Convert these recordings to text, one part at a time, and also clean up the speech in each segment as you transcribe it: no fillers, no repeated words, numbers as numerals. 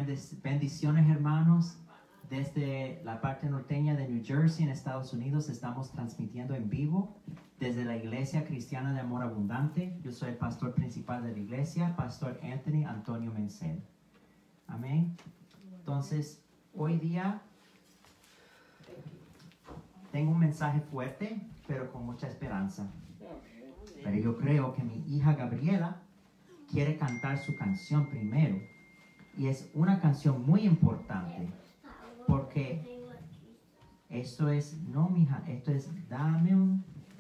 Bendiciones, hermanos. Desde la parte norteña de New Jersey, en Estados Unidos, estamos transmitiendo en vivo desde la Iglesia Cristiana de Amor Abundante. Yo soy el pastor principal de la iglesia, Pastor Anthony Antonio Mencel. Amén. Entonces, hoy día tengo un mensaje fuerte, pero con mucha esperanza. Pero yo creo que mi hija Gabriela quiere cantar su canción primero. Y es una canción muy importante. Porque esto es, no, mija, esto es dame un...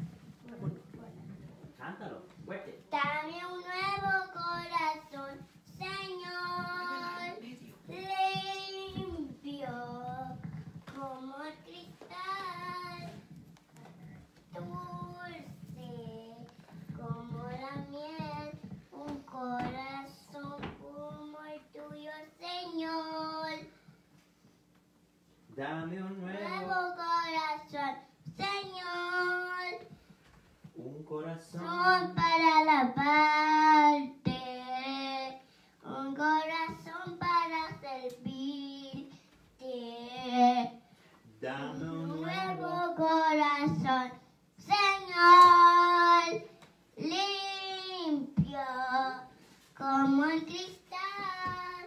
Cántalo, fuerte. Dame un nuevo corazón, Señor, limpio como el cristal, dulce como la miel, un corazón como el tuyo, Señor. Dame un Nuevo corazón, Señor. Un corazón. Son para alabarte, un corazón para servirte. Dame Un nuevo corazón, Señor, limpio como el cristal,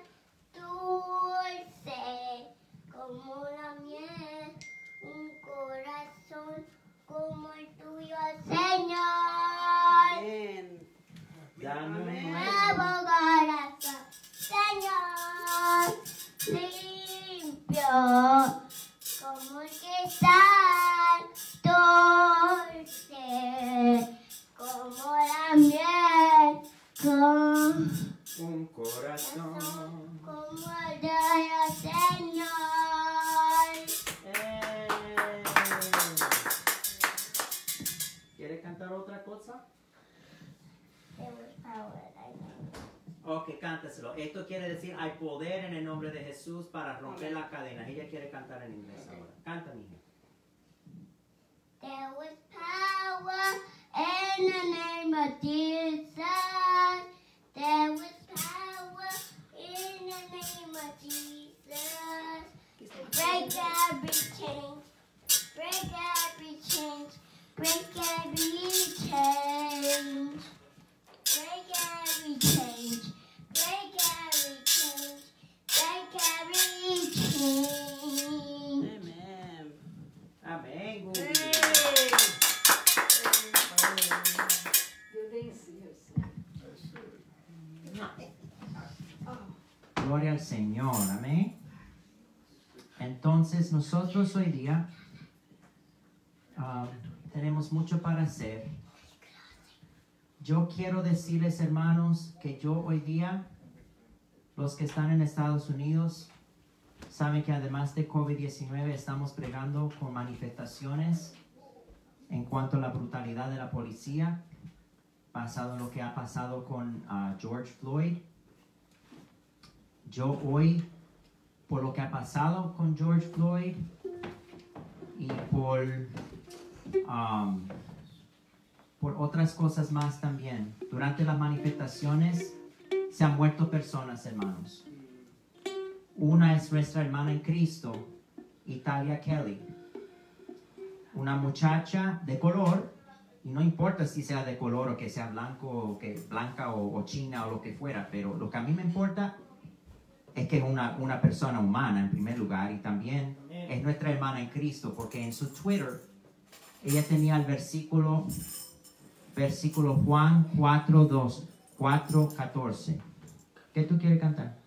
dulce como la miel, un corazón como el tuyo, Señor. Amén. Dame un Nuevo corazón, Señor, limpio como el cristal, dulce como la miel, un corazón. como el tuyo, Señor. ¿Quiere cantar otra cosa? There was power, I know. Ok, cántaselo. Esto quiere decir hay poder en el nombre de Jesús para romper las cadenas. Ella quiere cantar en inglés ahora. Canta, mija. There was power in the name of Jesus. There was power in the name of Jesus. Break every chain, break every chain, break every chain, break every chain, break every chain, break every chain. Amen. Amén. Gloria al Señor. Amén. Entonces nosotros hoy día tenemos mucho para hacer. Yo quiero decirles, hermanos, que yo hoy día, los que están en Estados Unidos, saben que además de COVID-19 estamos pregando con manifestaciones en cuanto a la brutalidad de la policía, basado en lo que ha pasado con George Floyd. Yo hoy, por lo que ha pasado con George Floyd y por otras cosas más también, durante las manifestaciones se han muerto personas, hermanos. Una es nuestra hermana en Cristo, Italia Kelly, una muchacha de color, y no importa si sea de color o que sea blanco, o que blanca o china o lo que fuera, pero lo que a mí me importa es que es una persona humana en primer lugar, y también es nuestra hermana en Cristo, porque en su Twitter ella tenía el versículo Juan 4:14. ¿Qué tú quieres cantar?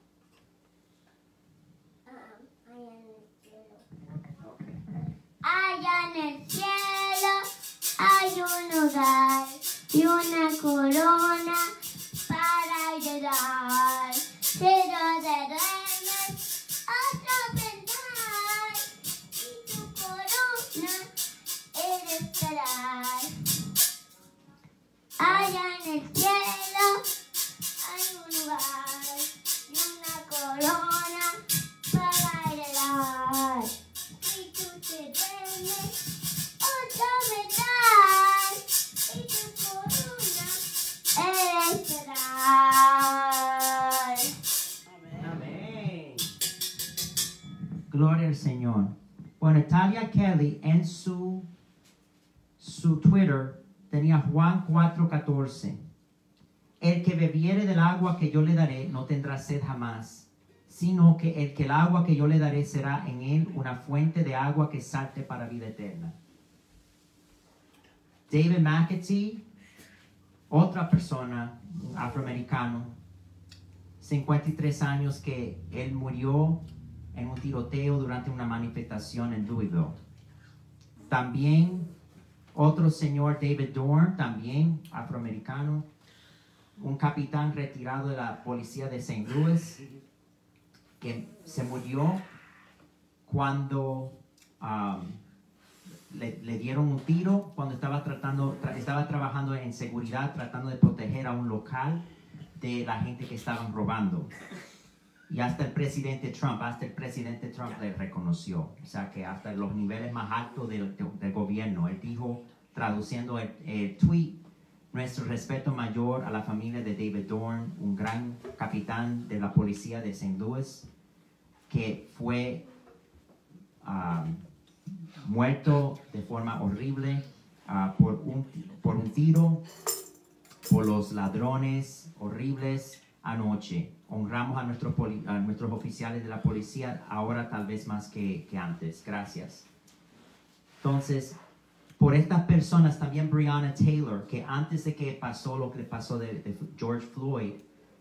Allá en el cielo hay un lugar y una corona para heredar. Pero te duermes, otro vendrá y tu corona heredarás. Allá en el cielo hay un lugar y una corona para heredar. Si tú te duermes, otro vendrá y tu corona heredarás. Gloria al Señor. Bueno, Talia Kelly en su Twitter tenía Juan 4:14. El que bebiere del agua que yo le daré no tendrá sed jamás, sino que el agua que yo le daré será en él una fuente de agua que salte para vida eterna. David McAtee, otra persona, un afroamericano, 53 años, que él murió en un tiroteo durante una manifestación en Louisville. También otro señor, David Dorn, también afroamericano, un capitán retirado de la policía de St. Louis, que se murió cuando le dieron un tiro cuando estaba trabajando en seguridad, tratando de proteger a un local de la gente que estaban robando. Y hasta el presidente Trump le reconoció. O sea que hasta los niveles más altos del gobierno, él dijo, traduciendo el tweet: nuestro respeto mayor a la familia de David Dorn, un gran capitán de la policía de St. Louis, que fue muerto de forma horrible por un tiro, por los ladrones horribles anoche. Honramos a nuestros oficiales de la policía ahora tal vez más que antes. Gracias. Entonces, por estas personas, también Breonna Taylor, que antes de que pasó lo que le pasó de George Floyd,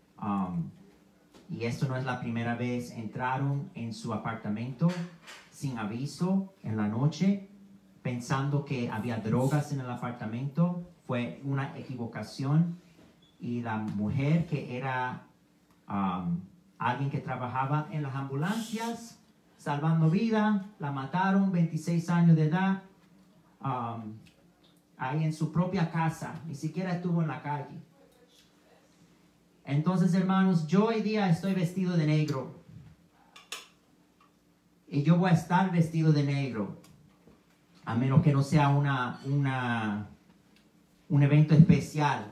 y esto no es la primera vez, entraron en su apartamento sin aviso en la noche, pensando que había drogas en el apartamento. Fue una equivocación, y la mujer, que era alguien que trabajaba en las ambulancias salvando vida, la mataron, 26 años de edad, ahí en su propia casa, ni siquiera estuvo en la calle. Entonces, hermanos, yo hoy día estoy vestido de negro, y yo voy a estar vestido de negro, a menos que no sea un evento especial,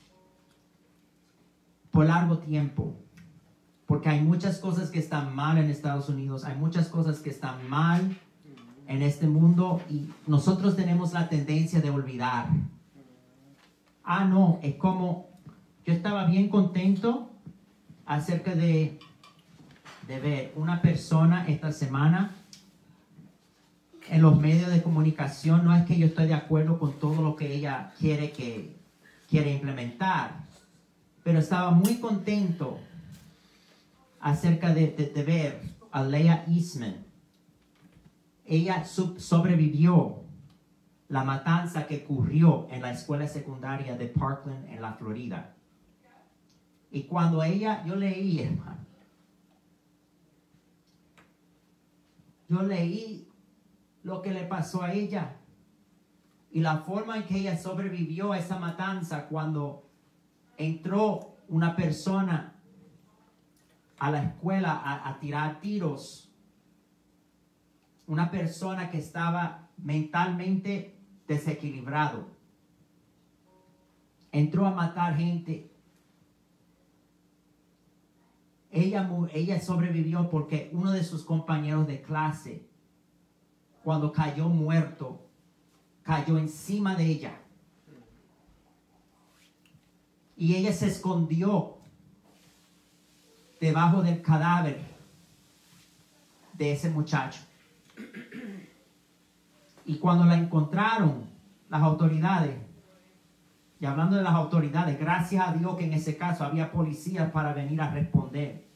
por largo tiempo, porque hay muchas cosas que están mal en Estados Unidos, hay muchas cosas que están mal en este mundo, y nosotros tenemos la tendencia de olvidar. No, es como, yo estaba bien contento acerca de ver una persona esta semana en los medios de comunicación. No es que yo estoy de acuerdo con todo lo que ella quiere implementar, pero estaba muy contento acerca de ver a Leah Eastman. Ella sobrevivió la matanza que ocurrió en la escuela secundaria de Parkland en la Florida. Y cuando yo leí, hermano, yo leí lo que le pasó a ella y la forma en que ella sobrevivió a esa matanza, cuando entró una persona a la escuela a tirar tiros, una persona que estaba mentalmente desequilibrado, entró a matar gente. Ella sobrevivió porque uno de sus compañeros de clase, cuando cayó muerto, cayó encima de ella. Y ella se escondió debajo del cadáver de ese muchacho. Y cuando la encontraron las autoridades, y hablando de las autoridades, gracias a Dios que en ese caso había policías para venir a responder.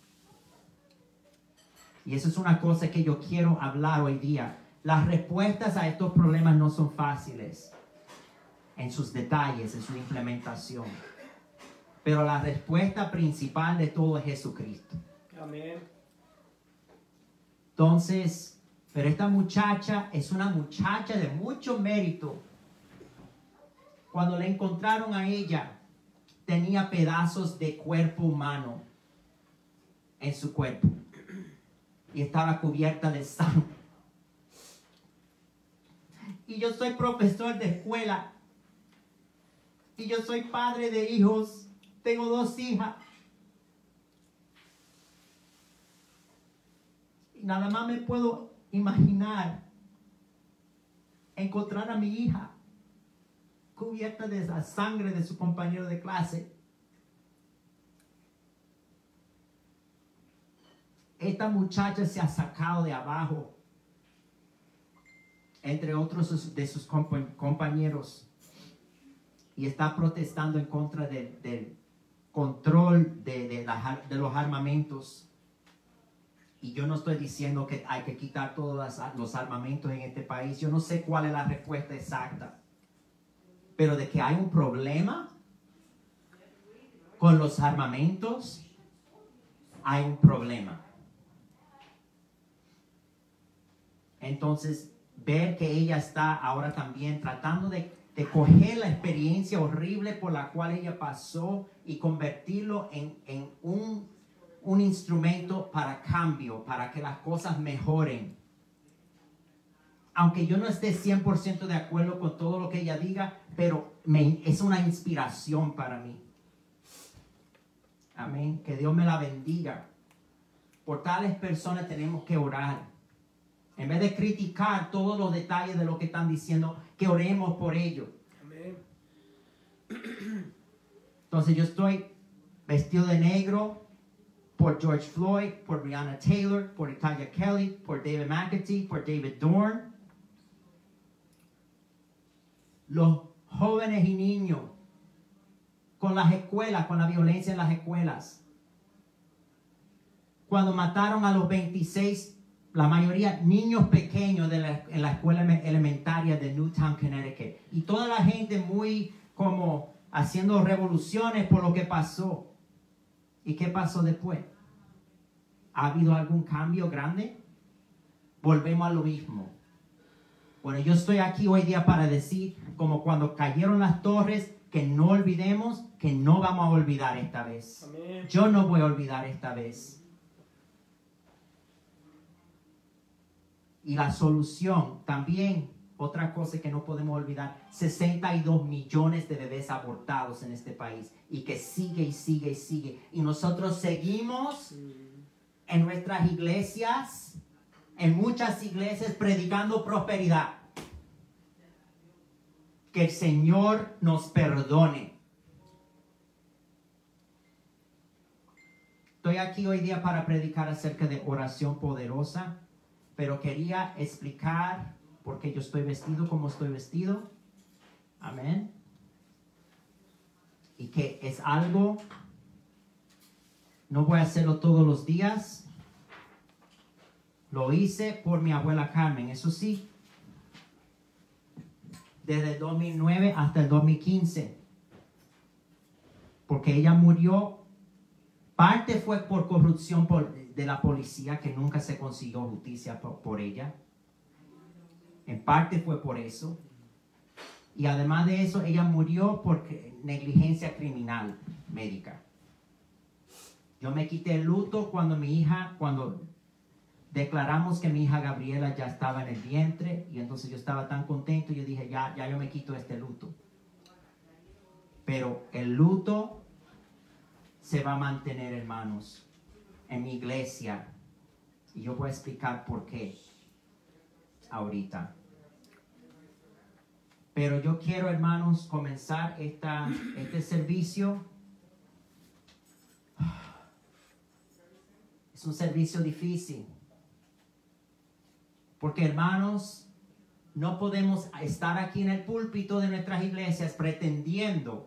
Y eso es una cosa que yo quiero hablar hoy día. Las respuestas a estos problemas no son fáciles en sus detalles, en su implementación. Pero la respuesta principal de todo es Jesucristo. Amén. Entonces, pero esta muchacha es una muchacha de mucho mérito. Cuando la encontraron a ella, tenía pedazos de cuerpo humano en su cuerpo y estaba cubierta de sangre. Y yo soy profesor de escuela, y yo soy padre de hijos, tengo 2 hijas. Y nada más me puedo imaginar encontrar a mi hija cubierta de la sangre de su compañero de clase. Esta muchacha se ha sacado de abajo, entre otros de sus compañeros, y está protestando en contra del control de los armamentos. Y yo no estoy diciendo que hay que quitar todos los armamentos en este país. Yo no sé cuál es la respuesta exacta. Pero de que hay un problema con los armamentos, hay un problema. Entonces, ver que ella está ahora también tratando de coger la experiencia horrible por la cual ella pasó y convertirlo en un instrumento para cambio, para que las cosas mejoren. Aunque yo no esté 100% de acuerdo con todo lo que ella diga, pero es una inspiración para mí. Amén. Que Dios me la bendiga. Por tales personas tenemos que orar. En vez de criticar todos los detalles de lo que están diciendo, que oremos por ellos. Amén. Entonces yo estoy vestido de negro por George Floyd, por Breonna Taylor, por Italia Kelly, por David McAtee, por David Dorn. Los jóvenes y niños con las escuelas, con la violencia en las escuelas. Cuando mataron a los 26, la mayoría niños pequeños en la escuela elementaria de Newtown, Connecticut. Y toda la gente muy como haciendo revoluciones por lo que pasó. ¿Y qué pasó después? ¿Ha habido algún cambio grande? Volvemos a lo mismo. Bueno, yo estoy aquí hoy día para decir, como cuando cayeron las torres, que no olvidemos, que no vamos a olvidar esta vez. Amén. Yo no voy a olvidar esta vez. Y la solución también, otra cosa que no podemos olvidar, 62 millones de bebés abortados en este país y que sigue y sigue y sigue. Y nosotros seguimos en nuestras iglesias, en muchas iglesias, predicando prosperidad. Que el Señor nos perdone. Estoy aquí hoy día para predicar acerca de oración poderosa. Pero quería explicar por qué yo estoy vestido como estoy vestido. Amén. Y que es algo, no voy a hacerlo todos los días. Lo hice por mi abuela Carmen, eso sí. Desde el 2009 hasta el 2015. Porque ella murió. Parte fue por corrupción de la policía, que nunca se consiguió justicia por ella. En parte fue por eso. Y además de eso, ella murió por negligencia criminal médica. Yo me quité el luto cuando declaramos que mi hija Gabriela ya estaba en el vientre. Y entonces yo estaba tan contento, yo dije, ya yo me quito este luto. Pero el luto se va a mantener, hermanos, en mi iglesia. Y yo voy a explicar por qué ahorita. Pero yo quiero, hermanos, comenzar este servicio. Es un servicio difícil. Porque, hermanos, no podemos estar aquí en el púlpito de nuestras iglesias pretendiendo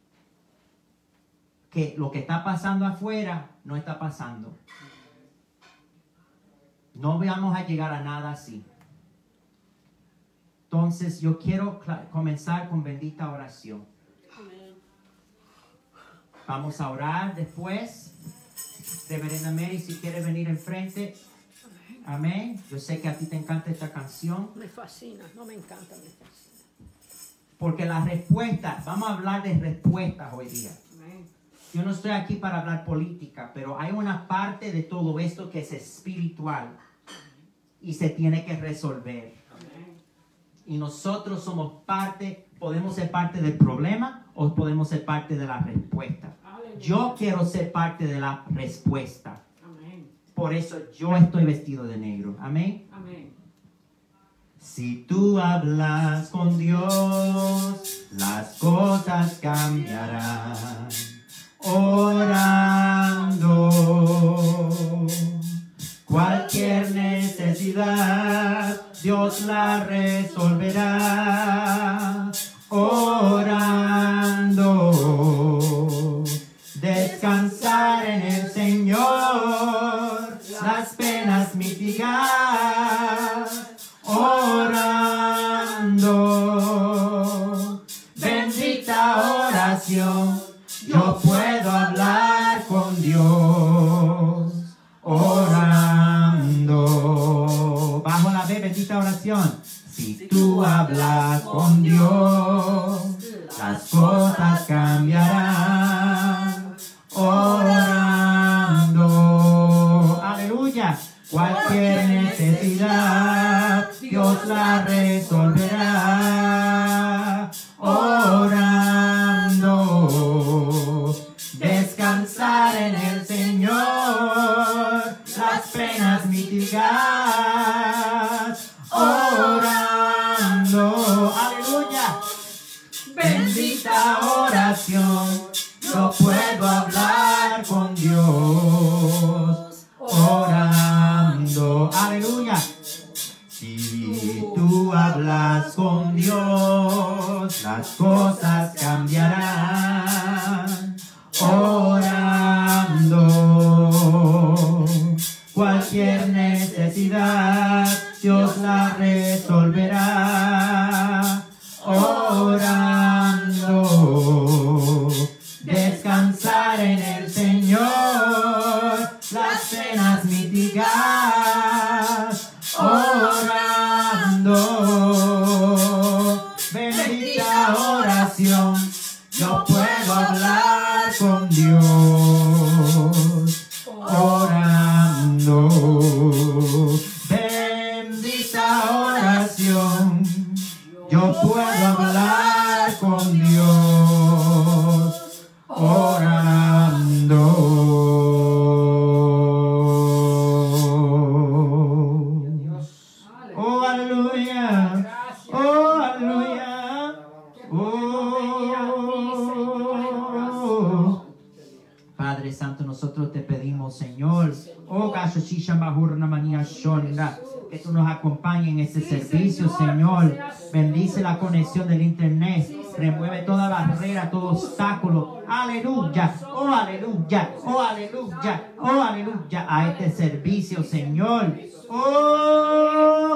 que lo que está pasando afuera no está pasando. No vamos a llegar a nada así. Entonces yo quiero comenzar con bendita oración. Vamos a orar después. Reverenda Mary, si quiere venir enfrente. Amén. Yo sé que a ti te encanta esta canción. Me fascina, no me encanta, me fascina. Porque las respuestas, vamos a hablar de respuestas hoy día. Amén. Yo no estoy aquí para hablar política, pero hay una parte de todo esto que es espiritual y se tiene que resolver. Amén. Y nosotros somos parte, podemos ser parte del problema o podemos ser parte de la respuesta. Aleluya. Yo quiero ser parte de la respuesta. Amén. por eso yo estoy vestido de negro. Amén. Amén. Si tú hablas con Dios, las cosas cambiarán. Orando, cualquier necesidad, Dios la resolverá. Orando, descansar en el Señor, las penas mitigar. Orando, bendita oración, yo puedo hablar con Dios. Orando, bajo la B, bendita oración. Si tú hablas con Dios, las cosas cambiarán. Orando, aleluya. Cualquier necesidad, Dios la resolverá. Orando, descansar en el Señor, las penas mitigar. Orando, aleluya. Bendita oración, yo puedo hablar con Dios. Orando, aleluya. Si tú hablas con Dios, las cosas cambiarán. Orando, cualquier necesidad, Dios la resolverá. Orando, descansar en el Señor, las penas mitigar. Orando, bendita oración, yo puedo hablar con Dios. Orando, bendita oración, yo puedo hablar con Dios. Oh, aleluya. Oh, aleluya. Oh. Padre Santo, nosotros te pedimos, Señor, que tú nos acompañes en este servicio, Señor. Bendice la conexión del internet. Remueve toda barrera, todo obstáculo. Aleluya. Oh, aleluya. Oh, aleluya. Oh, aleluya. A este servicio, Señor. Oh,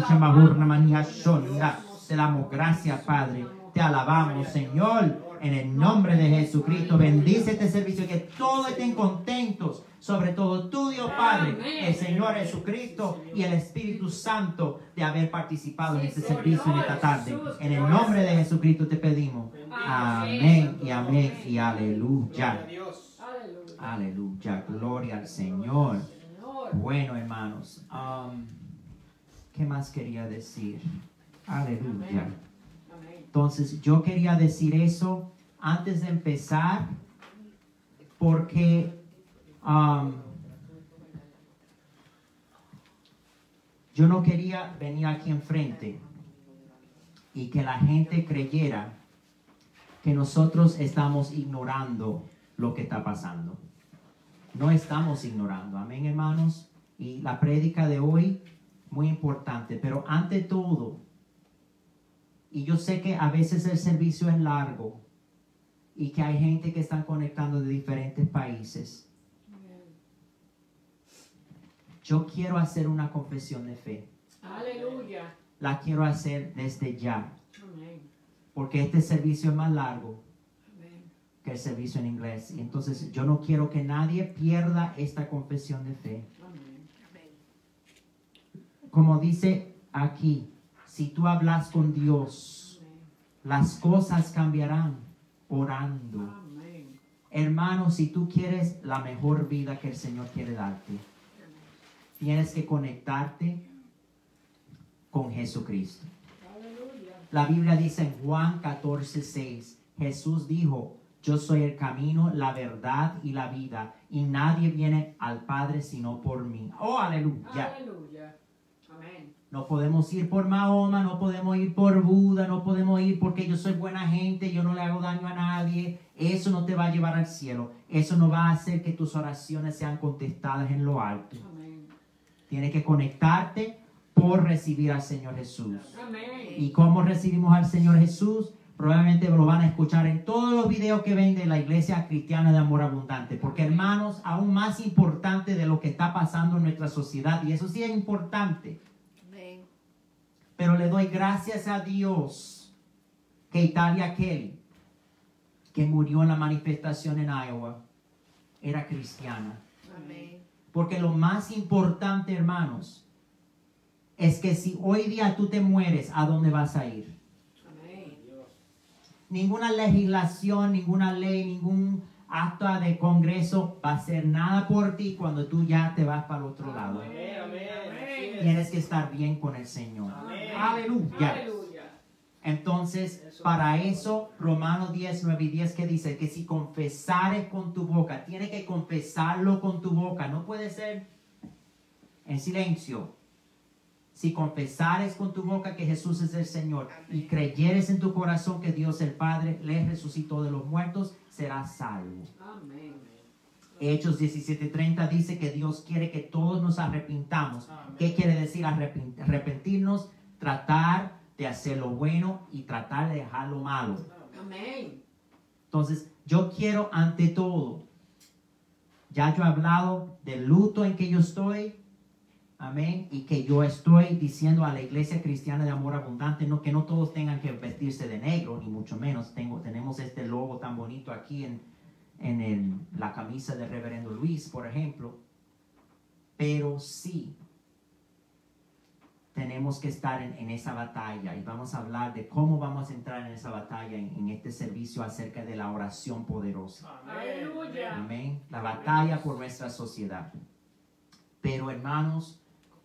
te damos gracias, Padre. Te alabamos, Señor. En el nombre de Jesucristo, bendice este servicio, que todos estén contentos, sobre todo tú, Dios Padre, el Señor Jesucristo y el Espíritu Santo, de haber participado en este servicio en esta tarde. En el nombre de Jesucristo te pedimos. Amén y amén y aleluya. Aleluya, gloria al Señor. Bueno, hermanos, ¿qué más quería decir? Aleluya. Entonces, yo quería decir eso antes de empezar, porque yo no quería venir aquí enfrente y que la gente creyera que nosotros estamos ignorando lo que está pasando. No estamos ignorando, amén, hermanos. Y la prédica de hoy, muy importante, pero ante todo, y yo sé que a veces el servicio es largo y que hay gente que están conectando de diferentes países. Yo quiero hacer una confesión de fe. Aleluya. La quiero hacer desde ya. Amén. Porque este servicio es más largo Amén. que el servicio en inglés. Y entonces yo no quiero que nadie pierda esta confesión de fe. Amén. Como dice aquí, si tú hablas con Dios, las cosas cambiarán orando. Amén. Hermano, si tú quieres la mejor vida que el Señor quiere darte, tienes que conectarte con Jesucristo. Aleluya. La Biblia dice en Juan 14:6, Jesús dijo, Yo soy el camino, la verdad y la vida, y nadie viene al Padre sino por mí. Oh, aleluya. Aleluya. Amén. No podemos ir por Mahoma, no podemos ir por Buda, no podemos ir porque yo soy buena gente, yo no le hago daño a nadie. Eso no te va a llevar al cielo. Eso no va a hacer que tus oraciones sean contestadas en lo alto. Amén. Tienes que conectarte por recibir al Señor Jesús. Amén. ¿Y cómo recibimos al Señor Jesús? Probablemente lo van a escuchar en todos los videos que ven de la Iglesia Cristiana de Amor Abundante. Porque, hermanos, aún más importante de lo que está pasando en nuestra sociedad, y eso sí es importante, pero le doy gracias a Dios que Italia Kelly, que murió en la manifestación en Iowa, era cristiana. Amén. Porque lo más importante, hermanos, es que si hoy día tú te mueres, ¿a dónde vas a ir? Amén. Ninguna legislación, ninguna ley, ningún acto de congreso va a hacer nada por ti cuando tú ya te vas para el otro lado. Amén. Amén. Tienes que estar bien con el Señor. Amén. Aleluya. Aleluya. Entonces, para eso, Romanos 10, 9 y 10, que dice que si confesares con tu boca, tienes que confesarlo con tu boca, no puede ser en silencio. Si confesares con tu boca que Jesús es el Señor y creyeres en tu corazón que Dios el Padre le resucitó de los muertos, serás salvo. Amén. Hechos 17:30 dice que Dios quiere que todos nos arrepintamos. ¿Qué quiere decir arrepentirnos? Tratar de hacer lo bueno y tratar de dejar lo malo. Amén. Entonces, yo quiero ante todo, ya yo he hablado del luto en que yo estoy, amén, y que yo estoy diciendo a la Iglesia Cristiana de Amor Abundante, no, que no todos tengan que vestirse de negro, ni mucho menos. Tenemos este logo tan bonito aquí en la camisa del Reverendo Luis, por ejemplo, pero sí tenemos que estar en esa batalla, y vamos a hablar de cómo vamos a entrar en esa batalla en este servicio acerca de la oración poderosa. Aleluya. Amén. La batalla por nuestra sociedad. Pero, hermanos,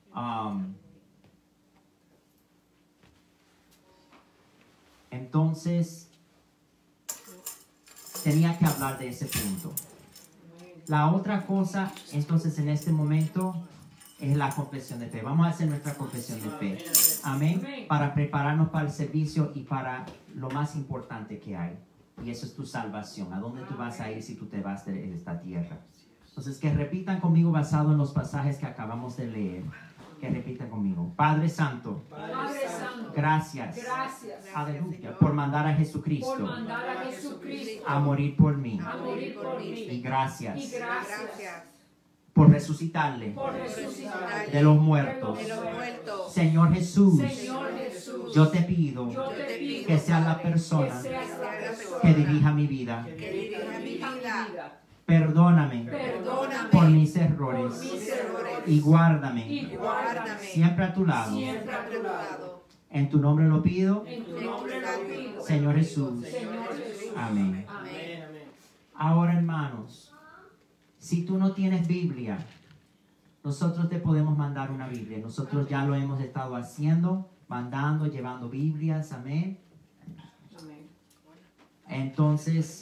entonces tenía que hablar de ese punto. La otra cosa, entonces, en este momento es la confesión de fe. Vamos a hacer nuestra confesión de fe. Amén. Para prepararnos para el servicio y para lo más importante que hay. Y eso es tu salvación. ¿A dónde tú vas a ir si tú te vas de esta tierra? Entonces, que repitan conmigo basado en los pasajes que acabamos de leer. Que repitan conmigo. Padre Santo, Padre Santo. gracias. Gracias. Aleluya. Por mandar a Por Jesucristo mandar a Jesucristo a morir por mí. a morir por Y mí. gracias Y gracias por resucitarle por resucitar de los muertos. De los muertos. Señor Jesús, Señor Jesús, yo te pido yo te pido que seas la persona que seas la persona que dirija mi vida. Que dirija mi vida. Perdóname Perdóname por mis por errores mis errores y guárdame y guárdame siempre a tu lado. siempre a tu lado. En tu nombre lo pido, En tu nombre lo pido, Señor Jesús. Señor Jesús. Amén. Amén. Ahora, hermanos, si tú no tienes Biblia, nosotros te podemos mandar una Biblia. Nosotros ya lo hemos estado haciendo, mandando, llevando Biblias. Amén. Amén. Entonces,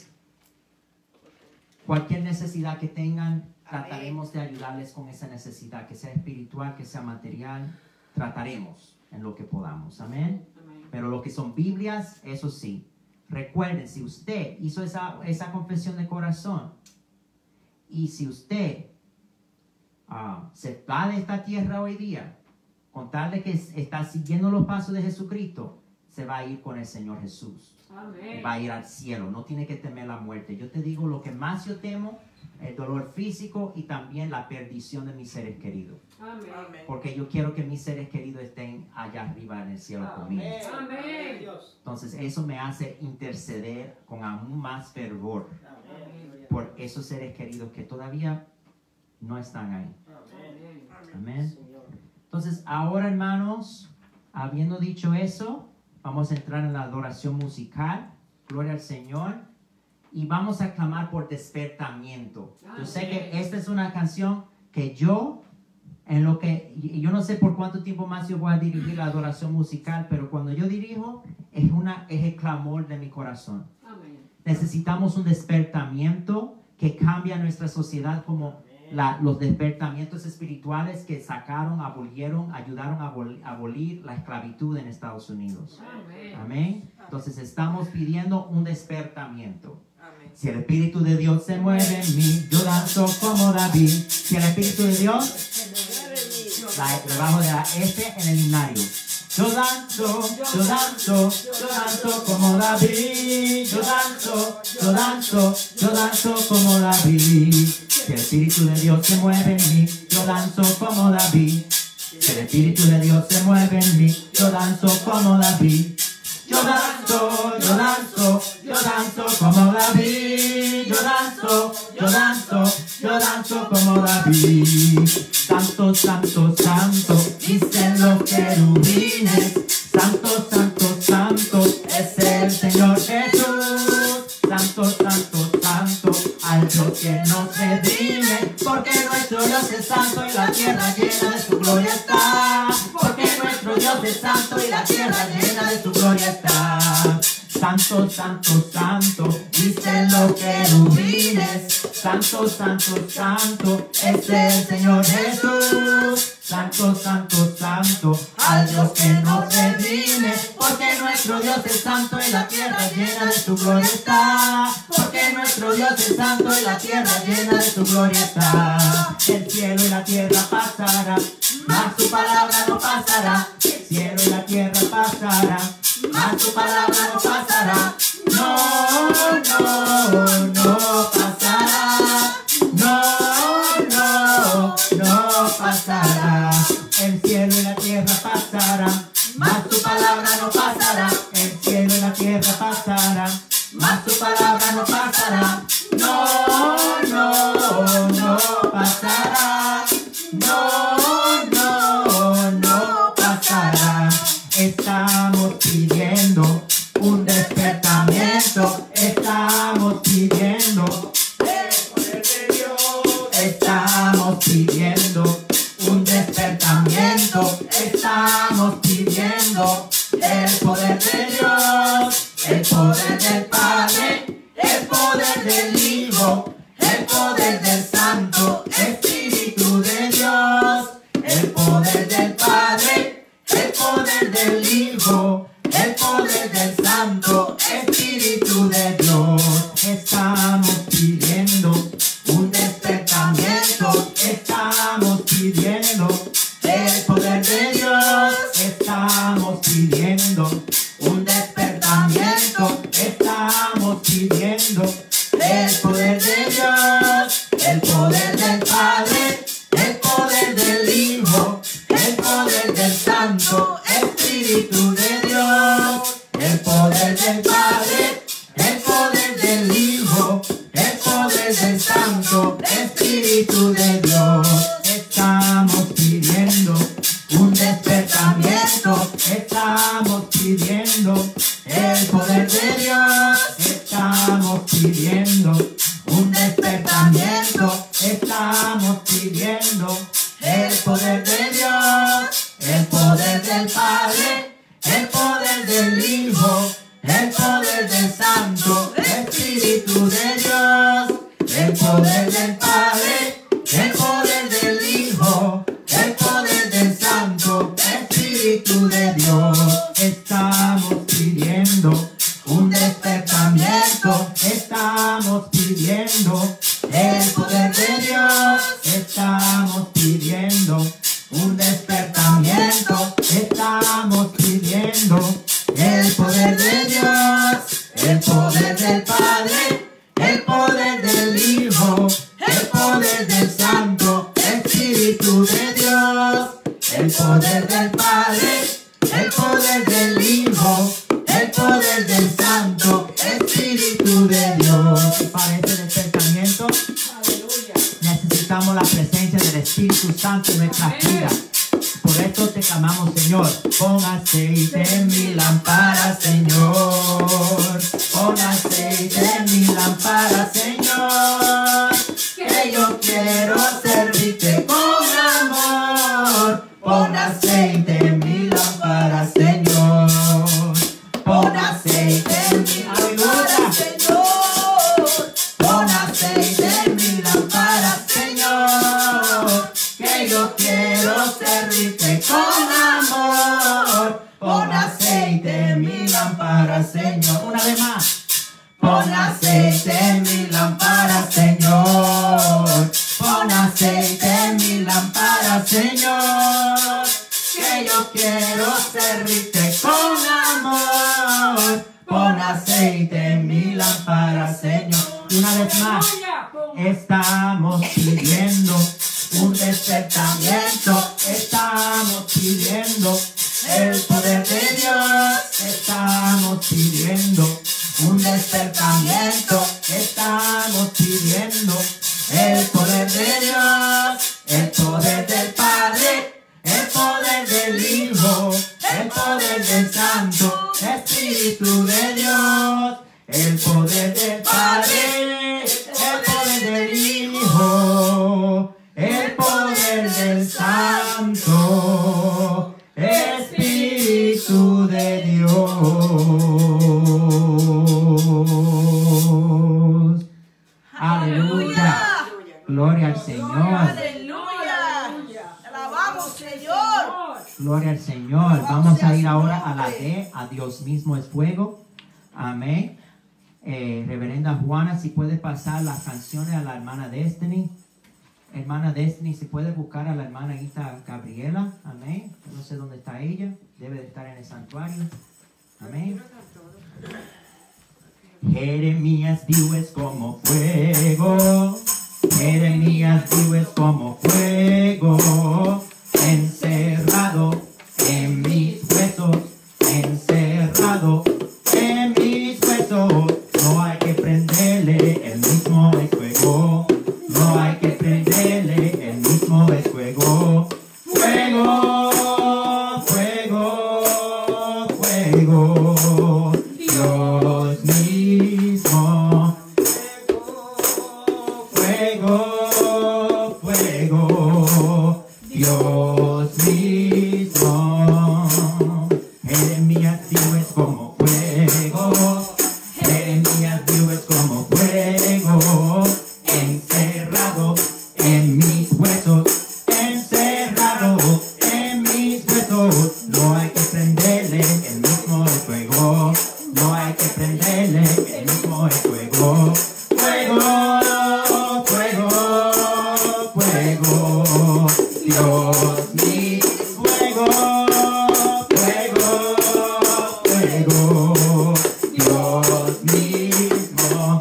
cualquier necesidad que tengan, trataremos de ayudarles con esa necesidad, que sea espiritual, que sea material, trataremos en lo que podamos. Amén. Amén. Pero lo que son Biblias, eso sí. Recuerden, si usted hizo esa confesión de corazón, y si usted se va de esta tierra hoy día, con tal de que está siguiendo los pasos de Jesucristo, se va a ir con el Señor Jesús. Amén. Va a ir al cielo, no tiene que temer la muerte. Yo te digo, lo que más yo temo, el dolor físico y también la perdición de mis seres queridos. Amén. Porque yo quiero que mis seres queridos estén allá arriba en el cielo conmigo. Amén. Entonces eso me hace interceder con aún más fervor por esos seres queridos que todavía no están ahí. Amén. Amén. Entonces ahora, hermanos, habiendo dicho eso, vamos a entrar en la adoración musical. Gloria al Señor. Y vamos a clamar por despertamiento. Yo sé que esta es una canción que yo no sé por cuánto tiempo más yo voy a dirigir la adoración musical, pero cuando yo dirijo es el clamor de mi corazón. Amén. necesitamos un despertamiento que cambia nuestra sociedad como los despertamientos espirituales que sacaron, abolieron, ayudaron a abolir la esclavitud en Estados Unidos. Amén. Entonces estamos pidiendo un despertamiento. Amén. Si el Espíritu de Dios se mueve en mí, yo danzo como David. Si el Espíritu de Dios, debajo de la S en el himnario. Yo danzo como David. Yo danzo como David. Si el Espíritu de Dios se mueve en mí, yo danzo como David. Si el Espíritu de Dios se mueve en mí, yo danzo como David. Yo danzo como David. Yo danzo como David. Santo, santo, santo, dicen los querubines. Santo, santo, santo, es el Señor Jesús. Santo, santo, santo, al Dios que nos redime. Porque nuestro Dios es santo y la tierra llena de su gloria está. Porque nuestro Dios es santo y la tierra llena de su gloria está. Santo, santo, santo, dicen los querubines. Santo, santo, santo, es el Señor Jesús. Santo, santo, santo, al Dios que nos redime. Porque nuestro Dios es santo y la tierra llena de su gloria está. Porque nuestro Dios es santo y la tierra llena de su gloria está. El cielo y la tierra pasará, mas su palabra no pasará. El cielo y la tierra pasará, mas tu palabra no pasará. No, no, no pasará. No, no, no pasará. El cielo y la tierra pasarán, mas tu palabra no pasará. El cielo y la tierra pasarán, mas tu palabra no pasará. No, no, no pasará. No, no, no pasará. Estamos pidiendo un despertamiento. Estamos pidiendo el poder de Dios. Estamos pidiendo un despertamiento. Estamos pidiendo el poder de Dios. El poder del Padre, el poder del Hijo, el poder del Santo Espíritu de Dios. El poder del Padre, el poder del Hijo, el poder del Santo Espíritu de Dios. Estamos pidiendo un despertamiento. Estamos pidiendo el poder de Dios. Estamos pidiendo un despertamiento. Estamos pidiendo el poder de Dios. El poder del Padre, el poder del Hijo, el poder del Santo Espíritu de Dios. El poder del Padre, el poder del Hijo, el poder del Santo Espíritu de Dios. Estamos pidiendo un despertamiento. Estamos pidiendo el poder de Dios. Estamos pidiendo un despertamiento. Estamos pidiendo el poder de Dios. El poder del Padre, el poder del Hijo, el poder del Santo Espíritu de Dios. El poder del Padre, el poder del Hijo, el poder del Santo Espíritu de Dios. Estamos pidiendo un despertamiento. Estamos pidiendo el poder de Dios. Estamos pidiendo un despertamiento. Estamos pidiendo el poder de Dios. El poder del Padre, el poder del Hijo, el poder del Santo Espíritu de Dios. El poder del Padre, el poder del Hijo, el poder del Santo Espíritu de Dios. Para este despertamiento necesitamos la presencia del Espíritu Santo en nuestras vidas. Por esto te clamamos, Señor. Pon aceite en mi lámpara, Señor. Pon aceite en mi lámpara, Señor. Que yo quiero servirte con amor. Pon aceite en mi lámpara, Señor. Pon aceite en mi lámpara, Señor. quiero servirte con amor. Pon aceite en mi lámpara, Señor. Y una vez más, estamos pidiendo un despertamiento. Estamos pidiendo el poder de Dios. Estamos pidiendo un despertamiento. Estamos pidiendo el poder de Dios, el poder del Padre, el poder del Hijo, el poder del Santo Espíritu de Dios, el poder del Padre, el poder del Hijo, el poder del Santo Espíritu de Dios. Aleluya. Gloria al Señor. Aleluya. Alabamos, Señor. Gloria al Señor. Vamos a ir ahora a la D, a Dios mismo es fuego. Amén. Reverenda Juana, si puede pasar las canciones a la hermana Destiny. Hermana Destiny, si puede buscar a la hermana Gabriela. Amén. No sé dónde está ella. Debe de estar en el santuario. Amén. Jeremías dijo es como fuego. Jeremías dijo es como fuego. Encerrado en mis huesos. Encerrado en mis huesos. No hay que prenderle, el mismo es fuego. No hay que prenderle, el mismo es fuego. Fuego, fuego, fuego. Dios mismo. Fuego, fuego. Dios mismo. Jeremías dijo es como fuego. Jeremías dijo es como fuego. Encerrado en mis huesos. Encerrado en mis huesos. No hay que prenderle, el mismo es fuego. No hay que prenderle, el mismo es fuego. Fuego, fuego, fuego. Dios mío. Fuego, fuego, fuego. Dios mismo.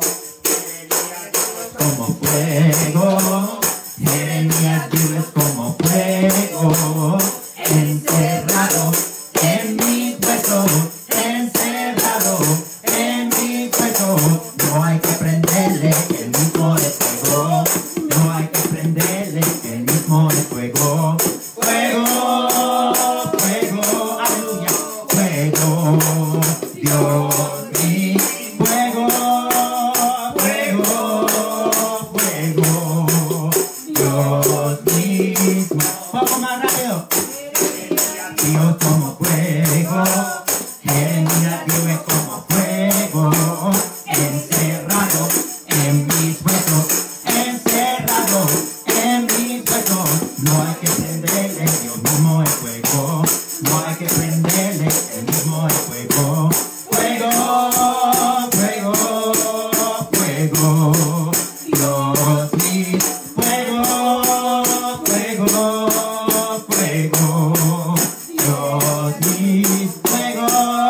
Como fuego. Jeremías dijo es como fuego. Encerrado en mis huesos. Encerrado en mis huesos. No hay que prenderle, el mismo es fuego. No hay que prenderle, el mismo es fuego. Fuego, fuego, aleluya. Fuego, Dios mío. Fuego, fuego, fuego. Dios mismo. Poco más rápido. Dios como fuego. Jeremías dijo es como fuego. Encerrado en mis huesos. Encerrado en mis huesos. No hay que prenderle, Dios mismo es fuego. No hay que prenderle, el mismo es fuego. Fuego, fuego, fuego. Dios mío. Fuego, fuego, fuego. Dios mío. Fuego,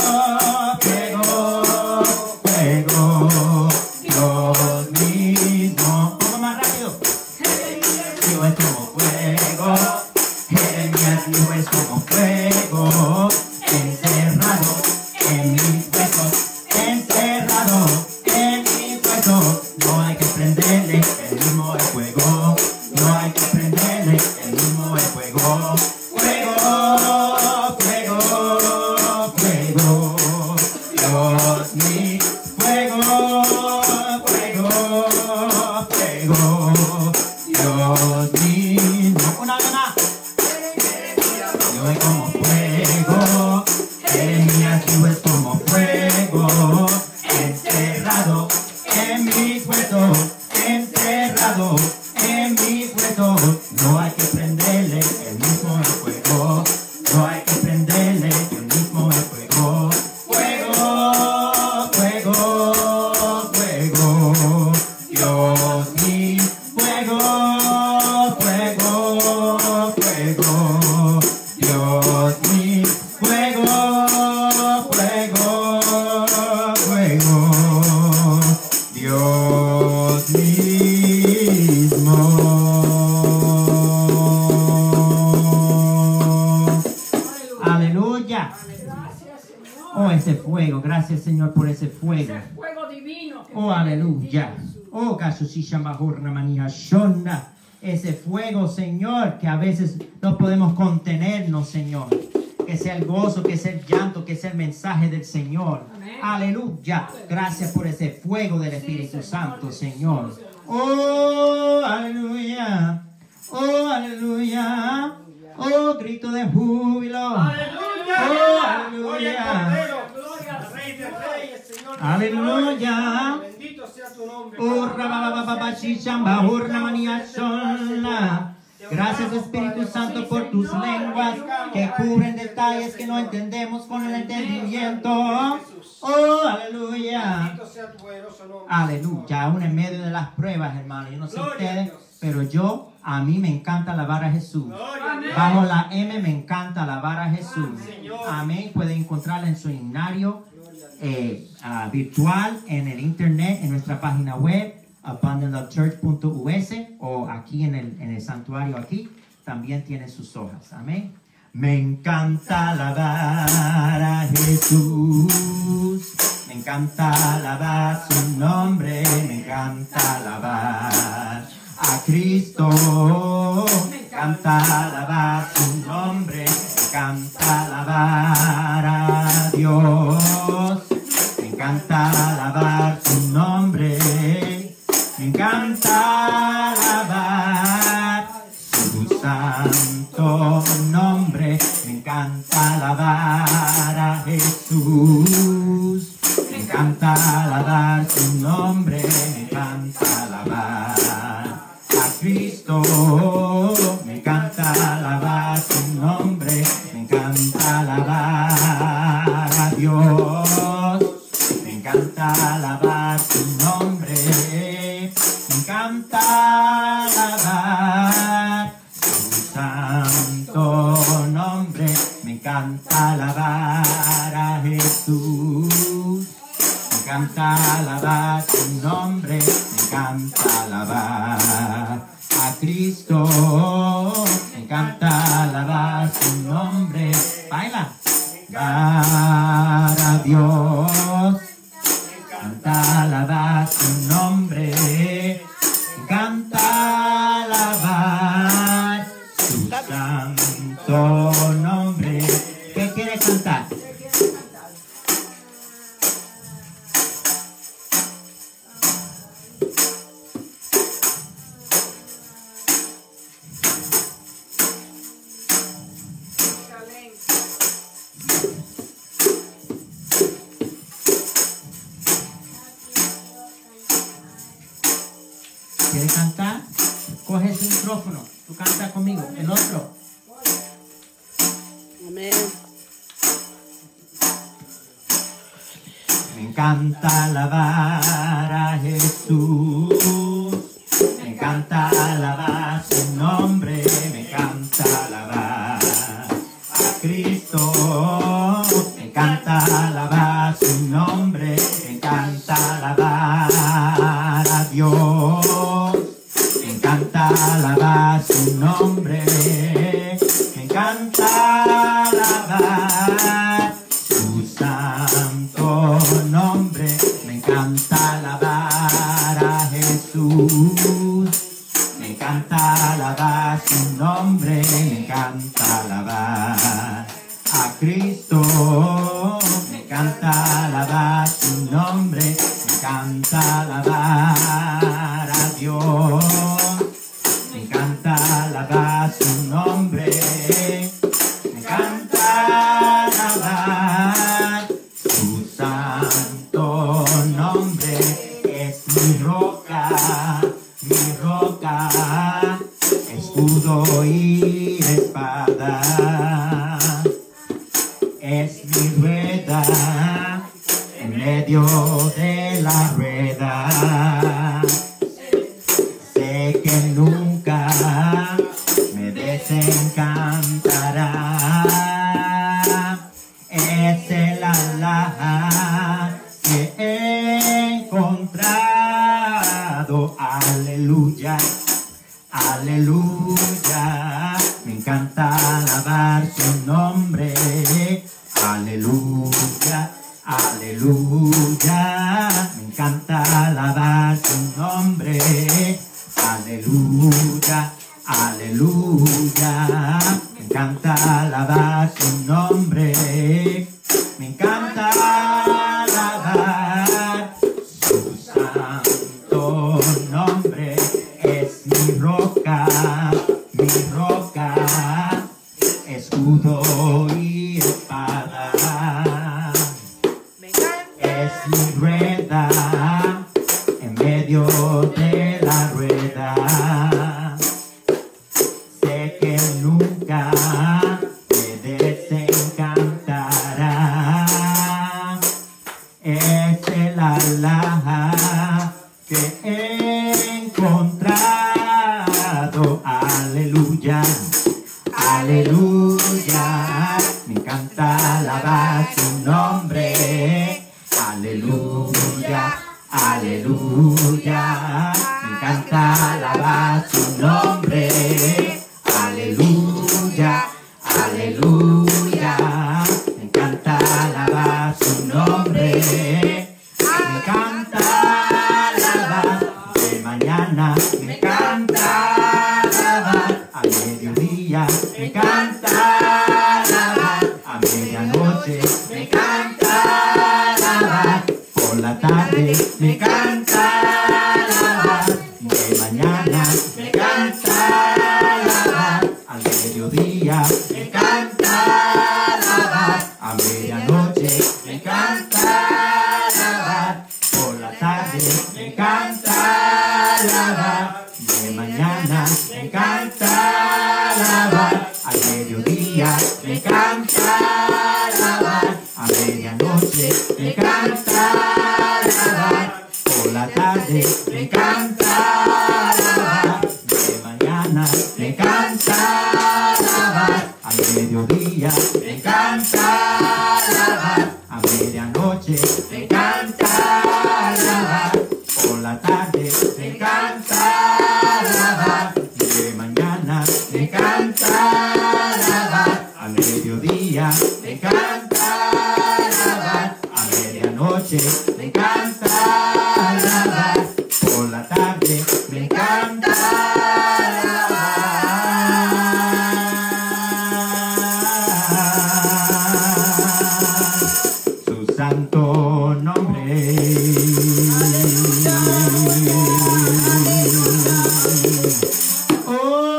fuego, fuego. Dios mismo. Un poco más rápido. Dios es como fuego. Jeremías dijo es como fuego. Encerrado en mis huesos. Encerrado en mis huesos. No hay que prenderle, el mismo es fuego. No hay que prenderle, el mismo es fuego. Fuego, fuego, fuego. Dios mío. Fuego, fuego, fuego. Dios mismo. Una vez más. Yo es como fuego. Jeremías dijo es como fuego. Encerrado en mis huesos. Encerrado en mis huesos. No hay que prenderle, el mismo es fuego. No hay que prenderle, el mismo es fuego. Fuego, fuego, fuego. Dios mío. Fuego, fuego, fuego. Dios mío. ese fuego. Gracias, Señor, por ese fuego. Ese fuego divino. que Oh, viene de ti, aleluya. Jesús. Oh, Gashushishamahurna Manija Shonda. Ese fuego, Señor, que a veces no podemos contenernos, Señor. Que sea el gozo, que sea el llanto, que sea el mensaje del Señor. Amén. Aleluya. Gracias por ese fuego del Espíritu Señor Santo, Jesús, Señor. hermano. Oh, aleluya. Oh, aleluya. Oh, grito de júbilo. Oh, aleluya. Gloria al Rey de Señor. reyes, Señor. Aleluya. Bendito sea tu nombre. Oh, rababababachishambahurna maniashona. Gracias, Espíritu Santo, por tus lenguas que cubren detalles que no entendemos con el entendimiento. Oh, aleluya. Bendito sea tu poderoso nombre. Aleluya. Aún en medio de las pruebas, hermano. Yo no sé ustedes, pero a mí me encanta alabar a Jesús. Gloria. Bajo la M me encanta alabar a Jesús. Amén. Pueden encontrarla en su himnario virtual, en el internet, en nuestra página web, abundantlovechurch.us, o aquí en el santuario aquí, también tiene sus hojas. Amén. Me encanta alabar a Jesús. Me encanta alabar su nombre. Me encanta alabar a Cristo. Me encanta alabar su nombre. Me encanta alabar a Dios. Me encanta alabar su nombre. Me encanta alabar su santo nombre. Me encanta alabar a Jesús. Me encanta alabar su nombre. Me encanta alabar a Cristo. Me encanta alabar su nombre. Me encanta alabar a Dios. Me encanta alabar su nombre. Me encanta alabar su santo nombre. Me encanta alabar a Jesús. Me encanta alabar su nombre. Me encanta alabar a Cristo. Me encanta alabar su nombre. Baila. Alabar a Dios. Canta alabar su nombre. Canta alabar su santo nombre. ¿Qué quieres cantar? Amén. ¿Quieres cantar? Coge ese micrófono. Tú canta conmigo. El otro. Amén. Me encanta alabar a Jesús. Me encanta alabar su nombre. Me encanta alabar a Cristo. Me encanta alabar su nombre. Me encanta alabar a Dios. Me encanta alabar su nombre. Me encanta alabar su santo nombre. Me encanta alabar a Jesús. Me encanta alabar su nombre. Me encanta alabar a Cristo. Me encanta alabar su nombre. Me encanta alabar a Dios. Me encanta alabar su nombre. Me encanta alabar su santo nombre. Es mi roca, escudo y espada. Es mi rueda en medio de la rueda. Sé que nunca me desencantará. Es el Alá que he encontrado. Aleluya, aleluya. Me encanta alabar su nombre. Aleluya, Aleluya, me encanta alabar su nombre, me encanta alabar su santo nombre, es mi roca, escudo y espada, es mi rueda en medio de la rueda. Sé que nunca me desencantará. Es el alhaja que he encontrado. Aleluya, aleluya. Me encanta alabar su nombre. Aleluya, aleluya. Me encanta alabar su nombre. Aleluya, aleluya. Me encanta alabar su nombre. Me encanta alabar de mañana. Me encanta alabar a mediodía. Me encanta alabar a medianoche. Me encanta alabar por la tarde. Me encanta alabar de mañana. Me encanta alabar al mediodía. Me encanta alabar a medianoche. Me encanta alabar por la tarde. Me encanta alabar de mañana. Me encanta alabar al mediodía. Me encanta alabar a medianoche. Me encanta alabar por la tarde. Me encanta alabar de mañana. Me encanta alabar a mediodía. Me encanta alabar a medianoche. Me encanta alabar por la tarde. Me encanta alabar de mañana. Me encanta alabar a mediodía. Me encanta alabar a medianoche. Me encanta alabar por la tarde. Me encanta alabar su santo nombre. Oh,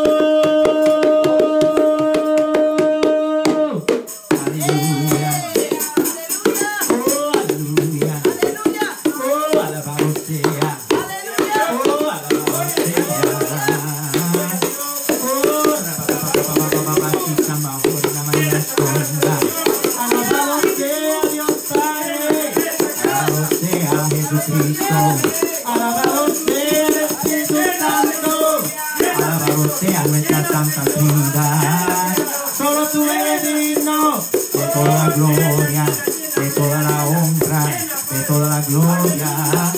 aleluya. Oh, aleluya. Oh, alabado sea. Oh, alabado sea. Oh, alabado sea Dios Padre. Alabado sea Jesucristo. Alabado sea el Espíritu Santo. Alabado sea nuestra Santa Trinidad. Solo tú eres digno de toda la gloria, de toda la honra, de toda la gloria.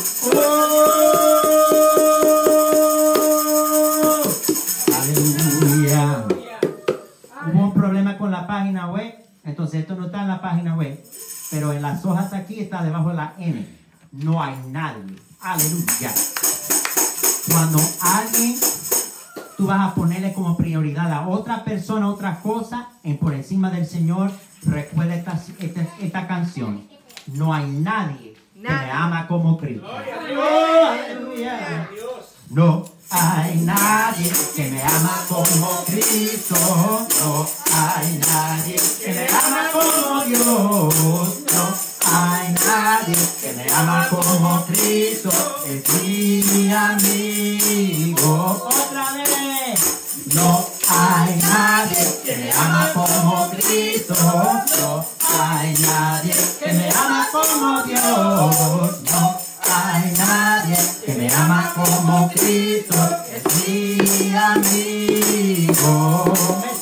Oh, aleluya. Hubo un problema con la página web, entonces esto no está en la página web, pero en las hojas aquí está debajo de la N. No hay nadie. Aleluya. Cuando alguien, tú vas a ponerle como prioridad a otra persona, otra cosa, por encima del Señor, recuerda esta canción. No hay nadie que me ama como Cristo. Oh, aleluya. No hay nadie que me ama como Cristo. No hay nadie que me ama como Dios. No hay nadie que me ama como Cristo. Es mi amigo. Otra vez. No hay nadie que me ama como Cristo. No hay nadie que me ama como Dios. No hay nadie que me ama como Cristo. Es mi amigo.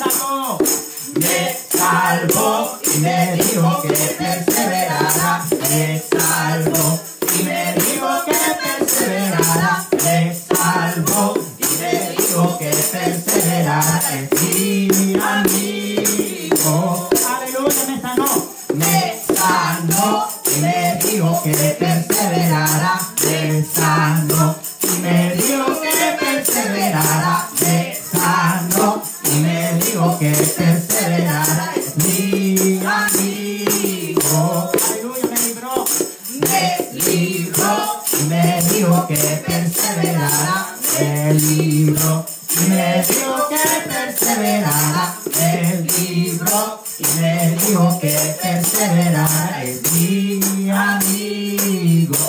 Me salvó y me dijo que perseverara. Me salvó y me dijo que perseverara. Me salvó y me dijo que perseverara. Es mi amigo. Aleluya, me sanó. Me sanó y me dijo que perseverara. Me sanó y me dijo que perseverara. Me sanó que perseverará, es mi amigo. Aleluya, me libró. Me libró y me dijo que perseverará. Me libró y me dijo que perseverará. Me libró y me dijo que perseverará. Es mi amigo.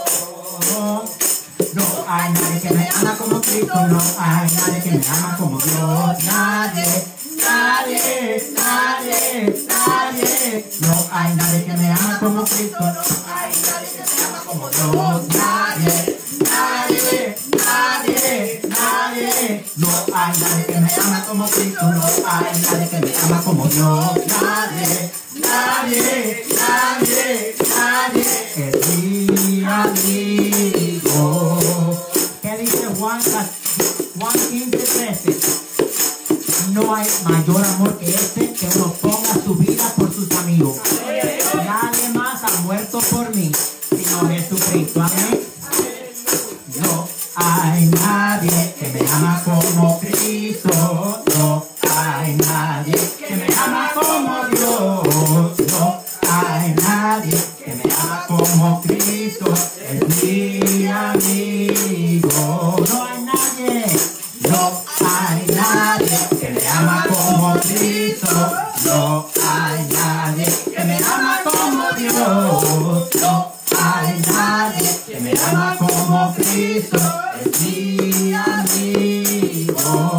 No hay nadie que me ama como Cristo. No hay nadie que me ama como Dios. Nadie, nadie, nadie, nadie. No hay nadie que me ama como Cristo. No hay nadie que me ama como Dios. Nadie, nadie, nadie, nadie. No hay nadie que me ama como Cristo. No hay nadie que me ama como Dios. Nadie, nadie, nadie, nadie. Es mi amigo. ¿Qué dice Juan 15:13? No hay mayor amor que este, que uno ponga su vida por sus amigos. Nadie más ha muerto por mí, sino Jesucristo. Amén. No hay nadie que me ama como Cristo. No hay nadie que me ama como Dios. No hay nadie que me ama como Cristo. Es mi amigo. No hay nadie. No hay nadie que me ama como Cristo. No hay nadie que me ama como Dios. No hay nadie que me ama como Cristo. Es mi amigo.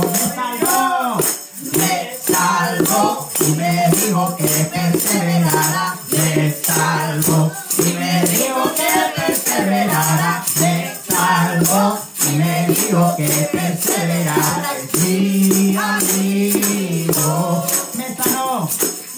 Me salvó y me dijo que perseverará. Me salvó y me dijo que perseverará. Me salvó y me dijo que perseverará. Es mi amigo. Me sanó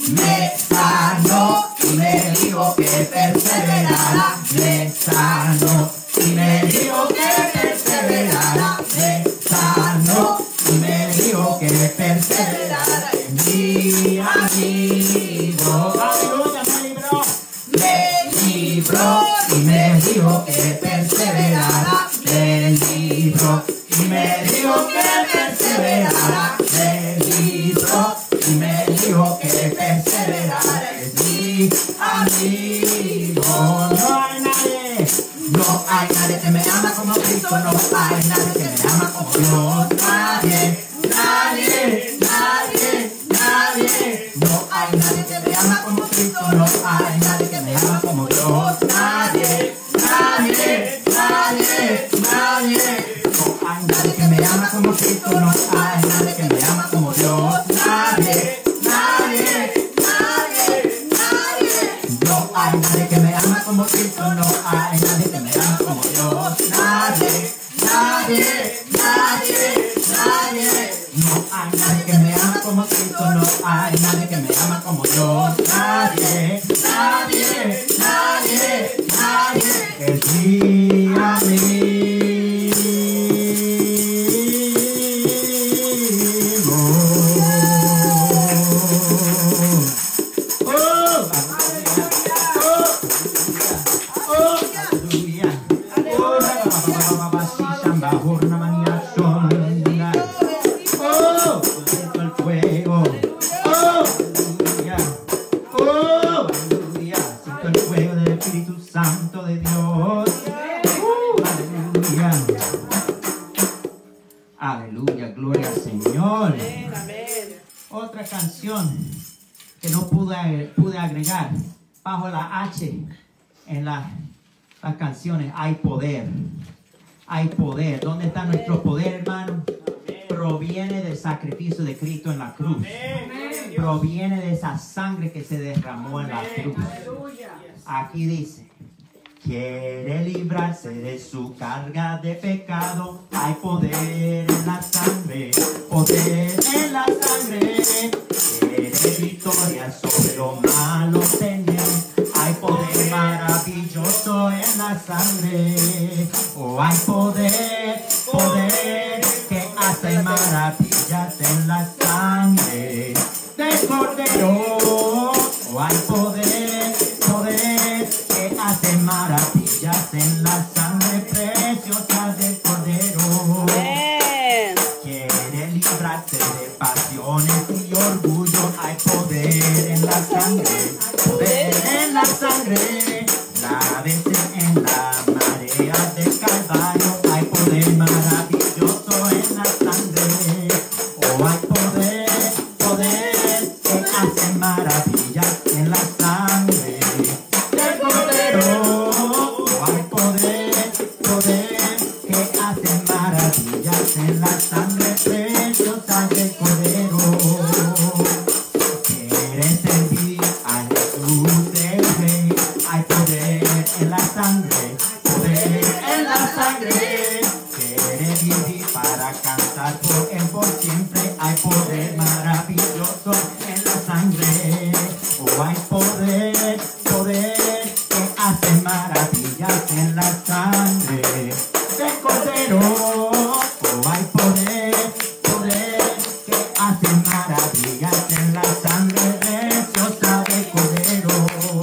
y me dijo que perseverará. Me sanó y me dijo que perseverará. Me sanó y me dijo que perseverará. Es mi amigo. Aleluya, me libró. Me libró y me dijo que perseverará. Me libró y me dijo que perseverará. Me libró y me dijo que perseverará. Es mi amigo. No hay nadie. No hay nadie que me ama como Cristo. No hay nadie que me ama como Dios. Nadie, nadie, nadie, nadie. No hay nadie que me ama como Cristo. No hay nadie que me ama como Dios. Nadie, nadie, nadie, nadie. No hay nadie que me ama como Cristo. No hay nadie que me ama como Dios. Nadie, nadie, nadie, nadie. No hay nadie que me ama como Cristo. No hay nadie que me ama como Dios. Nadie, nadie, nadie, nadie. No hay nadie que me ama como Cristo. No hay nadie que me ama como Dios. Nadie, nadie, nadie, nadie. Es mi amigo. Aleluya, gloria al Señor. Otra canción que no pude agregar bajo la H en las canciones. Hay poder. Hay poder. ¿Dónde está nuestro poder, hermano? Proviene del sacrificio de Cristo en la cruz. Proviene de esa sangre que se derramó en la cruz. Aquí dice: quiere librarse de su carga de pecado. Hay poder en la sangre, poder en la sangre. Quiere victoria sobre lo malo tener. Hay poder maravilloso en la sangre. Oh, hay poder, poder que hace maravillas en la sangre del Cordero. Oh, hay poder, poder que hace maravillas en la sangre preciosa del Cordero. Quiere librar librarse de pasiones y orgullo. Hay poder en la sangre, poder en la sangre. Lávese en la marea del Calvario. Hay poder maravilloso en la sangre. Oh, hay poder, poder que hace maravillas en la sangre del Cordero. Oh, hay poder, poder que hace maravillas en la sangre preciosa del Cordero. ¿Quieres servir a Jesús el Rey? Hay poder en la sangre, poder en la sangre. ¿Quieres vivir para cantar por él por siempre? Hay poder maravilloso en la sangre. Oh, hay poder, poder que hace maravillas en la sangre del Cordero. Oh, hay poder, poder que hace maravillas en la sangre preciosa del Cordero.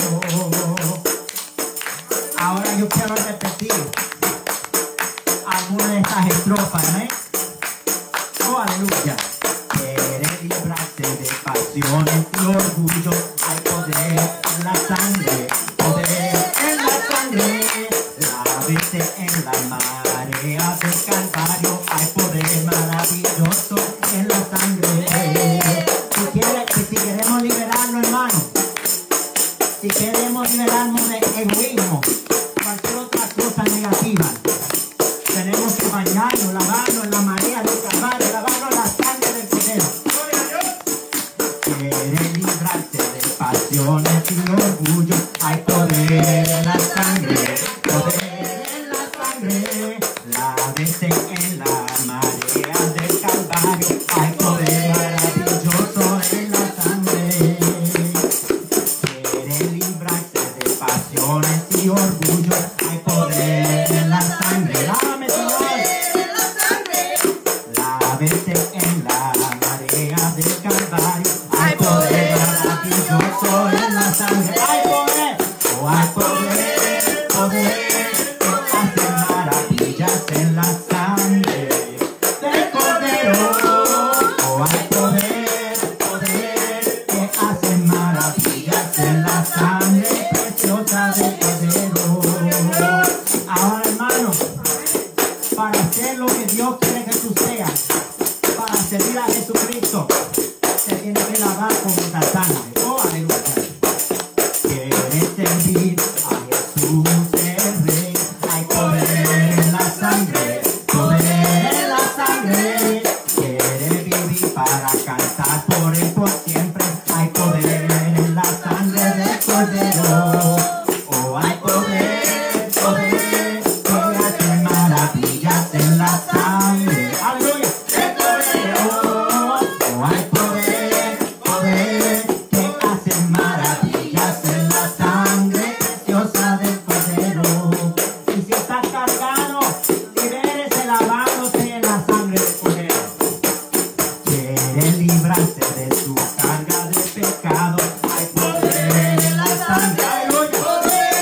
Ahora yo quiero repetir alguna de estas estrofas, ¿eh? Oh, aleluya. Quiere librarse de pasiones y orgullo. Hay poder en la sangre, poder en la sangre. Lávese en la marea del Calvario. Hay poder maravilloso en la sangre. Si queremos liberarnos, hermano, si queremos liberarnos de egoísmo, cualquier otra cosa negativa, tenemos que bañarnos, lavarnos en la marea del Calvario, lavarnos en la sangre del Cordero. Quiere librarse de pasiones y orgullo. Hay poder en la sangre, poder en la sangre. Lávese en la marea del Calvario. Hay poder maravilloso en la sangre. Quiere librarse de pasiones y orgullo. Hay poder en la sangre. Lávame, Señor. Lávese en la marea del Calvario. Hay poder maravilloso en la sangre. Hay poder. Oh, hay poder, poder que hace maravillas en la sangre del Cordero. Oh, hay poder, poder que hace maravillas en la sangre preciosa del Cordero. Ahora, hermano, para hacer lo que Dios quiere que tú seas, para servir a Jesucristo, te tienes que lavar con esta sangre. Oh, aleluya. Quieres servir a Jesús el Rey. Hay poder en la sangre, poder en la sangre. Quieres vivir para cantar por él por siempre. Hay poder en la sangre del Cordero. Oh, hay poder, poder que hace maravillas en la sangre. Aleluya. Del Cordero. Oh, hay poder, poder que hace maravillas en la sangre preciosa del Cordero. Y si estás cargado, libérese lavándose en la sangre del Cordero. Quiere librarse de su carga de pecado. Hay poder en la sangre. Aleluya.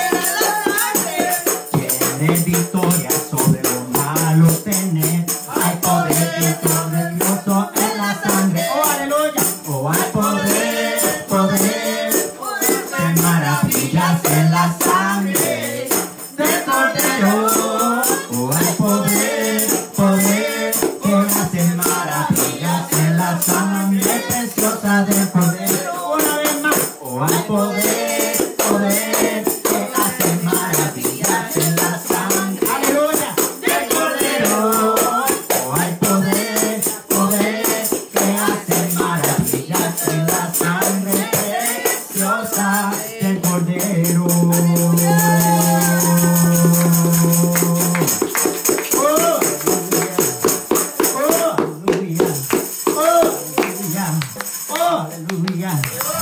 Quiere victoria sobre lo malo tener. Hay poder victorioso en la sangre. Oh, aleluya. Oh, hay poder, poder, de maravillas en la sangre del Cordero. Oh, hay poder, poder que hace maravillas en la sangre preciosa del Cordero. Una vez más. Oh, hay poder, poder que hace maravillas en la sangre. Aleluya. Del Cordero. Oh, hay poder, poder que hace maravillas en la sangre preciosa del Cordero. Oh, aleluya. Oh, aleluya. Oh, aleluya.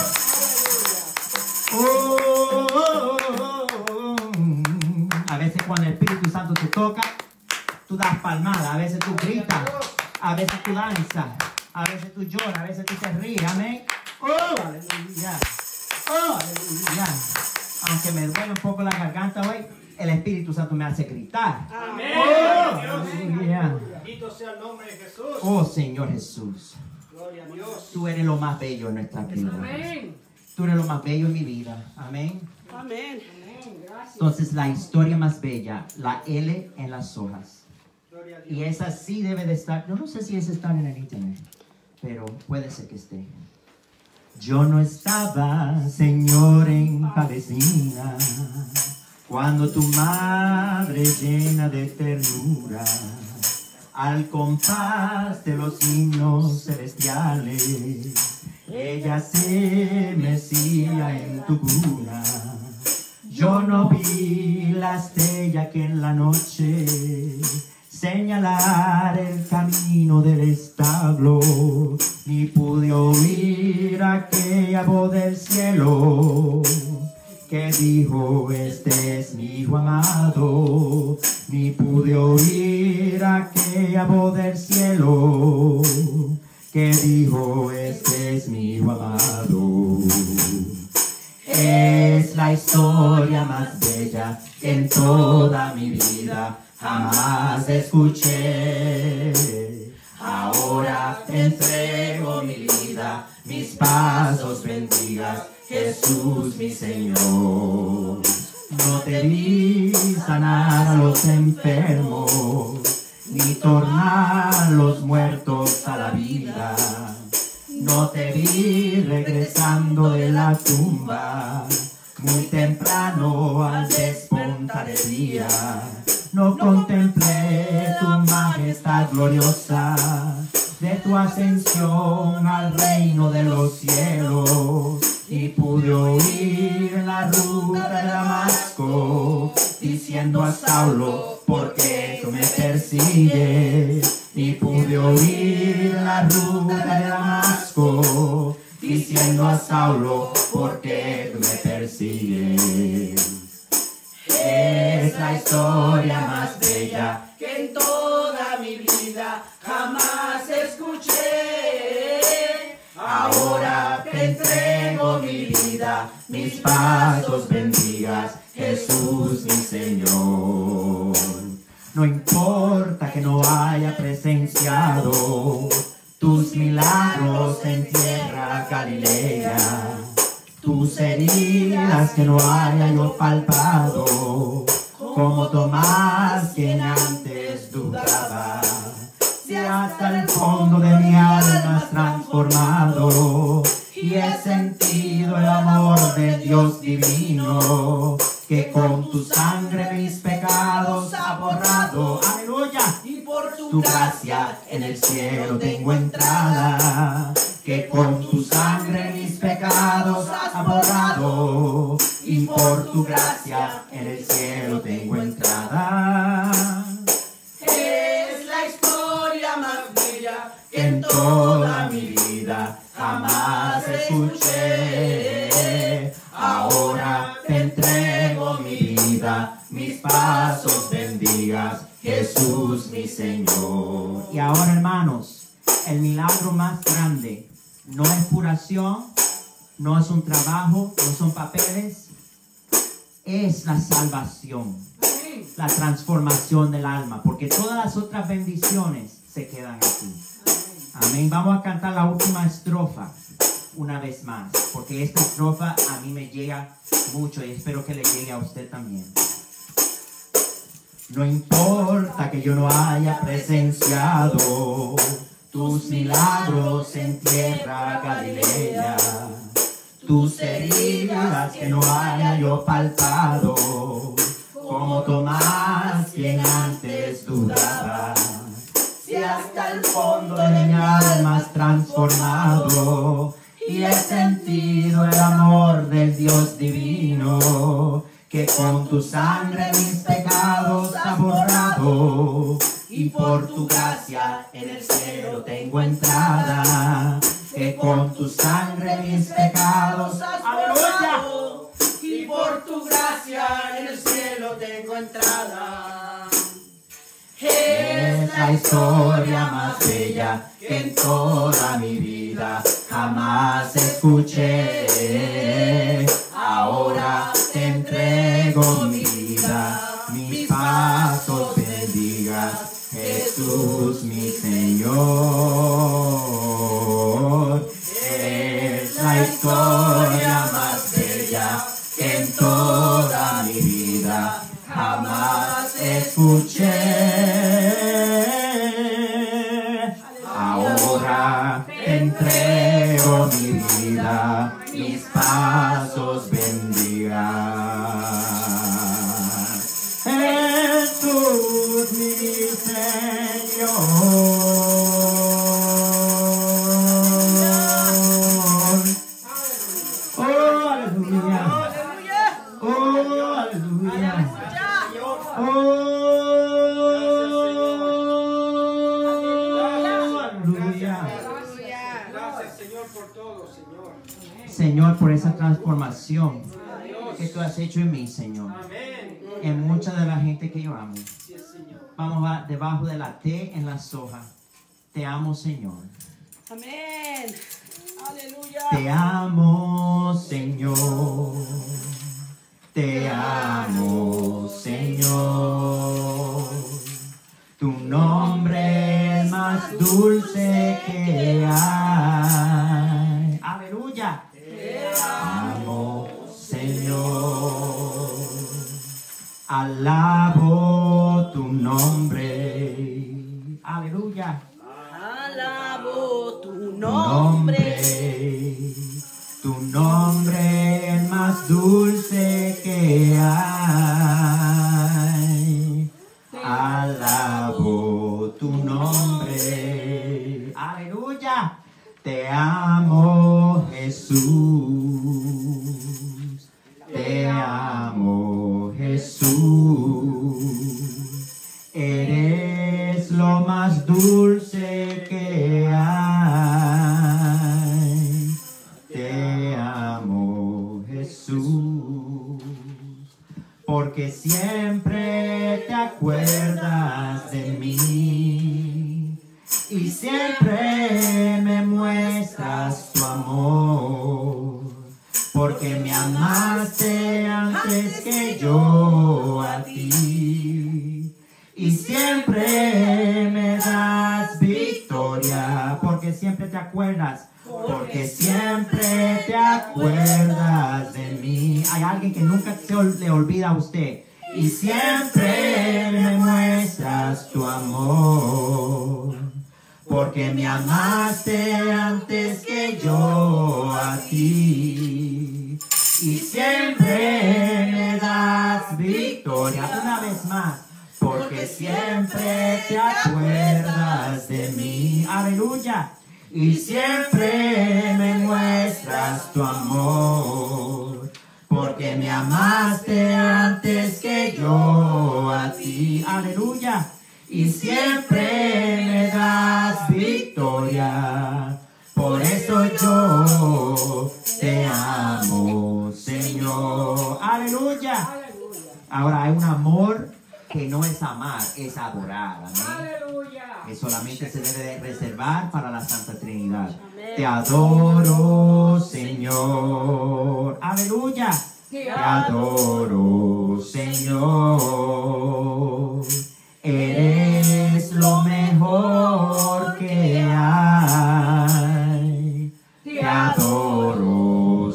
Oh, a veces cuando el Espíritu Santo te toca, tú das palmadas, a veces tú gritas, a veces tú danzas, a veces tú lloras, a veces tú te ríes, amén. Oh, aleluya. Oh, aleluya. Aunque me duele un poco la garganta hoy, el Espíritu Santo me hace gritar. Amén. Oh, aleluya. Bendito sea el nombre de Jesús. Oh Señor Jesús, Gloria a Dios. tú eres lo más bello en nuestras vidas. Amén. Tú eres lo más bello en mi vida. Amén. Amén. Amén. Gracias. Entonces la historia más bella, la L en las hojas. Gloria a Y Dios. esa sí debe de estar, yo no sé si esa está en el internet, pero puede ser que esté. Yo no estaba, Señor, en Palestina, cuando tu madre llena de ternura, al compás de los himnos celestiales, ella se mecía en tu cuna. Yo no vi la estrella que en la noche señalar el camino del establo, ni pude oír aquella voz del cielo que dijo: este es mi hijo amado, ni pude oír aquella voz del cielo que dijo: este es mi hijo amado. Es la historia más bella que en toda mi vida jamás escuché. Ahora te entrego mi vida, mis pasos bendigas, Jesús mi Señor. No te vi sanar a los enfermos, ni tornar a los muertos a la vida. No te vi regresando de la tumba muy temprano al despuntar el día. No contemplé tu majestad gloriosa de tu ascensión al reino de los cielos, y pude oír en la ruta de Damasco diciendo a Saulo: ¿por qué tú me persigues? Y pude oír en la ruta de Damasco diciendo a Saulo: ¿por qué tú me persigues? Es la historia más bella Que en toda mi vida jamás escuché. Ahora te entrego mi vida, mis pasos bendigas, Jesús mi Señor. No importa que no haya presenciado tus milagros en tierra Galilea, tus heridas que no haya yo palpado, como Tomás quien antes dudaba. Si hasta el fondo de mi alma has transformado y he sentido el amor de Dios divino, que con tu sangre mis pecados ha borrado. Aleluya. Y por Tu gracia en el cielo tengo entrada, que con tu sangre mis pecados has borrado, y por tu gracia en el cielo tengo entrada. es la historia más bella Que en toda mi vida jamás escuché. Ahora te entrego mi vida, mis pasos bendigas, Jesús mi Señor. Y ahora, hermanos, el milagro más grande no es curación, no es un trabajo, no son papeles, es la salvación, la transformación del alma, porque todas las otras bendiciones se quedan aquí. Amén. Vamos a cantar la última estrofa una vez más, porque esta estrofa a mí me llega mucho y espero que le llegue a usted también. No importa que yo no haya presenciado tus milagros en tierra Galilea, tus heridas que no haya yo palpado, como Tomás quien antes dudaba. Si hasta el fondo de mi alma has transformado y he sentido el amor del Dios divino, que con tu sangre mis pecados ha borrado, y por tu gracia en el cielo tengo entrada, que con tu sangre mis pecados has borrado, y por tu gracia en el cielo tengo entrada. Es la historia más bella que en toda mi vida jamás escuché. Ahora te entrego mi vida, mis pasos bendigas, Jesús entrego mi vida, mis pasos bendiga. Jesús mi Señor. Oh, aleluya. Oh, aleluya. Gracias, Señor, por todo, Señor. Señor, por esa transformación que tú has hecho en mí, Señor. Amén. En mucha de la gente que yo amo. Sí, Señor. Vamos a debajo de la T en la soja. Te amo, Señor. Amén. Aleluya. Te amo, Señor. Te amo, Señor. Tu nombre es más dulce que hay. Aleluya. Te amo, Señor. Alabo tu nombre. Aleluya. Alabo tu Tu nombre. nombre es más dulce que hay. Alabo tu nombre. Aleluya. Te amo, Jesús. Te amo, Jesús. Eres lo más dulce que hay. Te amo, Jesús, porque siempre te acuerdas de mí y siempre me muestras tu amor, porque me amaste antes que yo a ti. Y siempre me das victoria, porque siempre te acuerdas, porque siempre te acuerdas de mí. Hay alguien que nunca le olvida a usted. Y siempre me muestras tu amor, porque me amaste antes que yo a ti. Y siempre me das victoria. Una vez más. Porque siempre te acuerdas de mí. Aleluya. Y siempre me muestras tu amor. Porque me amaste antes que yo a ti. Aleluya. Y siempre me das victoria. Por eso yo te amo, Señor. Aleluya. Ahora hay un amor que no es amar, es adorar. Amén. Aleluya. Que solamente se debe reservar para la Santa Trinidad. Te adoro, Señor. Aleluya. Te adoro, Señor. Eres lo mejor que hay. Te adoro,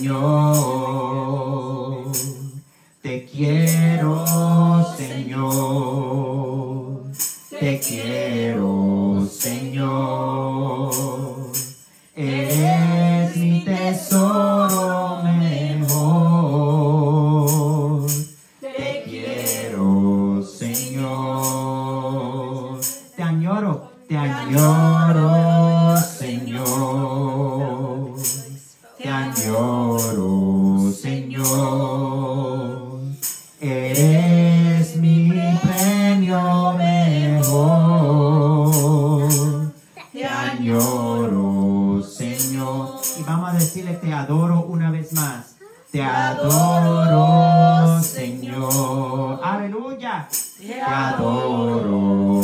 Señor. Te quiero, Señor. Te quiero, Señor. Eres mi tesoro mejor. Te quiero, Señor. Te añoro, Señor. Te añoro, Señor. Eres mi premio mejor. Te añoro, Señor. Y vamos a decirle te adoro una vez más. Te adoro, Señor. Aleluya. Te adoro,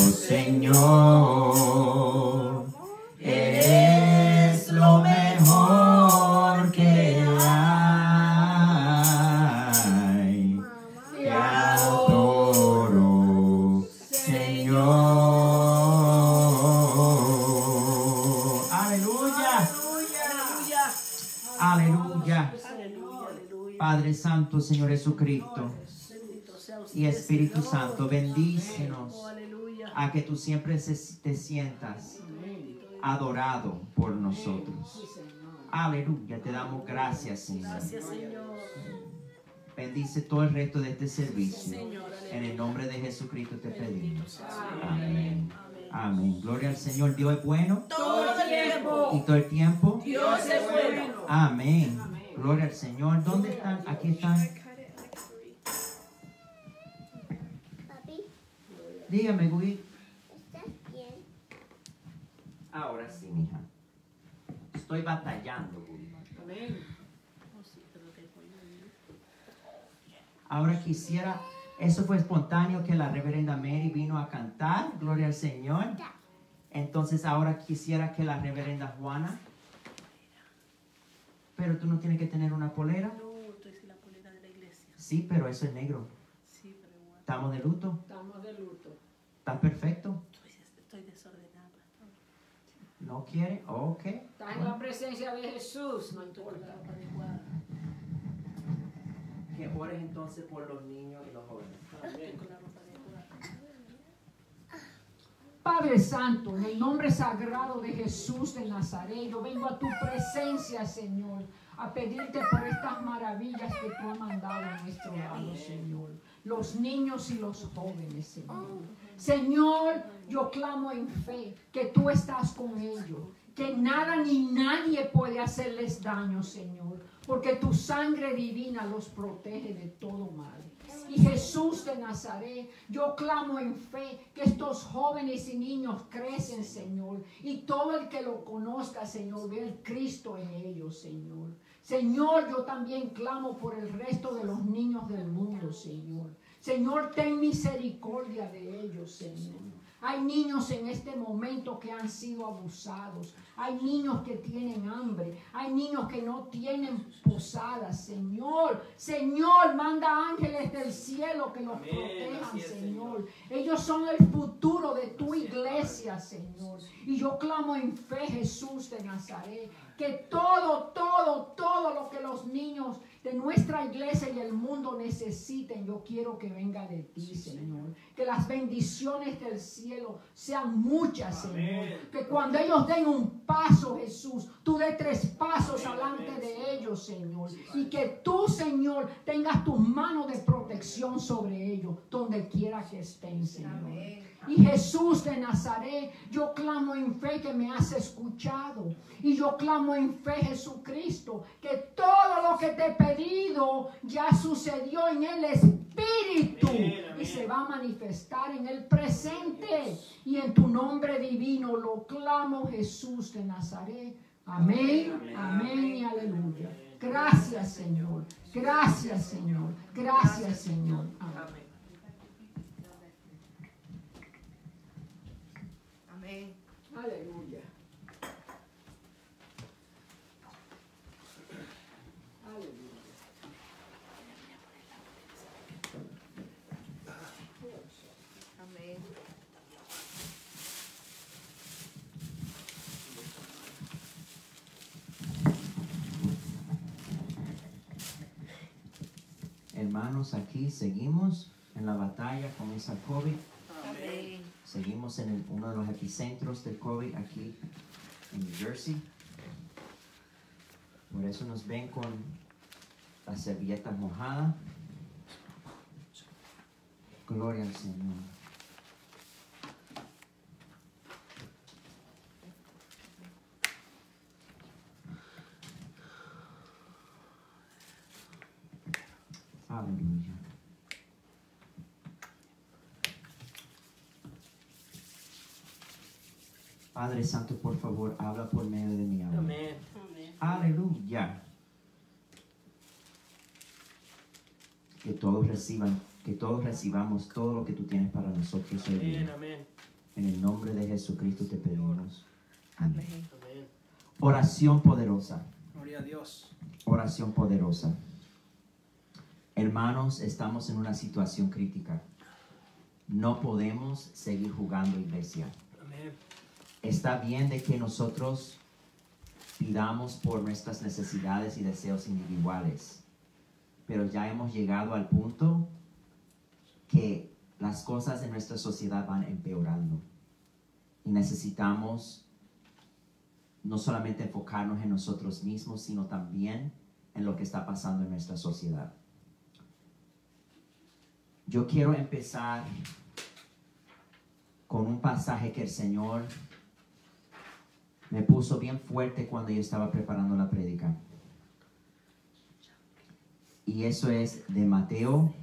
Señor. Eres lo mejor que hay. Te adoro, Señor. Aleluya. Aleluya. Padre Santo, Señor Jesucristo y Espíritu Santo, bendícenos a que tú siempre te sientas adorado por nosotros. Sí, Señor. Aleluya, te damos gracias, Señor. Gracias, Señor. Bendice todo el resto de este servicio. Señor, En el nombre de Jesucristo te pedimos. Amén. Amén. Gloria al Señor. Dios es bueno Todo el tiempo. y todo el tiempo. Dios es bueno. Amén. Gloria al Señor. ¿Dónde están? Aquí están. Papi, Dígame, Gui. ¿estás bien? Ahora sí, mija. Estoy batallando, Gui. Amén. Ahora quisiera, eso fue espontáneo que la reverenda Mary vino a cantar, gloria al Señor. Entonces ahora quisiera que la reverenda Juana, pero tú no tienes que tener una polera. No, estoy sin la polera de la iglesia. Sí, pero eso es negro. Sí, pero igual. Estamos de luto. Estamos de luto. ¿Está perfecto? Estoy desordenada. ¿No quiere? Ok. Está en la presencia de Jesús, no importa. Que ores entonces por los niños y los jóvenes. Padre Santo, en el nombre sagrado de Jesús de Nazaret, yo vengo a tu presencia, Señor, a pedirte por estas maravillas que tú has mandado a nuestro lado, Señor. Los niños y los jóvenes, Señor. Señor, yo clamo en fe que tú estás con ellos, que nada ni nadie puede hacerles daño, Señor, porque tu sangre divina los protege de todo mal. Y Jesús de Nazaret, yo clamo en fe que estos jóvenes y niños crecen, Señor, y todo el que lo conozca, Señor, ve el Cristo en ellos, Señor. Señor, yo también clamo por el resto de los niños del mundo, Señor. Señor, ten misericordia de ellos, Señor. Hay niños en este momento que han sido abusados. Hay niños que tienen hambre. Hay niños que no tienen posadas, Señor. Señor, manda ángeles del cielo que los protejan, Señor. Ellos son el futuro de tu iglesia, Señor. Y yo clamo en fe, Jesús de Nazaret, que todo lo que los niños de nuestra iglesia y el mundo necesiten, yo quiero que venga de ti, Señor. Que las bendiciones del cielo sean muchas, Señor. Que cuando ellos den un paso, Jesús, tú des 3 pasos adelante de ellos, Señor. Y que tú, Señor, tengas tu mano de protección sobre ellos, donde quiera que estén, Señor. Y Jesús de Nazaret, yo clamo en fe que me has escuchado. Y yo clamo en fe, Jesucristo, que todo lo que te he pedido ya sucedió en el Espíritu. Y se va a manifestar en el presente. Y en tu nombre divino lo clamo, Jesús de Nazaret. Amén, amén y aleluya. Gracias, Señor. Gracias, Señor. Gracias, Señor. Amén. Amén. Aleluya. Aleluya. Amén. Hermanos, aquí seguimos en la batalla con esa COVID. Amén. Seguimos en uno de los epicentros del COVID aquí en New Jersey. Por eso nos ven con las servilletas mojadas. Gloria al Señor. Aleluya. Padre Santo, por favor, habla por medio de mi alma. Amén. Amén. Aleluya. Que todos recibamos todo lo que tú tienes para nosotros hoy Amén. día. Amén. En el nombre de Jesucristo te pedimos. Amén. Amén. Oración poderosa. Gloria a Dios. Oración poderosa. Hermanos, estamos en una situación crítica. No podemos seguir jugando, iglesia. Amén. Está bien de que nosotros pidamos por nuestras necesidades y deseos individuales, pero ya hemos llegado al punto que las cosas en nuestra sociedad van empeorando y necesitamos no solamente enfocarnos en nosotros mismos, sino también en lo que está pasando en nuestra sociedad. Yo quiero empezar con un pasaje que el Señor me puso bien fuerte cuando yo estaba preparando la prédica. Y eso es de Mateo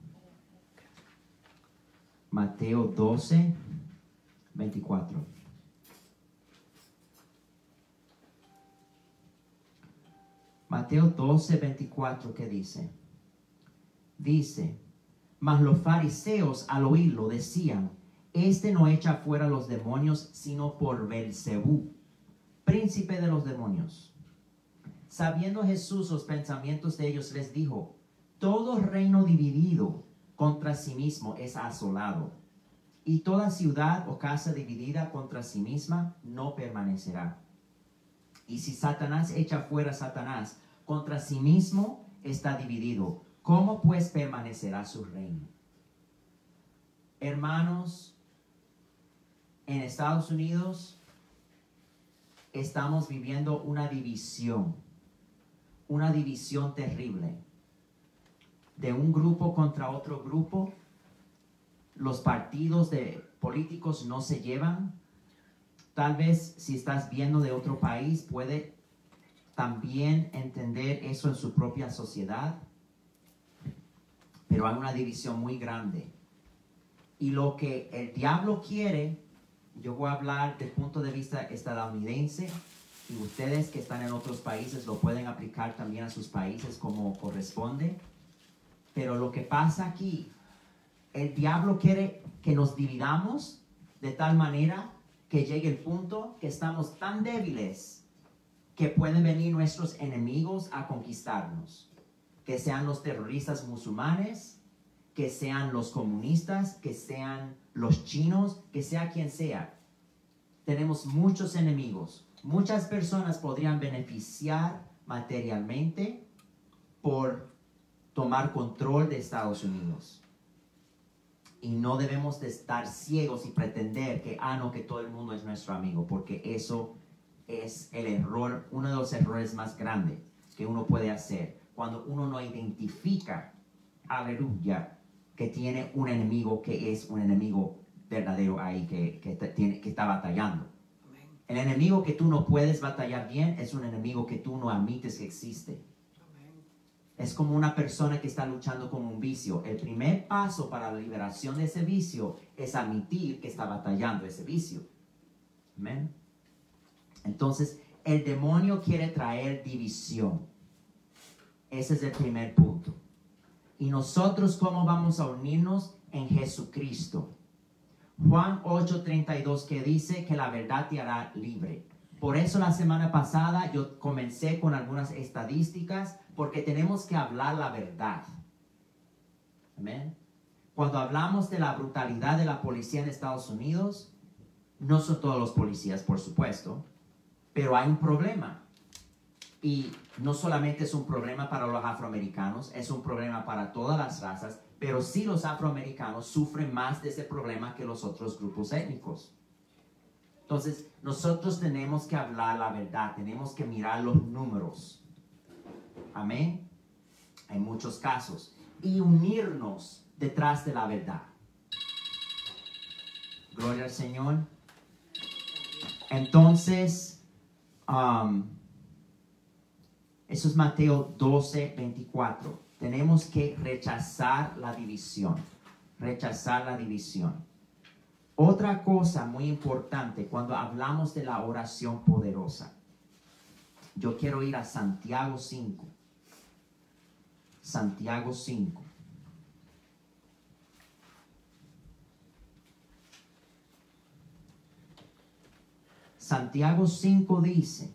12, 24. Mateo 12, 24, ¿qué dice? Dice, mas los fariseos al oírlo decían, este no echa fuera los demonios, sino por Belzebú, príncipe de los demonios. Sabiendo Jesús los pensamientos de ellos, les dijo, todo reino dividido contra sí mismo es asolado, y toda ciudad o casa dividida contra sí misma no permanecerá. Y si Satanás echa fuera a Satanás, contra sí mismo está dividido. ¿Cómo pues permanecerá su reino? Hermanos, en Estados Unidos estamos viviendo una división terrible. De un grupo contra otro grupo, los partidos políticos no se llevan. Tal vez si estás viendo de otro país, puede también entender eso en su propia sociedad. Pero hay una división muy grande. Y lo que el diablo quiere, yo voy a hablar del punto de vista estadounidense, y ustedes que están en otros países lo pueden aplicar también a sus países como corresponde. Pero lo que pasa aquí, el diablo quiere que nos dividamos de tal manera que llegue el punto que estamos tan débiles que pueden venir nuestros enemigos a conquistarnos. Que sean los terroristas musulmanes, que sean los comunistas, que sean los chinos, que sea quien sea. Tenemos muchos enemigos. Muchas personas podrían beneficiar materialmente por tomar control de Estados Unidos. Y no debemos de estar ciegos y pretender que, no, que todo el mundo es nuestro amigo, porque eso es el error, uno de los errores más grandes que uno puede hacer. Cuando uno no identifica, aleluya, que tiene un enemigo que es un enemigo verdadero ahí, que está batallando. El enemigo que tú no puedes batallar bien es un enemigo que tú no admites que existe. Es como una persona que está luchando con un vicio. El primer paso para la liberación de ese vicio es admitir que está batallando ese vicio. Amén. Entonces, el demonio quiere traer división. Ese es el primer punto. Y nosotros, ¿cómo vamos a unirnos? En Jesucristo. Juan 8:32, que dice que la verdad te hará libre. Por eso la semana pasada yo comencé con algunas estadísticas, porque tenemos que hablar la verdad. Amén. Cuando hablamos de la brutalidad de la policía en Estados Unidos, no son todos los policías, por supuesto, pero hay un problema. Y no solamente es un problema para los afroamericanos, es un problema para todas las razas, pero sí los afroamericanos sufren más de ese problema que los otros grupos étnicos. Entonces, nosotros tenemos que hablar la verdad, tenemos que mirar los números. Amén. En muchos casos. Y unirnos detrás de la verdad. Gloria al Señor. Entonces, eso es Mateo 12, 24. Tenemos que rechazar la división. Rechazar la división. Otra cosa muy importante cuando hablamos de la oración poderosa. Yo quiero ir a Santiago 5. Santiago 5. Santiago 5 dice,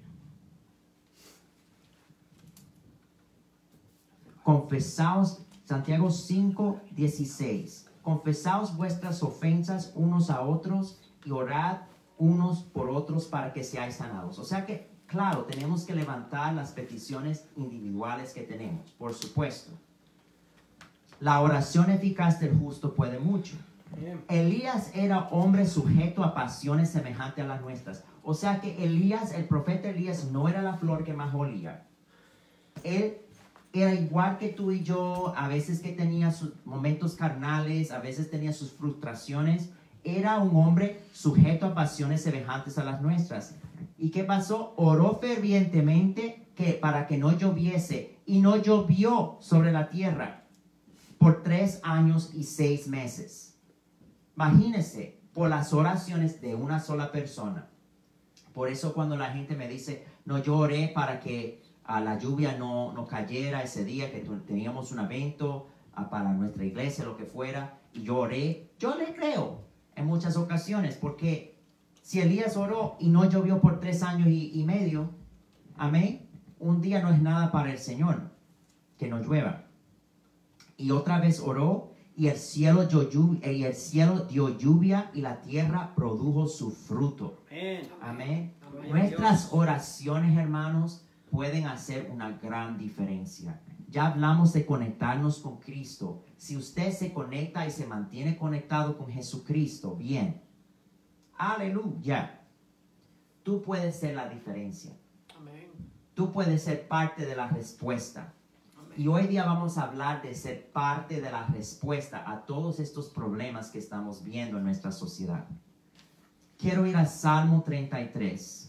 confesaos, Santiago 5, 16, confesaos vuestras ofensas unos a otros y orad unos por otros para que seáis sanados. O sea que, claro, tenemos que levantar las peticiones individuales que tenemos, por supuesto. La oración eficaz del justo puede mucho. Amén. Elías era hombre sujeto a pasiones semejantes a las nuestras. O sea que Elías, el profeta Elías, no era la flor que más olía. Él era igual que tú y yo, a veces que tenía sus momentos carnales, a veces tenía sus frustraciones. Era un hombre sujeto a pasiones semejantes a las nuestras. ¿Y qué pasó? Oró fervientemente para que no lloviese, y no llovió sobre la tierra por 3 años y 6 meses. Imagínense, por las oraciones de una sola persona. Por eso cuando la gente me dice, no, yo oré para que la lluvia no cayera ese día que teníamos un evento para nuestra iglesia, lo que fuera, y yo oré, yo le creo en muchas ocasiones, porque si Elías oró y no llovió por 3 años y medio, amén, un día no es nada para el Señor que no llueva. Y otra vez oró, y el cielo dio lluvia, y la tierra produjo su fruto. Amén. Amén. Amén. Nuestras oraciones, hermanos, pueden hacer una gran diferencia. Ya hablamos de conectarnos con Cristo. Si usted se conecta y se mantiene conectado con Jesucristo, bien. Aleluya. Tú puedes ser la diferencia. Amén. Tú puedes ser parte de la respuesta. Y hoy día vamos a hablar de ser parte de la respuesta a todos estos problemas que estamos viendo en nuestra sociedad. Quiero ir a Salmo 33.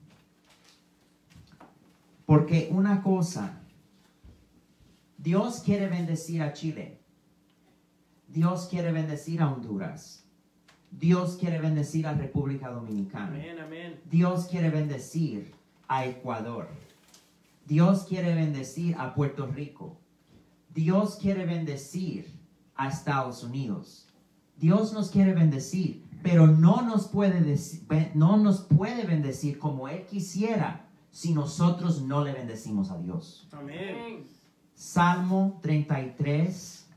Porque una cosa, Dios quiere bendecir a Chile. Dios quiere bendecir a Honduras. Dios quiere bendecir a República Dominicana. Amén. Amén. Dios quiere bendecir a Ecuador. Dios quiere bendecir a Puerto Rico. Dios quiere bendecir a Estados Unidos. Dios nos quiere bendecir, pero no nos puede bendecir como Él quisiera si nosotros no le bendecimos a Dios. Amén. Salmo 33,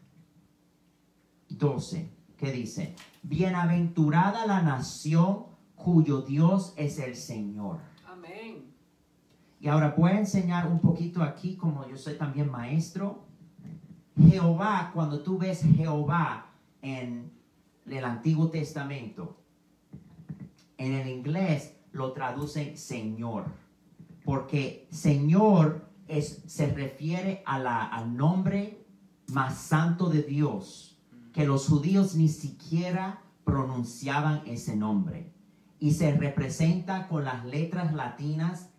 12, ¿qué dice? Bienaventurada la nación cuyo Dios es el Señor. Amén. Y ahora voy a enseñar un poquito aquí, como yo soy también maestro. Jehová, cuando tú ves Jehová en el Antiguo Testamento, en el inglés lo traducen Señor. Porque Señor se refiere al nombre más santo de Dios, que los judíos ni siquiera pronunciaban ese nombre. Y se representa con las letras latinas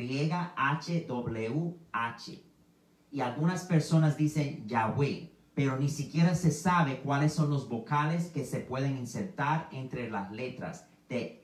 YHWH. Y algunas personas dicen Yahweh, pero ni siquiera se sabe cuáles son los vocales que se pueden insertar entre las letras de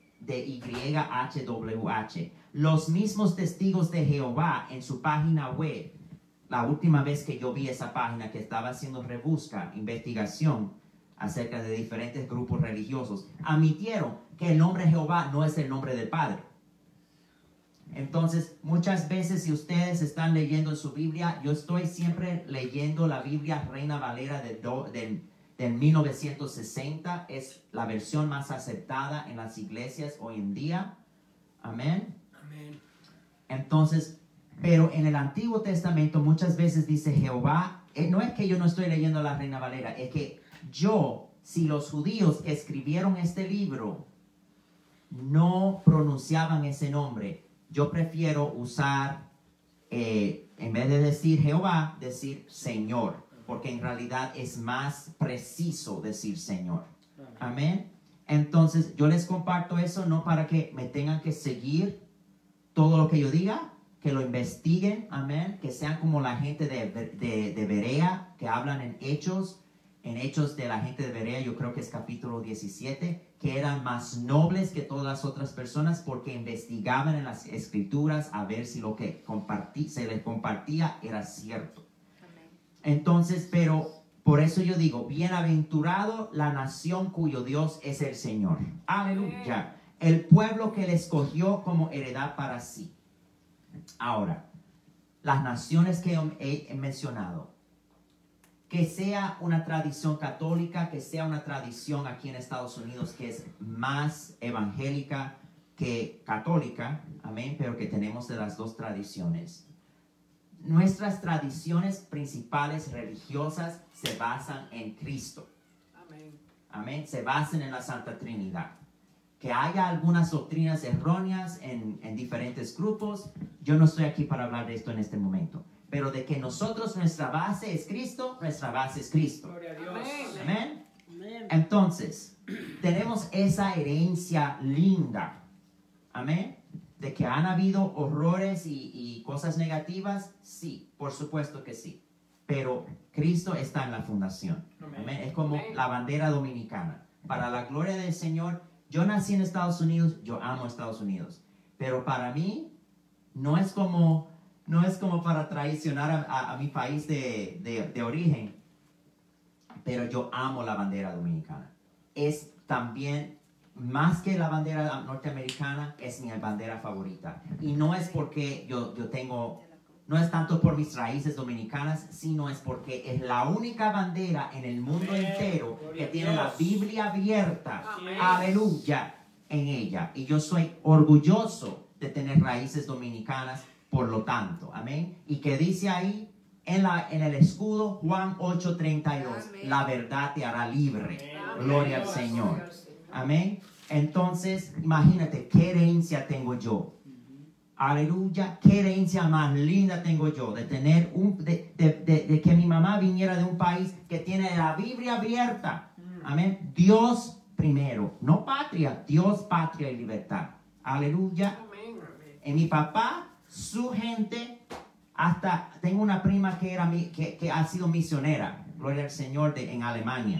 YHWH. Los mismos testigos de Jehová en su página web, la última vez que yo vi esa página, que estaba haciendo investigación acerca de diferentes grupos religiosos, admitieron que el nombre Jehová no es el nombre del Padre. Entonces, muchas veces si ustedes están leyendo en su Biblia, yo estoy siempre leyendo la Biblia Reina Valera del 1960. Es la versión más aceptada en las iglesias hoy en día. Amén. Amén. Entonces, pero en el Antiguo Testamento muchas veces dice Jehová. No es que yo no estoy leyendo la Reina Valera, es que si los judíos que escribieron este libro no pronunciaban ese nombre, yo prefiero usar, en vez de decir Jehová, decir Señor, porque en realidad es más preciso decir Señor. Amén. Entonces, yo les comparto eso no para que me tengan que seguir todo lo que yo diga, que lo investiguen, amén, que sean como la gente de Berea, que hablan en Hechos de la gente de Berea, yo creo que es capítulo 17, que eran más nobles que todas las otras personas porque investigaban en las escrituras a ver si lo que se les compartía era cierto. Amén. Entonces, pero por eso yo digo, bienaventurado la nación cuyo Dios es el Señor. Aleluya. El pueblo que le escogió como heredad para sí. Ahora, las naciones que he mencionado, que sea una tradición católica, que sea una tradición aquí en Estados Unidos que es más evangélica que católica, amén, pero que tenemos de las dos tradiciones. Nuestras tradiciones principales religiosas se basan en Cristo. Amén. amén, se basen en la Santa Trinidad. Que haya algunas doctrinas erróneas en diferentes grupos, yo no estoy aquí para hablar de esto en este momento. Pero de que nosotros, nuestra base es Cristo, nuestra base es Cristo. Gloria a Dios. Amén. Amén. Entonces, tenemos esa herencia linda. Amén. De que han habido horrores y cosas negativas, sí, por supuesto que sí. Pero Cristo está en la fundación. Amén. Es como la bandera dominicana. Para la gloria del Señor, yo nací en Estados Unidos, yo amo Estados Unidos. Pero para mí, no es como para traicionar a mi país de origen. Pero yo amo la bandera dominicana. Es también, más que la bandera norteamericana, es mi bandera favorita. Y no es porque yo tengo, no es tanto por mis raíces dominicanas, sino es porque es la única bandera en el mundo Amén. entero Gloria que a tiene Dios. la Biblia abierta. Amén. Aleluya. En ella. Y yo soy orgulloso de tener raíces dominicanas, por lo tanto. Amén. Y que dice ahí en el escudo, Juan 8:32, Amén. la verdad te hará libre. Amén. Gloria al Señor. Amén. Entonces, imagínate qué herencia tengo yo. Aleluya, qué herencia más linda tengo yo de tener de que mi mamá viniera de un país que tiene la Biblia abierta. Amén. Dios primero, no patria, Dios, patria y libertad. Aleluya. Amén. En mi papá, su gente, hasta tengo una prima que ha sido misionera, gloria al Señor, en Alemania.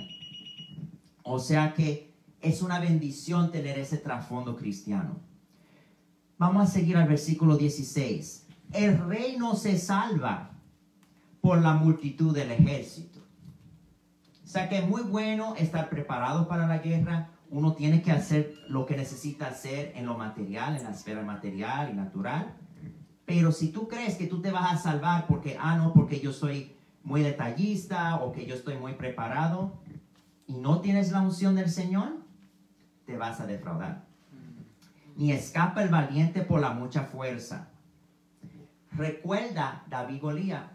O sea que es una bendición tener ese trasfondo cristiano. Vamos a seguir al versículo 16. El rey no se salva por la multitud del ejército. O sea que es muy bueno estar preparado para la guerra. Uno tiene que hacer lo que necesita hacer en lo material, en la esfera material y natural. Pero si tú crees que tú te vas a salvar porque yo soy muy detallista o que yo estoy muy preparado y no tienes la unción del Señor, te vas a defraudar. Ni escapa el valiente por la mucha fuerza. Recuerda David Golía.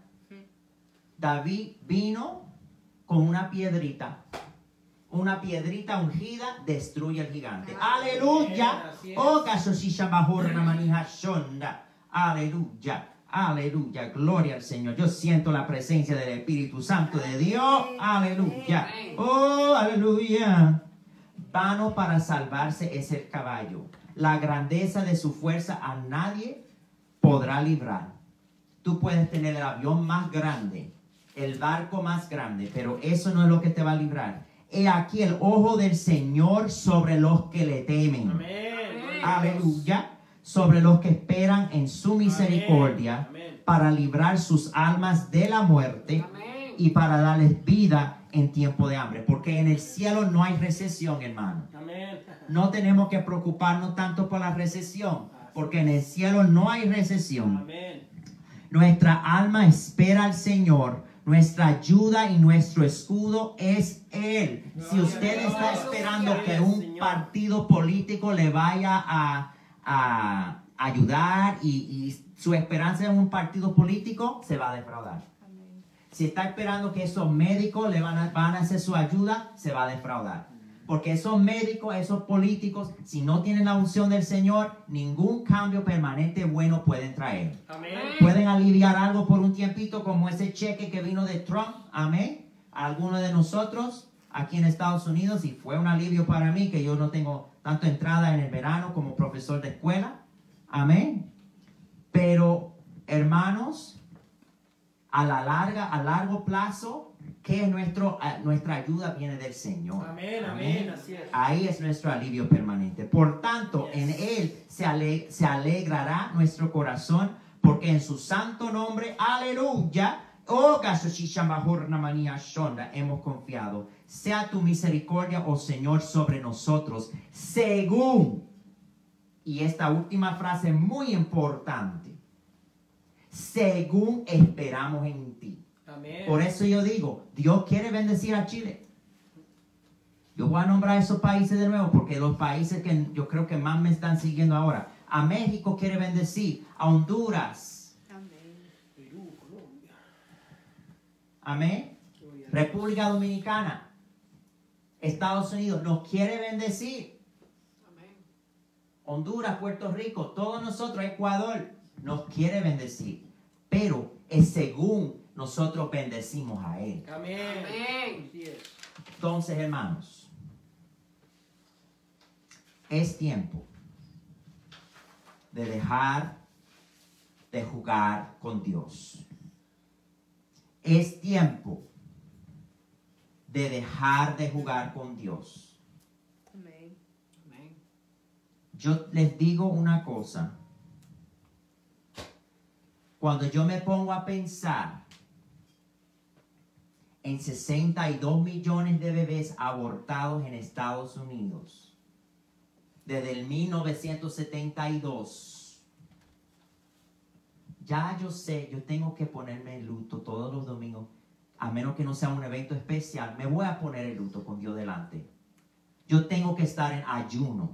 David vino con una piedrita ungida, destruye al gigante. Aleluya. Así es. Oh, Gasoshisha Bahorna Manija Shonda. Aleluya. Aleluya. Gloria al Señor. Yo siento la presencia del Espíritu Santo de Dios. Aleluya. Oh, aleluya. Vano para salvarse es el caballo. La grandeza de su fuerza a nadie podrá librar. Tú puedes tener el avión más grande, el barco más grande, pero eso no es lo que te va a librar. He aquí el ojo del Señor sobre los que le temen. Amén. Aleluya. Sobre los que esperan en su misericordia, Amén. para librar sus almas de la muerte Amén. y para darles vida en tiempo de hambre. Porque en el cielo no hay recesión, hermano. Amén. No tenemos que preocuparnos tanto por la recesión, porque en el cielo no hay recesión. Amén. Nuestra alma espera al Señor. Nuestra ayuda y nuestro escudo es Él. Si usted está esperando que un partido político le vaya a ayudar y su esperanza en un partido político, se va a defraudar. Si está esperando que esos médicos le van a hacer su ayuda, se va a defraudar. Porque esos médicos, esos políticos, si no tienen la unción del Señor, ningún cambio permanente bueno pueden traer. Amén. Pueden aliviar algo por un tiempito, como ese cheque que vino de Trump, amén, a algunos de nosotros aquí en Estados Unidos, y fue un alivio para mí, que yo no tengo tanto entrada en el verano como profesor de escuela, amén. Pero, hermanos, a largo plazo, que nuestra ayuda viene del Señor. Amén, amén, así es. Ahí es nuestro alivio permanente. Por tanto, en Él se alegrará nuestro corazón, porque en su santo nombre, aleluya, oh, hemos confiado. Sea tu misericordia, oh Señor, sobre nosotros, según, y esta última frase muy importante, según esperamos en ti. Amén. Por eso yo digo, Dios quiere bendecir a Chile. Yo voy a nombrar esos países de nuevo, porque los países que yo creo que más me están siguiendo ahora. A México quiere bendecir, a Honduras. Amén. Perú, Colombia. Amén. Gloria a Dios. República Dominicana. Estados Unidos nos quiere bendecir. Amén. Honduras, Puerto Rico, todos nosotros, Ecuador, nos quiere bendecir. Pero es según nosotros bendecimos a Él. Amén. Amén. Así es. Entonces, hermanos, es tiempo de dejar de jugar con Dios. Es tiempo de dejar de jugar con Dios. Amén. Amén. Yo les digo una cosa. Cuando yo me pongo a pensar en 62 millones de bebés abortados en Estados Unidos desde el 1972, ya yo sé, yo tengo que ponerme en luto todos los domingos, a menos que no sea un evento especial, me voy a poner en luto con Dios delante. Yo tengo que estar en ayuno.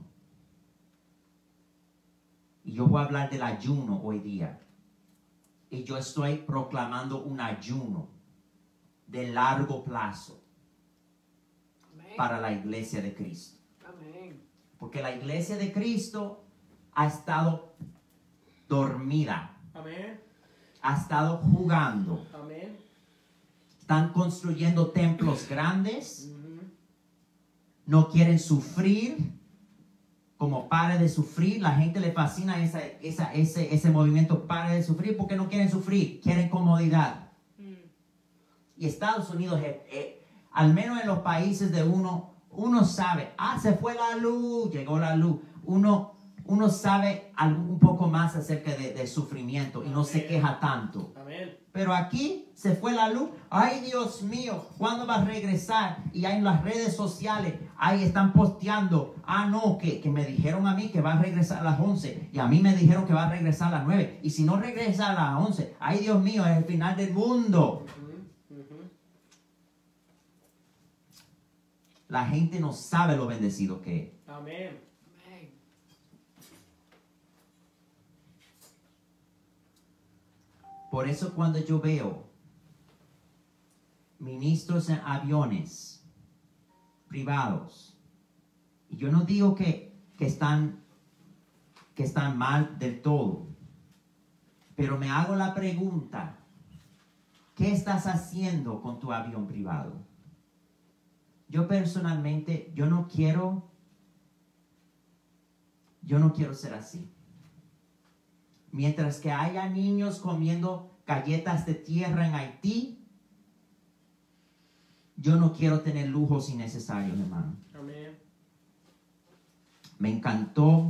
Y yo voy a hablar del ayuno hoy día. Y yo estoy proclamando un ayuno de largo plazo Amén. para la iglesia de Cristo. Amén. Porque la iglesia de Cristo ha estado dormida, Amén. ha estado jugando. Amén. Están construyendo templos grandes, Ujú. no quieren sufrir. Como pare de sufrir, la gente le fascina ese movimiento, pare de sufrir, porque no quieren sufrir, quieren comodidad. Y Estados Unidos, al menos en los países de uno sabe, se fue la luz, llegó la luz. Uno sabe un poco más acerca de sufrimiento y no se queja tanto. Amén. Pero aquí se fue la luz. Ay, Dios mío, ¿cuándo va a regresar? Y ahí en las redes sociales, ahí están posteando. No, que me dijeron a mí que va a regresar a las 11. Y a mí me dijeron que va a regresar a las 9. Y si no regresa a las 11, ay, Dios mío, es el final del mundo. Ujú. Ujú. La gente no sabe lo bendecido que es. Amén. Amén. Por eso cuando yo veo ministros en aviones privados, y yo no digo que están mal del todo, pero me hago la pregunta, ¿qué estás haciendo con tu avión privado? Yo personalmente, yo no quiero ser así. Mientras que haya niños comiendo galletas de tierra en Haití, yo no quiero tener lujos innecesarios, hermano. Amén. Me encantó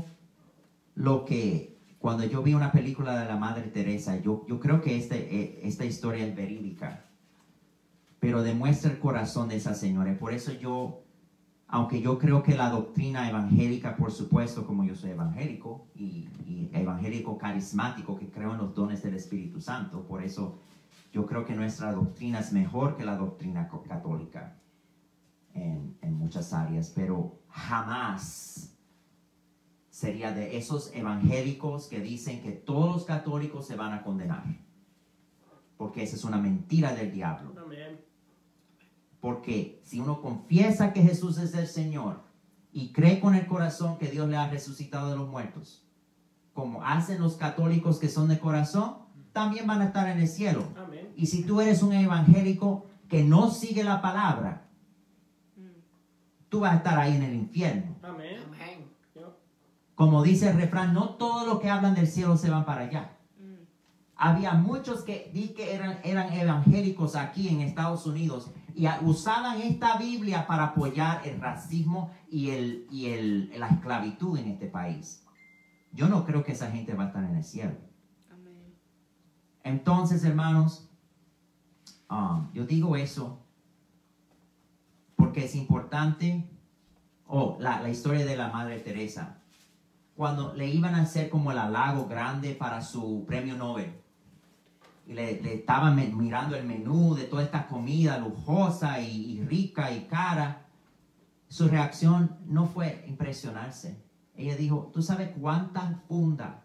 cuando yo vi una película de la Madre Teresa, yo creo que esta historia es verídica, pero demuestra el corazón de esa señora. Y por eso aunque yo creo que la doctrina evangélica, por supuesto, como yo soy evangélico y evangélico carismático, que creo en los dones del Espíritu Santo, por eso yo creo que nuestra doctrina es mejor que la doctrina católica en muchas áreas, pero jamás sería de esos evangélicos que dicen que todos los católicos se van a condenar, porque esa es una mentira del diablo. Amén. Porque si uno confiesa que Jesús es el Señor y cree con el corazón que Dios le ha resucitado de los muertos, como hacen los católicos que son de corazón, también van a estar en el cielo. Amén. Y si tú eres un evangélico que no sigue la palabra, tú vas a estar ahí en el infierno. Amén. Amén. Yo- Como dice el refrán, no todos los que hablan del cielo se van para allá. Había muchos que eran evangélicos aquí en Estados Unidos y usaban esta Biblia para apoyar el racismo y la esclavitud en este país. Yo no creo que esa gente va a estar en el cielo. Amén. Entonces, hermanos, yo digo eso porque es importante. La historia de la Madre Teresa. Cuando le iban a hacer como el halago grande para su premio Nobel. Y le estaban mirando el menú de toda esta comida lujosa y rica y cara. Su reacción no fue impresionarse. Ella dijo, ¿tú sabes cuántas fundas?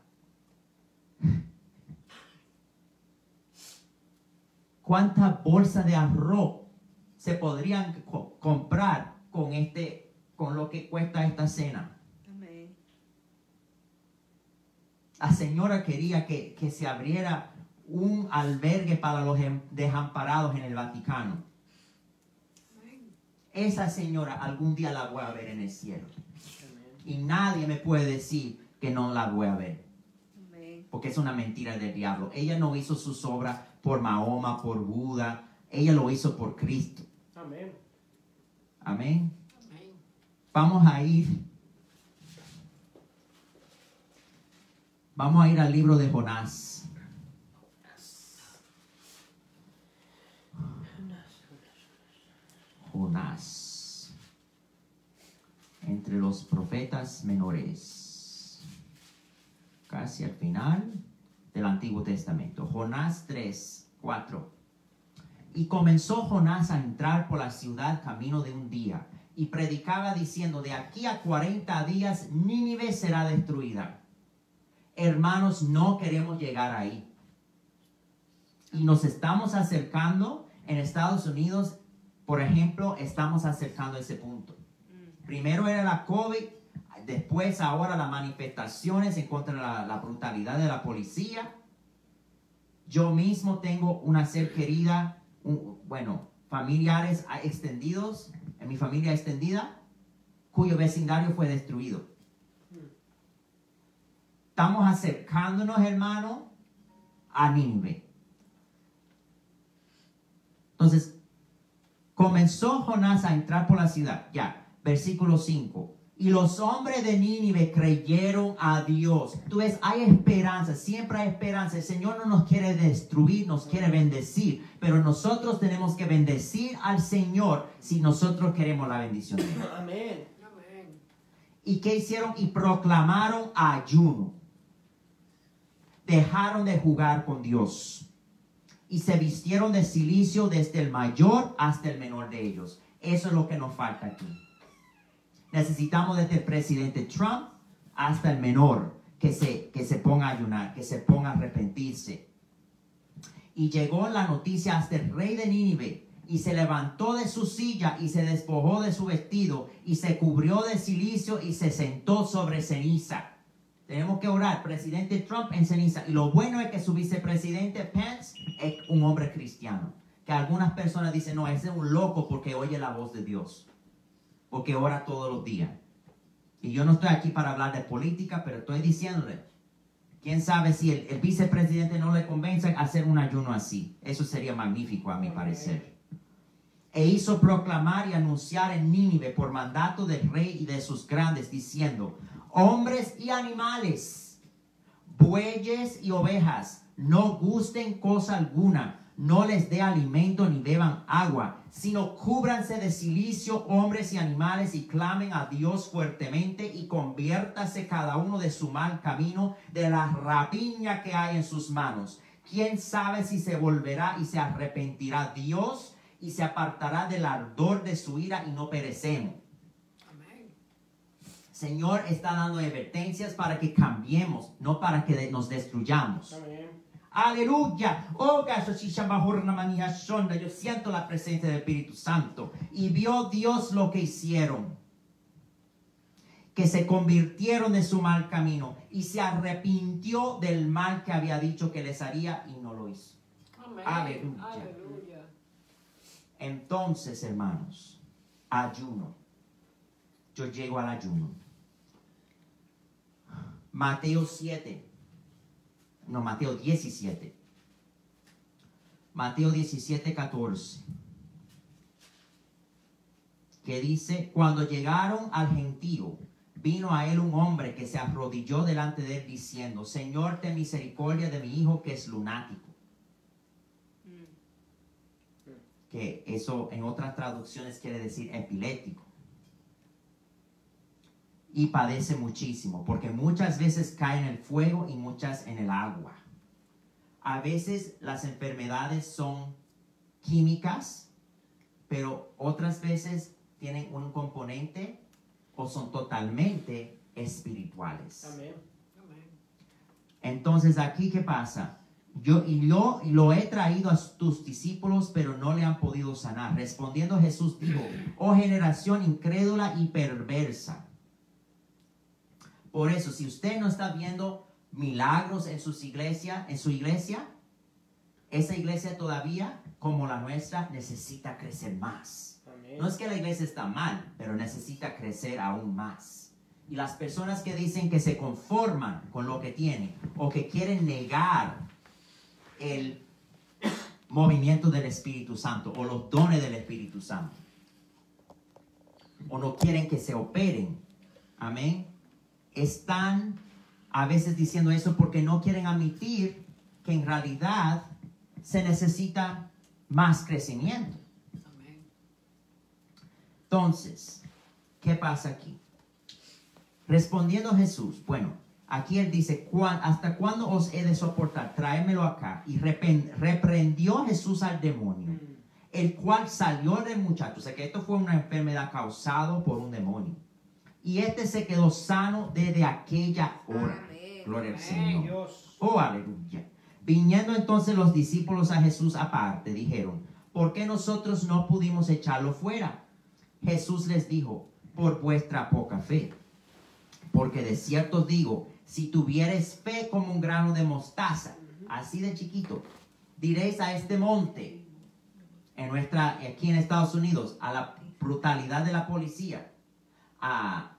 ¿Cuántas bolsas de arroz se podrían comprar con lo que cuesta esta cena. Amén. La señora quería que se abriera un albergue para los desamparados en el Vaticano. Esa señora algún día la voy a ver en el cielo. Y nadie me puede decir que no la voy a ver. Amén. Porque es una mentira del diablo. Ella no hizo sus obras por Mahoma, por Buda. Ella lo hizo por Cristo. Amén. Amén. Vamos a ir al libro de Jonás. Jonás. Entre los profetas menores. Casi al final del Antiguo Testamento. Jonás 3:4. Y comenzó Jonás a entrar por la ciudad camino de un día, y predicaba diciendo: de aquí a 40 días Nínive será destruida. Hermanos, no queremos llegar ahí. Y nos estamos acercando en Estados Unidos, por ejemplo, estamos acercando a ese punto. Primero era la COVID, después ahora las manifestaciones en contra de la brutalidad de la policía. Yo mismo tengo una ser querida, familiares extendidos, en mi familia extendida, cuyo vecindario fue destruido. Estamos acercándonos, hermano, a Nínive. Entonces, comenzó Jonás a entrar por la ciudad. Ya, versículo 5. Y los hombres de Nínive creyeron a Dios. Tú ves, hay esperanza, siempre hay esperanza. El Señor no nos quiere destruir, nos quiere bendecir. Pero nosotros tenemos que bendecir al Señor si nosotros queremos la bendición de Él. Amén. ¿Y qué hicieron? Y proclamaron ayuno. Dejaron de jugar con Dios. Y se vistieron de cilicio desde el mayor hasta el menor de ellos. Eso es lo que nos falta aquí. Necesitamos desde el presidente Trump hasta el menor que se ponga a ayunar, que se ponga a arrepentirse. Y llegó la noticia hasta el rey de Nínive, y se levantó de su silla y se despojó de su vestido y se cubrió de cilicio y se sentó sobre ceniza. Tenemos que orar, presidente Trump en ceniza. Y lo bueno es que su vicepresidente Pence es un hombre cristiano. Que algunas personas dicen, no, ese es un loco porque oye la voz de Dios. Porque ora todos los días. Y yo no estoy aquí para hablar de política, pero estoy diciéndole, quién sabe si el vicepresidente no le convence a hacer un ayuno así. Eso sería magnífico a mi parecer. E hizo proclamar y anunciar en Nínive por mandato del rey y de sus grandes, diciendo: hombres y animales, bueyes y ovejas, no gusten cosa alguna, no les dé alimento ni beban agua, sino cúbranse de cilicio hombres y animales y clamen a Dios fuertemente y conviértase cada uno de su mal camino, de la rapiña que hay en sus manos. ¿Quién sabe si se volverá y se arrepentirá Dios y se apartará del ardor de su ira y no perecemos? Señor está dando advertencias para que cambiemos, no para que nos destruyamos. Amén. Aleluya. Oh, yo siento la presencia del Espíritu Santo. Y vio Dios lo que hicieron, que se convirtieron de su mal camino y se arrepintió del mal que había dicho que les haría y no lo hizo. Amén. Aleluya. Aleluya. Entonces, hermanos, ayuno. Yo llego al ayuno. Mateo 17. Mateo 17, 14. Que dice: cuando llegaron al gentío, vino a él un hombre que se arrodilló delante de él diciendo: Señor, ten misericordia de mi hijo que es lunático. Que eso en otras traducciones quiere decir epiléptico. Y padece muchísimo, porque muchas veces cae en el fuego y muchas en el agua. A veces las enfermedades son químicas, pero otras veces tienen un componente o son totalmente espirituales. Amén. Entonces, aquí, ¿qué pasa? Yo lo he traído a tus discípulos, pero no le han podido sanar. Respondiendo Jesús dijo, oh generación incrédula y perversa. Por eso, si usted no está viendo milagros en su iglesia, esa iglesia todavía, como la nuestra, necesita crecer más. Amén. No es que la iglesia está mal, pero necesita crecer aún más. Y las personas que dicen que se conforman con lo que tienen o que quieren negar el movimiento del Espíritu Santo o los dones del Espíritu Santo, o no quieren que se operen, amén, están a veces diciendo eso porque no quieren admitir que en realidad se necesita más crecimiento. Entonces, ¿qué pasa aquí? Respondiendo Jesús, bueno, aquí él dice, ¿hasta cuándo os he de soportar? Tráemelo acá. Y reprendió Jesús al demonio, el cual salió del muchacho. O sea que esto fue una enfermedad causada por un demonio. Y este se quedó sano desde aquella hora. Amén. Gloria al Amén, Señor. Dios. Oh, aleluya. Viniendo entonces los discípulos a Jesús aparte, dijeron, ¿por qué nosotros no pudimos echarlo fuera? Jesús les dijo, por vuestra poca fe. Porque de cierto os digo, si tuvieres fe como un grano de mostaza, así de chiquito, diréis a este monte, aquí en Estados Unidos, a la brutalidad de la policía, a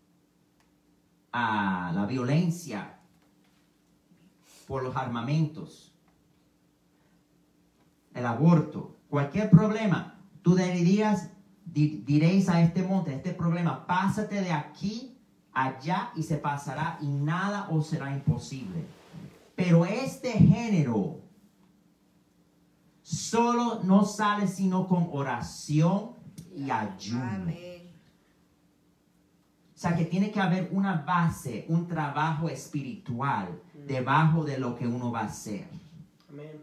la violencia por los armamentos, el aborto, cualquier problema, tú diréis a este monte, a este problema, pásate de aquí allá y se pasará y nada os será imposible. Pero este género solo no sale sino con oración y ayuno. Amén. O sea que tiene que haber una base, un trabajo espiritual debajo de lo que uno va a hacer. Amén.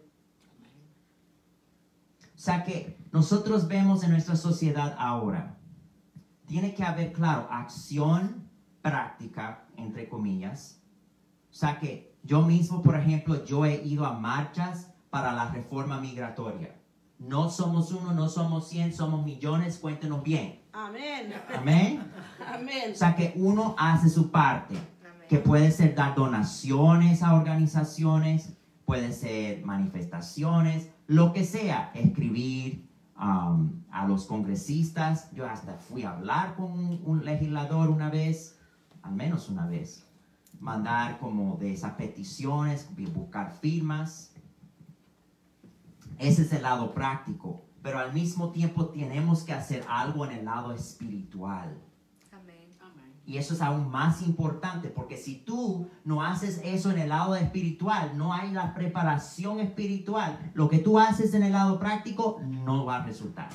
O sea que nosotros vemos en nuestra sociedad ahora, tiene que haber, claro, acción práctica, entre comillas. O sea que yo mismo, por ejemplo, yo he ido a marchas para la reforma migratoria. No somos uno, no somos 100, somos millones, cuéntenos bien. Amén. Amén. Amén. O sea que uno hace su parte, Amén. que puede ser dar donaciones a organizaciones, puede ser manifestaciones, lo que sea, escribir a los congresistas. Yo hasta fui a hablar con un legislador una vez, al menos una vez, mandar como de esas peticiones, buscar firmas. Ese es el lado práctico, pero al mismo tiempo tenemos que hacer algo en el lado espiritual. Amén. Y eso es aún más importante, porque si tú no haces eso en el lado espiritual, no hay la preparación espiritual, lo que tú haces en el lado práctico no va a resultar.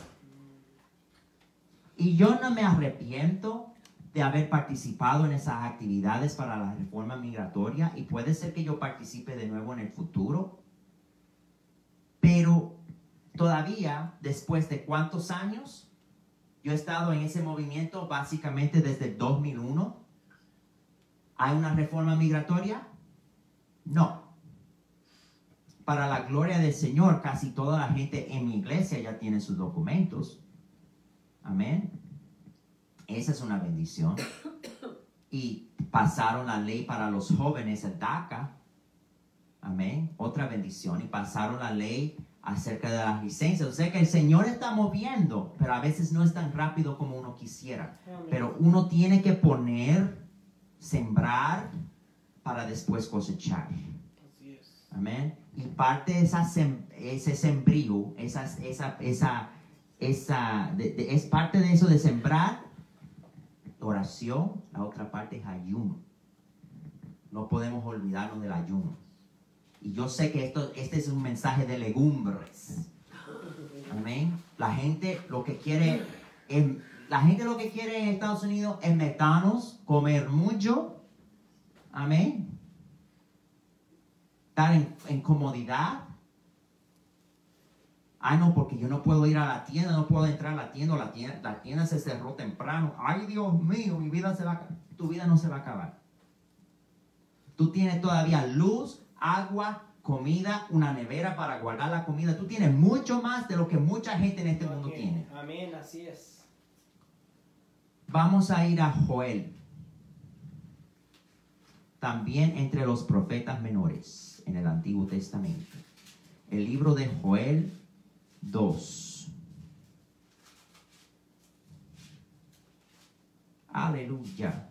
Y yo no me arrepiento de haber participado en esas actividades para la reforma migratoria, y puede ser que yo participe de nuevo en el futuro, pero todavía, después de ¿cuántos años? Yo he estado en ese movimiento básicamente desde el 2001. ¿Hay una reforma migratoria? No. Para la gloria del Señor, casi toda la gente en mi iglesia ya tiene sus documentos. Amén. Esa es una bendición. Y pasaron la ley para los jóvenes, el DACA. Amén. Otra bendición. Y pasaron la ley acerca de las licencias. O sea que el Señor está moviendo, pero a veces no es tan rápido como uno quisiera. Amén. Pero uno tiene que sembrar para después cosechar. Así es. Amén. Y parte de ese sembrío, es parte de eso de sembrar, oración. La otra parte es ayuno. No podemos olvidarnos del ayuno. Y yo sé que este es un mensaje de legumbres. Amén. La gente lo que quiere en Estados Unidos es meternos, comer mucho. Amén. Estar en comodidad. Ah, no, porque yo no puedo ir a la tienda, no puedo entrar a la tienda se cerró temprano. Ay, Dios mío, tu vida no se va a acabar. Tú tienes todavía luz, agua, comida, una nevera para guardar la comida. Tú tienes mucho más de lo que mucha gente en este mundo tiene. Amén, así es. Vamos a ir a Joel. También entre los profetas menores en el Antiguo Testamento. El libro de Joel 2. Aleluya.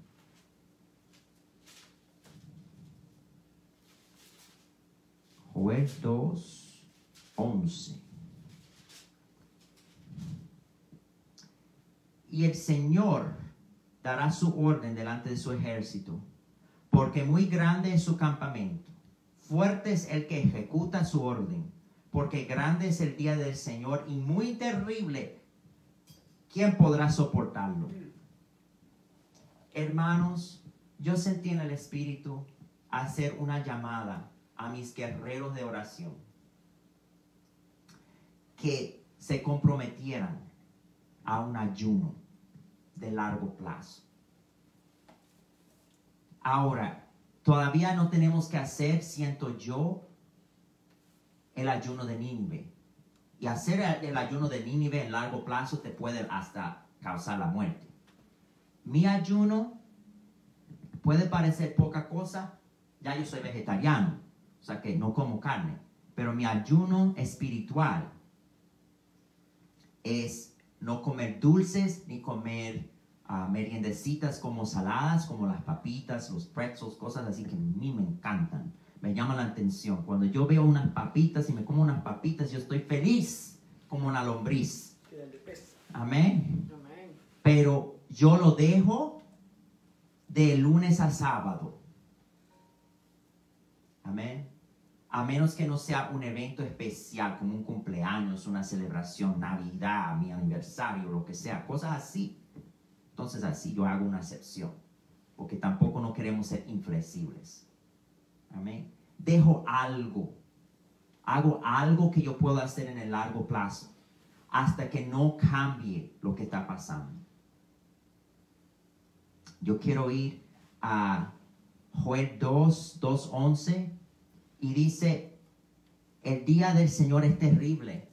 Joel 2, 11. Y el Señor dará su orden delante de su ejército, porque muy grande es su campamento. Fuerte es el que ejecuta su orden, porque grande es el día del Señor y muy terrible. ¿Quién podrá soportarlo? Hermanos, yo sentí en el Espíritu hacer una llamada a mis guerreros de oración que se comprometieran a un ayuno de largo plazo. Ahora, todavía no tenemos que hacer, siento yo, el ayuno de Nínive. Y hacer el ayuno de Nínive en largo plazo te puede hasta causar la muerte. Mi ayuno puede parecer poca cosa. Ya yo soy vegetariano, o sea que no como carne. Pero mi ayuno espiritual es no comer dulces ni comer meriendecitas como saladas, como las papitas, los pretzels, cosas así que a mí me encantan. Me llaman la atención. Cuando yo veo unas papitas y me como unas papitas, yo estoy feliz como una lombriz. Amén. Amén. Pero yo lo dejo de lunes a sábado. Amén. A menos que no sea un evento especial, como un cumpleaños, una celebración, Navidad, mi aniversario, lo que sea, cosas así. Entonces así yo hago una excepción, porque tampoco no queremos ser inflexibles. Amén. Dejo algo. Hago algo que yo puedo hacer en el largo plazo, hasta que no cambie lo que está pasando. Yo quiero ir a Joel 2:11 y dice, el día del Señor es terrible.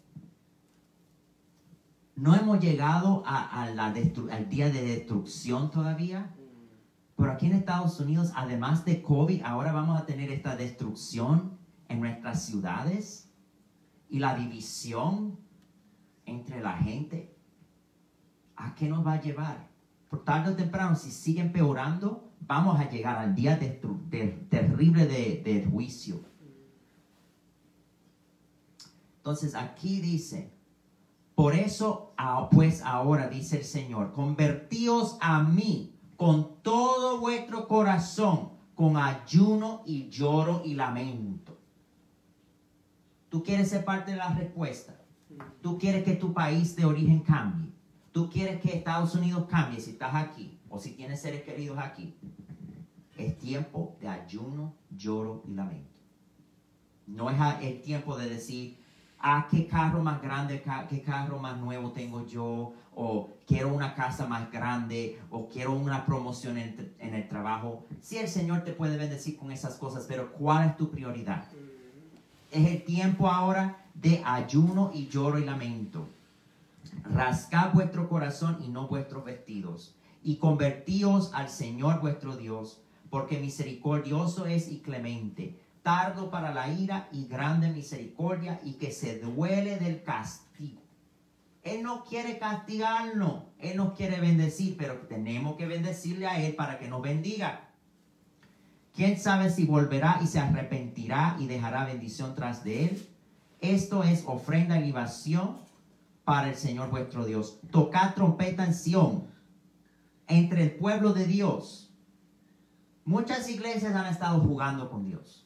No hemos llegado al día de destrucción todavía, pero aquí en Estados Unidos, además de COVID, ahora vamos a tener esta destrucción en nuestras ciudades y la división entre la gente. ¿A qué nos va a llevar? Por tarde o temprano, si sigue empeorando, vamos a llegar al día terrible de juicio. Entonces aquí dice, por eso, pues ahora dice el Señor, convertíos a mí con todo vuestro corazón, con ayuno y lloro y lamento. ¿Tú quieres ser parte de la respuesta? ¿Tú quieres que tu país de origen cambie? ¿Tú quieres que Estados Unidos cambie si estás aquí o si tienes seres queridos aquí? Es tiempo de ayuno, lloro y lamento. No es el tiempo de decir, qué carro más grande, qué carro más nuevo tengo yo, o quiero una casa más grande, o quiero una promoción en el trabajo. Sí, el Señor te puede bendecir con esas cosas, pero ¿cuál es tu prioridad? Es el tiempo ahora de ayuno y lloro y lamento. Rasgad vuestro corazón y no vuestros vestidos, y convertíos al Señor vuestro Dios, porque misericordioso es y clemente, tardo para la ira y grande misericordia, y que se duele del castigo. Él no quiere castigarnos, Él nos quiere bendecir, pero tenemos que bendecirle a Él para que nos bendiga. ¿Quién sabe si volverá y se arrepentirá y dejará bendición tras de Él? Esto es ofrenda y libación para el Señor vuestro Dios. Tocad trompeta en Sión, entre el pueblo de Dios. Muchas iglesias han estado jugando con Dios.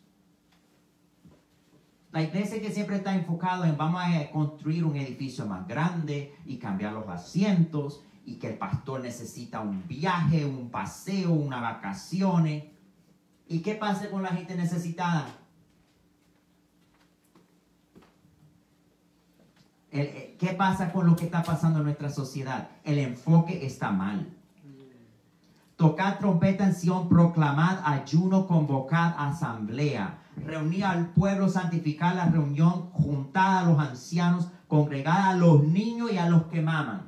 La iglesia que siempre está enfocada en vamos a construir un edificio más grande y cambiar los asientos, y que el pastor necesita un viaje, un paseo, unas vacaciones. ¿Y qué pasa con la gente necesitada? ¿Qué pasa con lo que está pasando en nuestra sociedad? El enfoque está mal. Tocad trompeta en Sion, proclamad ayuno, convocad asamblea. Reunid al pueblo, santificad la reunión, juntad a los ancianos, congregad a los niños y a los que maman.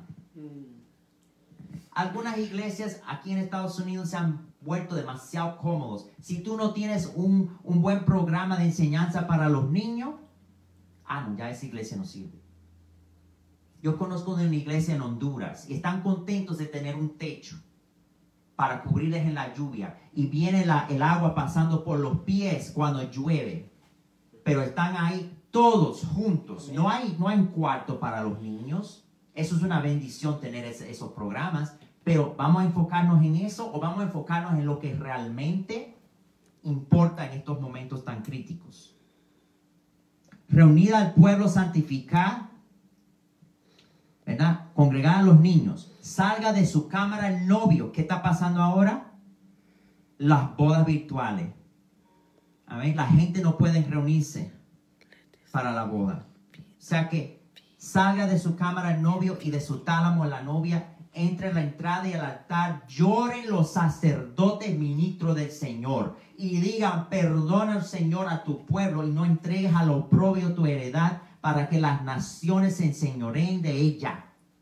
Algunas iglesias aquí en Estados Unidos se han vuelto demasiado cómodos. Si tú no tienes un buen programa de enseñanza para los niños, no, ya esa iglesia no sirve. Yo conozco de una iglesia en Honduras y están contentos de tener un techo para cubrirles en la lluvia. Y viene el agua pasando por los pies cuando llueve. Pero están ahí todos juntos. No hay un cuarto para los niños. Eso es una bendición tener esos programas. Pero ¿vamos a enfocarnos en eso o vamos a enfocarnos en lo que realmente importa en estos momentos tan críticos? Reunid al pueblo, santificad, ¿verdad? Congregad a los niños. Salga de su cámara el novio. ¿Qué está pasando ahora? Las bodas virtuales. Amén. La gente no puede reunirse para la boda. O sea que salga de su cámara el novio y de su tálamo la novia. Entre la entrada y el altar, lloren los sacerdotes ministros del Señor y digan: perdona, Señor, a tu pueblo y no entregues al oprobio tu heredad, para que las naciones se enseñoreen de ella.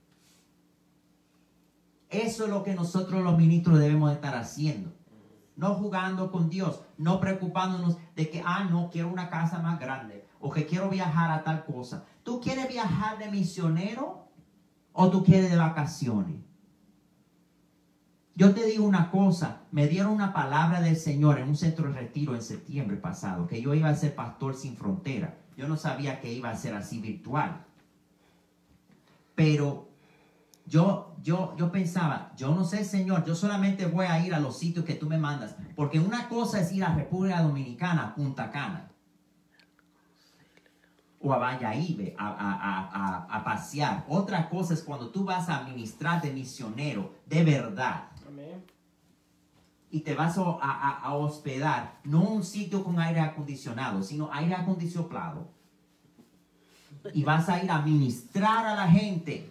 Eso es lo que nosotros los ministros debemos de estar haciendo. No jugando con Dios, no preocupándonos de que, no, quiero una casa más grande o que quiero viajar a tal cosa. ¿Tú quieres viajar de misionero o tú quieres de vacaciones? Yo te digo una cosa, me dieron una palabra del Señor en un centro de retiro en septiembre pasado, que yo iba a ser pastor sin frontera. Yo no sabía que iba a ser así virtual. Pero yo pensaba, yo no sé, Señor, yo solamente voy a ir a los sitios que tú me mandas. Porque una cosa es ir a República Dominicana, a Punta Cana, o a Valladolid a pasear. Otra cosa es cuando tú vas a ministrar de misionero, de verdad. Amén. Y te vas a hospedar, no un sitio con aire acondicionado, sino aire acondicionado. Y vas a ir a ministrar a la gente.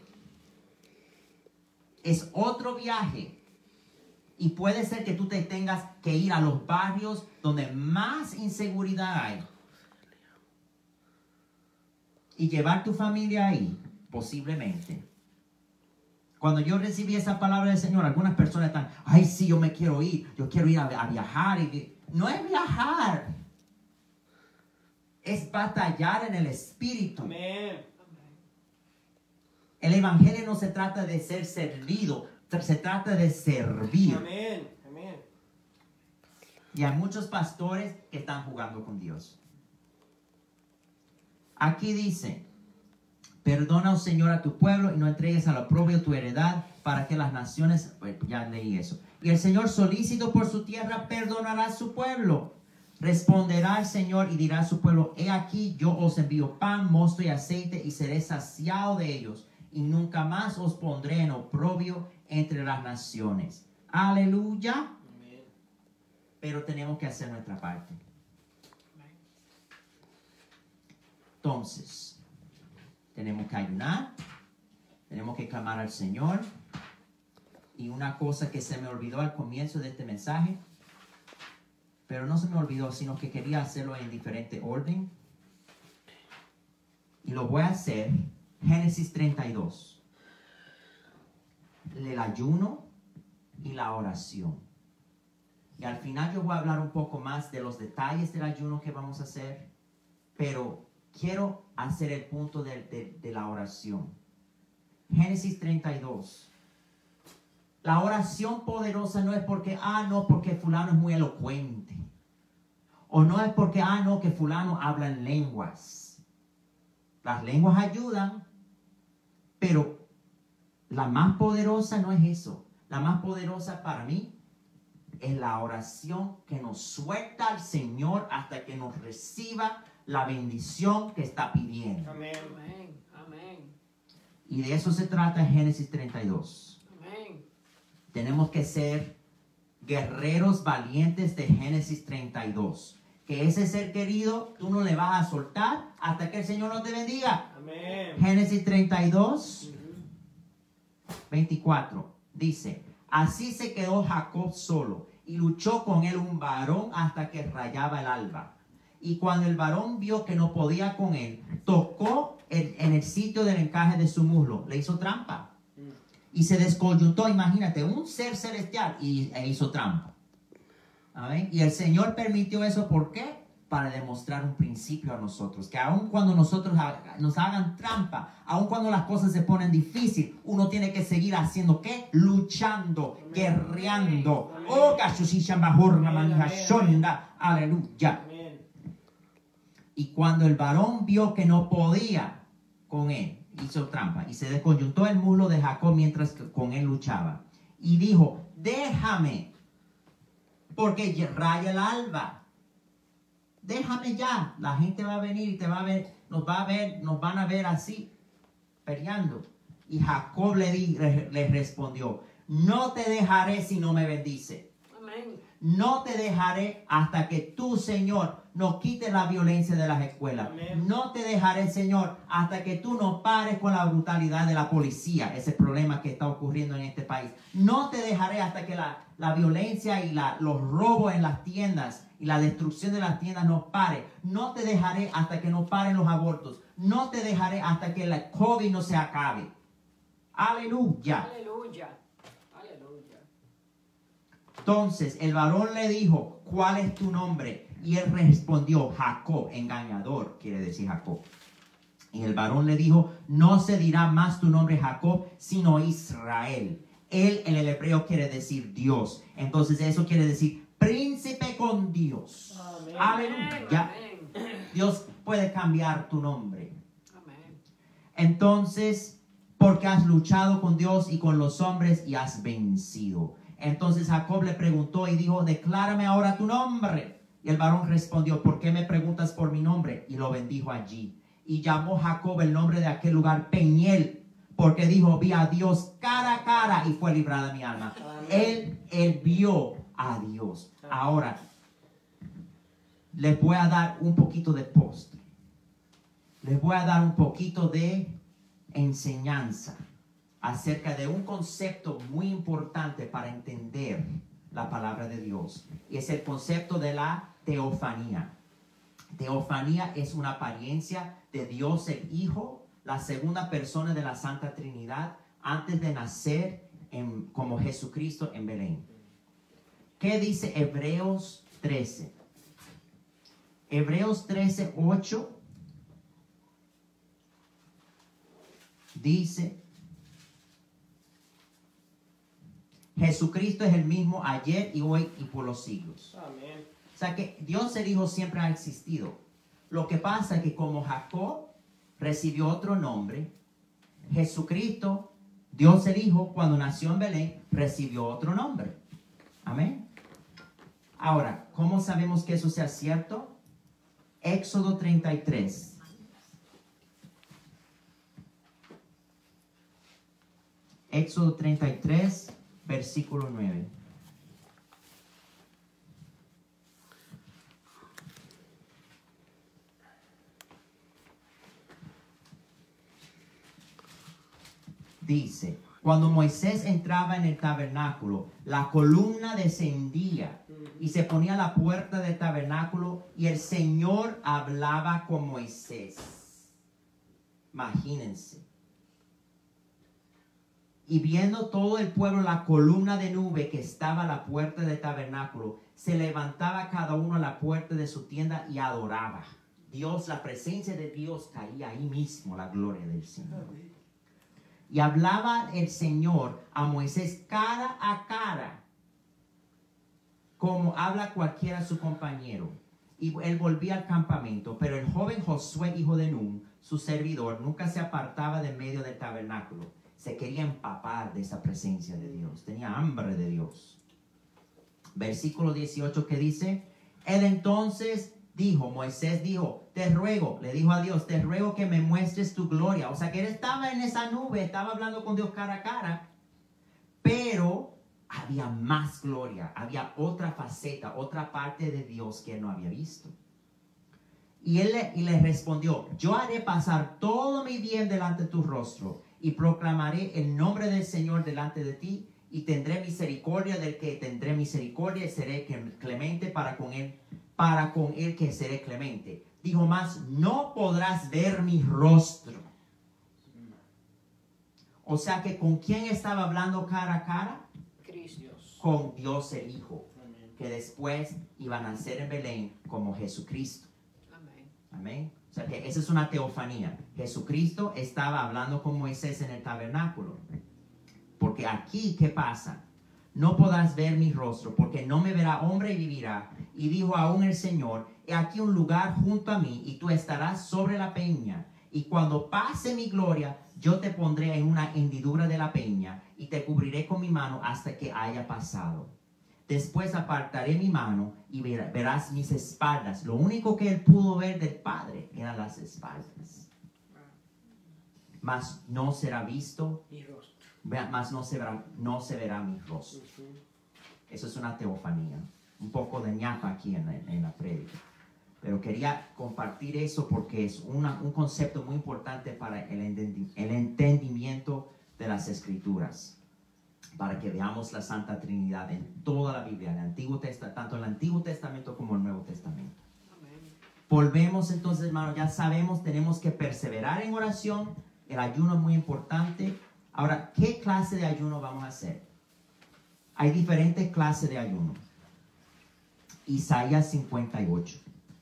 Es otro viaje. Y puede ser que tú te tengas que ir a los barrios donde más inseguridad hay. Y llevar tu familia ahí, posiblemente. Cuando yo recibí esa palabra del Señor, algunas personas están, ay, sí, yo me quiero ir. Yo quiero ir a viajar. No es viajar. Es batallar en el espíritu. Amén. El evangelio no se trata de ser servido, se trata de servir. Amén. Amén. Y hay muchos pastores que están jugando con Dios. Aquí dice: perdona, oh Señor, a tu pueblo y no entregues al oprobio tu heredad, para que las naciones, pues ya leí eso. Y el Señor, solícito por su tierra, perdonará a su pueblo. Responderá el Señor y dirá a su pueblo: he aquí, yo os envío pan, mosto y aceite, y seré saciado de ellos, y nunca más os pondré en oprobio entre las naciones. Aleluya. Amén. Pero tenemos que hacer nuestra parte. Entonces, tenemos que ayunar, tenemos que clamar al Señor. Y una cosa que se me olvidó al comienzo de este mensaje, pero no se me olvidó, sino que quería hacerlo en diferente orden. Y lo voy a hacer. Génesis 32. El ayuno y la oración. Y al final yo voy a hablar un poco más de los detalles del ayuno que vamos a hacer. Pero quiero hacer el punto de la oración. Génesis 32. La oración poderosa no es porque, no, porque fulano es muy elocuente. O no es porque, no, que fulano habla en lenguas. Las lenguas ayudan, pero la más poderosa no es eso. La más poderosa para mí es la oración que nos suelta al Señor hasta que nos reciba la bendición que está pidiendo. Amén. Amén. Amén. Y de eso se trata Génesis 32. Amén. Tenemos que ser guerreros valientes de Génesis 32. Que ese ser querido tú no le vas a soltar hasta que el Señor no te bendiga. Amén. Génesis 32, 24. Dice: Así se quedó Jacob solo y luchó con él un varón hasta que rayaba el alba. Y cuando el varón vio que no podía con él, tocó en el sitio del encaje de su muslo, le hizo trampa. Y se descoyuntó, imagínate, un ser celestial e hizo trampa. ¿Amén? Y el Señor permitió eso, ¿por qué? Para demostrar un principio a nosotros, que aun cuando nosotros nos hagan trampa, aun cuando las cosas se ponen difíciles, uno tiene que seguir haciendo ¿qué? Luchando, guerreando. Oh, aleluya. Y cuando el varón vio que no podía con él, hizo trampa y se descoyuntó el muslo de Jacob mientras que con él luchaba. Y dijo, déjame, porque raya el alba. Déjame ya, la gente va a venir y nos van a ver así, peleando. Y Jacob le respondió, no te dejaré si no me bendice. Amén. No te dejaré hasta que tú, Señor, no quites la violencia de las escuelas. Amén. No te dejaré, Señor, hasta que tú no pares con la brutalidad de la policía, ese problema que está ocurriendo en este país. No te dejaré hasta que la violencia y los robos en las tiendas y la destrucción de las tiendas no pare. No te dejaré hasta que no paren los abortos. No te dejaré hasta que la COVID no se acabe. Aleluya. Aleluya. Aleluya. Entonces el varón le dijo, ¿cuál es tu nombre? Y él respondió, Jacob, engañador, quiere decir Jacob. Y el varón le dijo, no se dirá más tu nombre Jacob, sino Israel. Él en el hebreo quiere decir Dios. Entonces eso quiere decir príncipe con Dios. Amén. Aleluya. Amén. Dios puede cambiar tu nombre. Amén. Entonces, porque has luchado con Dios y con los hombres y has vencido. Entonces Jacob le preguntó y dijo, declárame ahora tu nombre. Y el varón respondió, ¿por qué me preguntas por mi nombre? Y lo bendijo allí. Y llamó Jacob el nombre de aquel lugar Peniel, porque dijo, vi a Dios cara a cara y fue librada mi alma. Él vio a Dios. Ahora, les voy a dar un poquito de postre. Les voy a dar un poquito de enseñanza acerca de un concepto muy importante para entender la palabra de Dios. Y es el concepto de la teofanía. Teofanía es una apariencia de Dios el Hijo, la segunda persona de la Santa Trinidad, antes de nacer como Jesucristo en Belén. ¿Qué dice Hebreos 13? Hebreos 13, 8 dice, Jesucristo es el mismo ayer y hoy y por los siglos. Amén. O sea que Dios el Hijo siempre ha existido. Lo que pasa es que como Jacob recibió otro nombre, Jesucristo, Dios el Hijo, cuando nació en Belén, recibió otro nombre. Amén. Ahora, ¿cómo sabemos que eso sea cierto? Éxodo 33. Éxodo 33, versículo 9. Dice, cuando Moisés entraba en el tabernáculo, la columna descendía y se ponía a la puerta del tabernáculo y el Señor hablaba con Moisés. Imagínense. Y viendo todo el pueblo la columna de nube que estaba a la puerta del tabernáculo, se levantaba cada uno a la puerta de su tienda y adoraba. Dios, la presencia de Dios caía ahí mismo, la gloria del Señor. Y hablaba el Señor a Moisés cara a cara, como habla cualquiera su compañero. Y él volvía al campamento, pero el joven Josué, hijo de Nun, su servidor, nunca se apartaba de medio del tabernáculo. Se quería empapar de esa presencia de Dios. Tenía hambre de Dios. Versículo 18 que dice, él entonces dijo, Moisés dijo, te ruego, le dijo a Dios, te ruego que me muestres tu gloria. O sea que él estaba en esa nube, estaba hablando con Dios cara a cara, pero había más gloria, había otra faceta, otra parte de Dios que él no había visto. Y él le respondió, yo haré pasar todo mi bien delante de tu rostro y proclamaré el nombre del Señor delante de ti y tendré misericordia del que tendré misericordia y seré clemente para con él que seré clemente. Dijo más, no podrás ver mi rostro. O sea que ¿con quién estaba hablando cara a cara? Cristo. Con Dios el Hijo, Amén. que después iba a nacer en Belén como Jesucristo. Amén. Amén. O sea que esa es una teofanía. Jesucristo estaba hablando con Moisés en el tabernáculo. Porque aquí, ¿qué pasa? No podrás ver mi rostro, porque no me verá hombre y vivirá. Y dijo aún el Señor, he aquí un lugar junto a mí, y tú estarás sobre la peña. Y cuando pase mi gloria, yo te pondré en una hendidura de la peña, y te cubriré con mi mano hasta que haya pasado. Después apartaré mi mano, y verás mis espaldas. Lo único que él pudo ver del Padre eran las espaldas. Mas no será visto, Mi rostro. más no se verá mi rostro. Eso es una teofanía. Un poco de ñapa aquí en la prédica. Pero quería compartir eso porque es un concepto muy importante para el entendimiento de las Escrituras. Para que veamos la Santa Trinidad en toda la Biblia, en el Antiguo Testamento, tanto el Antiguo Testamento como el Nuevo Testamento. Amén. Volvemos entonces, hermanos, ya sabemos, tenemos que perseverar en oración. El ayuno es muy importante. Ahora, ¿qué clase de ayuno vamos a hacer? Hay diferentes clases de ayuno. Isaías 58.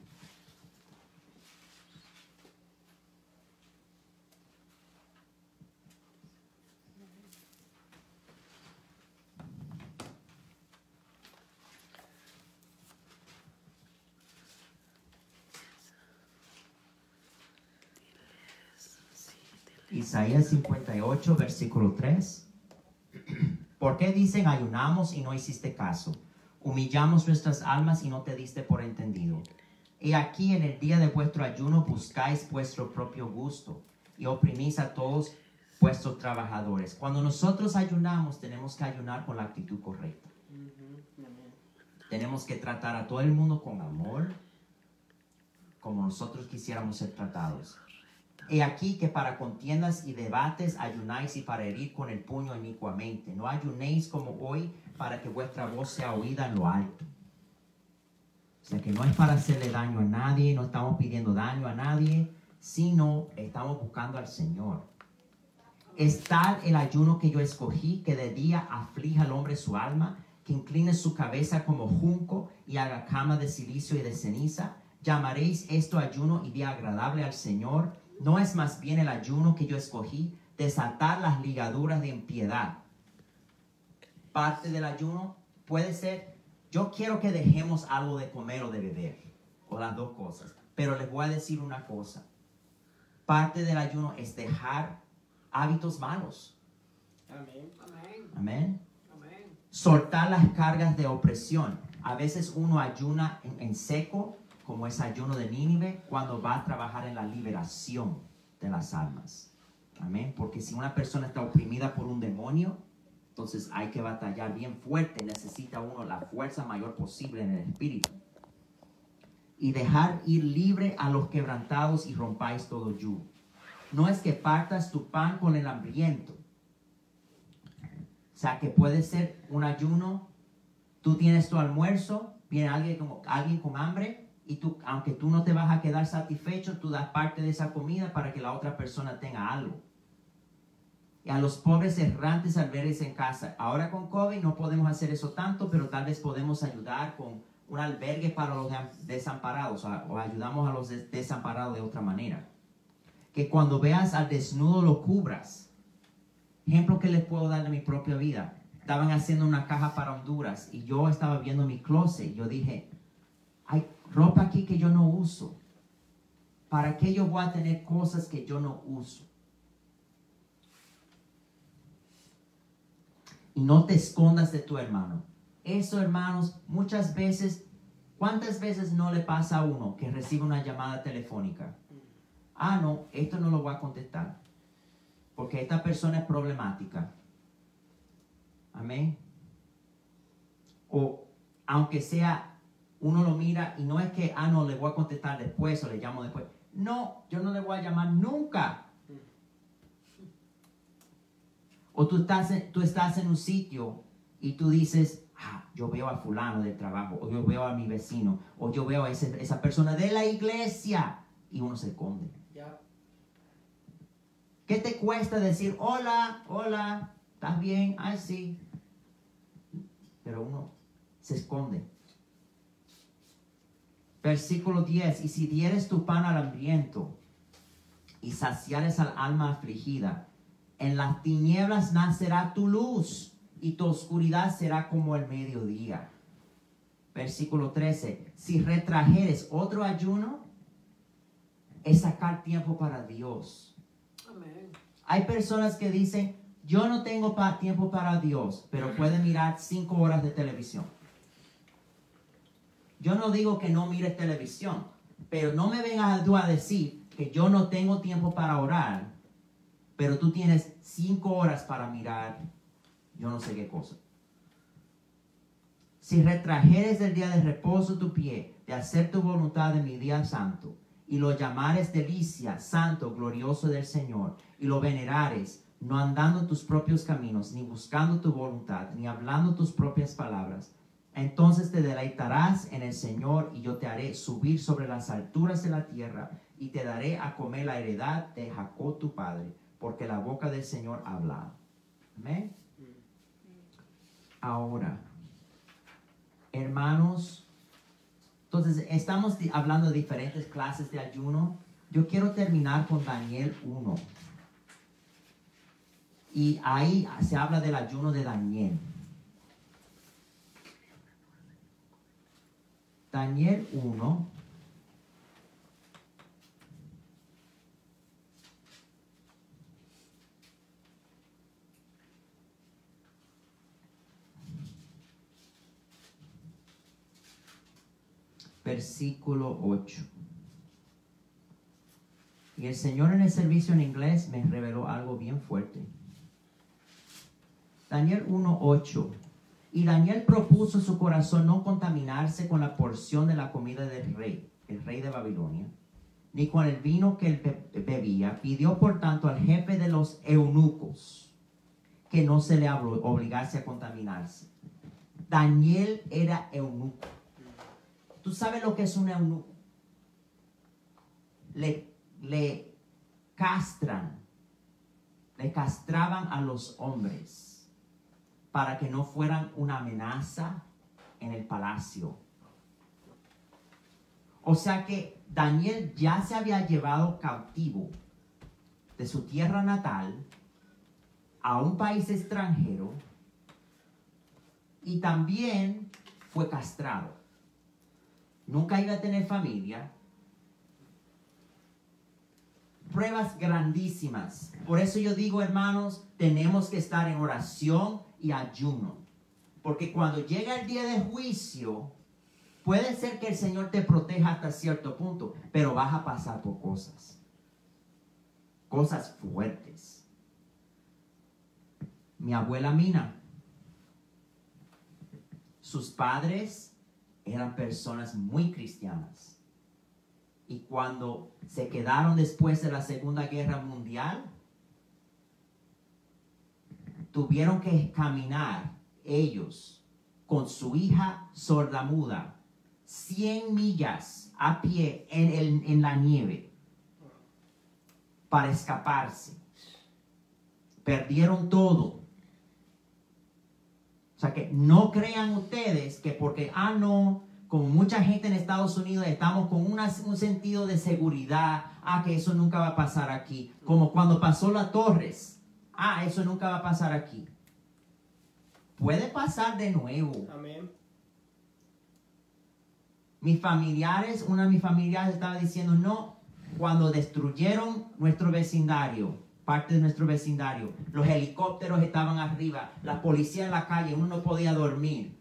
Isaías 58, versículo 3. ¿Por qué dicen ayunamos y no hiciste caso? Humillamos nuestras almas y no te diste por entendido. He aquí en el día de vuestro ayuno buscáis vuestro propio gusto y oprimís a todos vuestros trabajadores. Cuando nosotros ayunamos, tenemos que ayunar con la actitud correcta. Tenemos que tratar a todo el mundo con amor, como nosotros quisiéramos ser tratados. He aquí que para contiendas y debates ayunáis y para herir con el puño inicuamente. No ayunéis como hoy para que vuestra voz sea oída en lo alto. O sea que no es para hacerle daño a nadie, no estamos pidiendo daño a nadie, sino estamos buscando al Señor. Es tal el ayuno que yo escogí, que de día aflija al hombre su alma, que incline su cabeza como junco y haga cama de silicio y de ceniza. Llamaréis esto ayuno y día agradable al Señor. ¿No es más bien el ayuno que yo escogí, desatar las ligaduras de impiedad? Parte del ayuno puede ser, yo quiero que dejemos algo de comer o de beber, o las dos cosas. Pero les voy a decir una cosa. Parte del ayuno es dejar hábitos malos. Amén. Amén. Amén. Amén. Soltar las cargas de opresión. A veces uno ayuna en seco, como es ayuno de Nínive, cuando va a trabajar en la liberación de las almas. Amén. Porque si una persona está oprimida por un demonio, entonces hay que batallar bien fuerte. Necesita uno la fuerza mayor posible en el espíritu. Y dejar ir libre a los quebrantados y rompáis todo yugo. No es que partas tu pan con el hambriento. O sea que puede ser un ayuno. Tú tienes tu almuerzo, viene alguien con hambre. Y tú, aunque tú no te vas a quedar satisfecho, tú das parte de esa comida para que la otra persona tenga algo. Y a los pobres errantes al verles en casa. Ahora con COVID no podemos hacer eso tanto, pero tal vez podemos ayudar con un albergue para los desamparados, o ayudamos a los desamparados de otra manera. Que cuando veas al desnudo lo cubras. Ejemplo que les puedo dar de mi propia vida. Estaban haciendo una caja para Honduras y yo estaba viendo mi closet y yo dije, hay ropa aquí que yo no uso. ¿Para qué yo voy a tener cosas que yo no uso? Y no te escondas de tu hermano. Eso, hermanos, muchas veces, ¿cuántas veces no le pasa a uno que recibe una llamada telefónica? Ah, no, esto no lo voy a contestar, porque esta persona es problemática. Amén. O aunque sea, uno lo mira y no es que, no, le voy a contestar después o le llamo después. No, yo no le voy a llamar nunca. O tú estás en un sitio y tú dices, yo veo a fulano del trabajo, o yo veo a mi vecino, o yo veo a esa persona de la iglesia, y uno se esconde. Yeah. ¿Qué te cuesta decir, hola, ¿estás bien? Ay, sí. Pero uno se esconde. Versículo 10, y si dieres tu pan al hambriento y saciares al alma afligida, en las tinieblas nacerá tu luz y tu oscuridad será como el mediodía. Versículo 13, si retrajeres otro ayuno, es sacar tiempo para Dios. Amén. Hay personas que dicen, yo no tengo tiempo para Dios, pero pueden mirar 5 horas de televisión. Yo no digo que no mires televisión, pero no me vengas tú a decir que yo no tengo tiempo para orar, pero tú tienes 5 horas para mirar yo no sé qué cosa. Si retrajeres del día de reposo tu pie, de hacer tu voluntad en mi día santo, y lo llamares delicia, santo, glorioso del Señor, y lo venerares, no andando en tus propios caminos, ni buscando tu voluntad, ni hablando tus propias palabras, entonces te deleitarás en el Señor, y yo te haré subir sobre las alturas de la tierra, y te daré a comer la heredad de Jacob tu padre, porque la boca del Señor ha hablado. Amén. Ahora, hermanos, entonces estamos hablando de diferentes clases de ayuno. Yo quiero terminar con Daniel 1. Y ahí se habla del ayuno de Daniel. Daniel 1. Versículo 8. Y el Señor en el servicio en inglés me reveló algo bien fuerte. Daniel 1:8. Y Daniel propuso en su corazón no contaminarse con la porción de la comida del rey, el rey de Babilonia, ni con el vino que él bebía. Pidió por tanto al jefe de los eunucos que no se le obligase a contaminarse. Daniel era eunuco. ¿Tú sabes lo que es un eunuco? Le castraban a los hombres para que no fueran una amenaza en el palacio. O sea que Daniel ya se había llevado cautivo de su tierra natal a un país extranjero y también fue castrado. Nunca iba a tener familia. Pruebas grandísimas. Por eso yo digo, hermanos, tenemos que estar en oración y ayuno. Porque cuando llega el día de juicio, puede ser que el Señor te proteja hasta cierto punto, pero vas a pasar por cosas. Cosas fuertes. Mi abuela Mina, sus padres eran personas muy cristianas. Y cuando se quedaron después de la Segunda Guerra Mundial, tuvieron que caminar ellos con su hija sordamuda 100 millas a pie en la nieve para escaparse. Perdieron todo. O sea que no crean ustedes que porque, no, como mucha gente en Estados Unidos estamos con un sentido de seguridad, que eso nunca va a pasar aquí. Como cuando pasó las Torres, eso nunca va a pasar aquí. Puede pasar de nuevo. Amén. Una de mis familiares estaba diciendo, no, cuando destruyeron nuestro vecindario, parte de nuestro vecindario, los helicópteros estaban arriba, la policía en la calle, uno no podía dormir.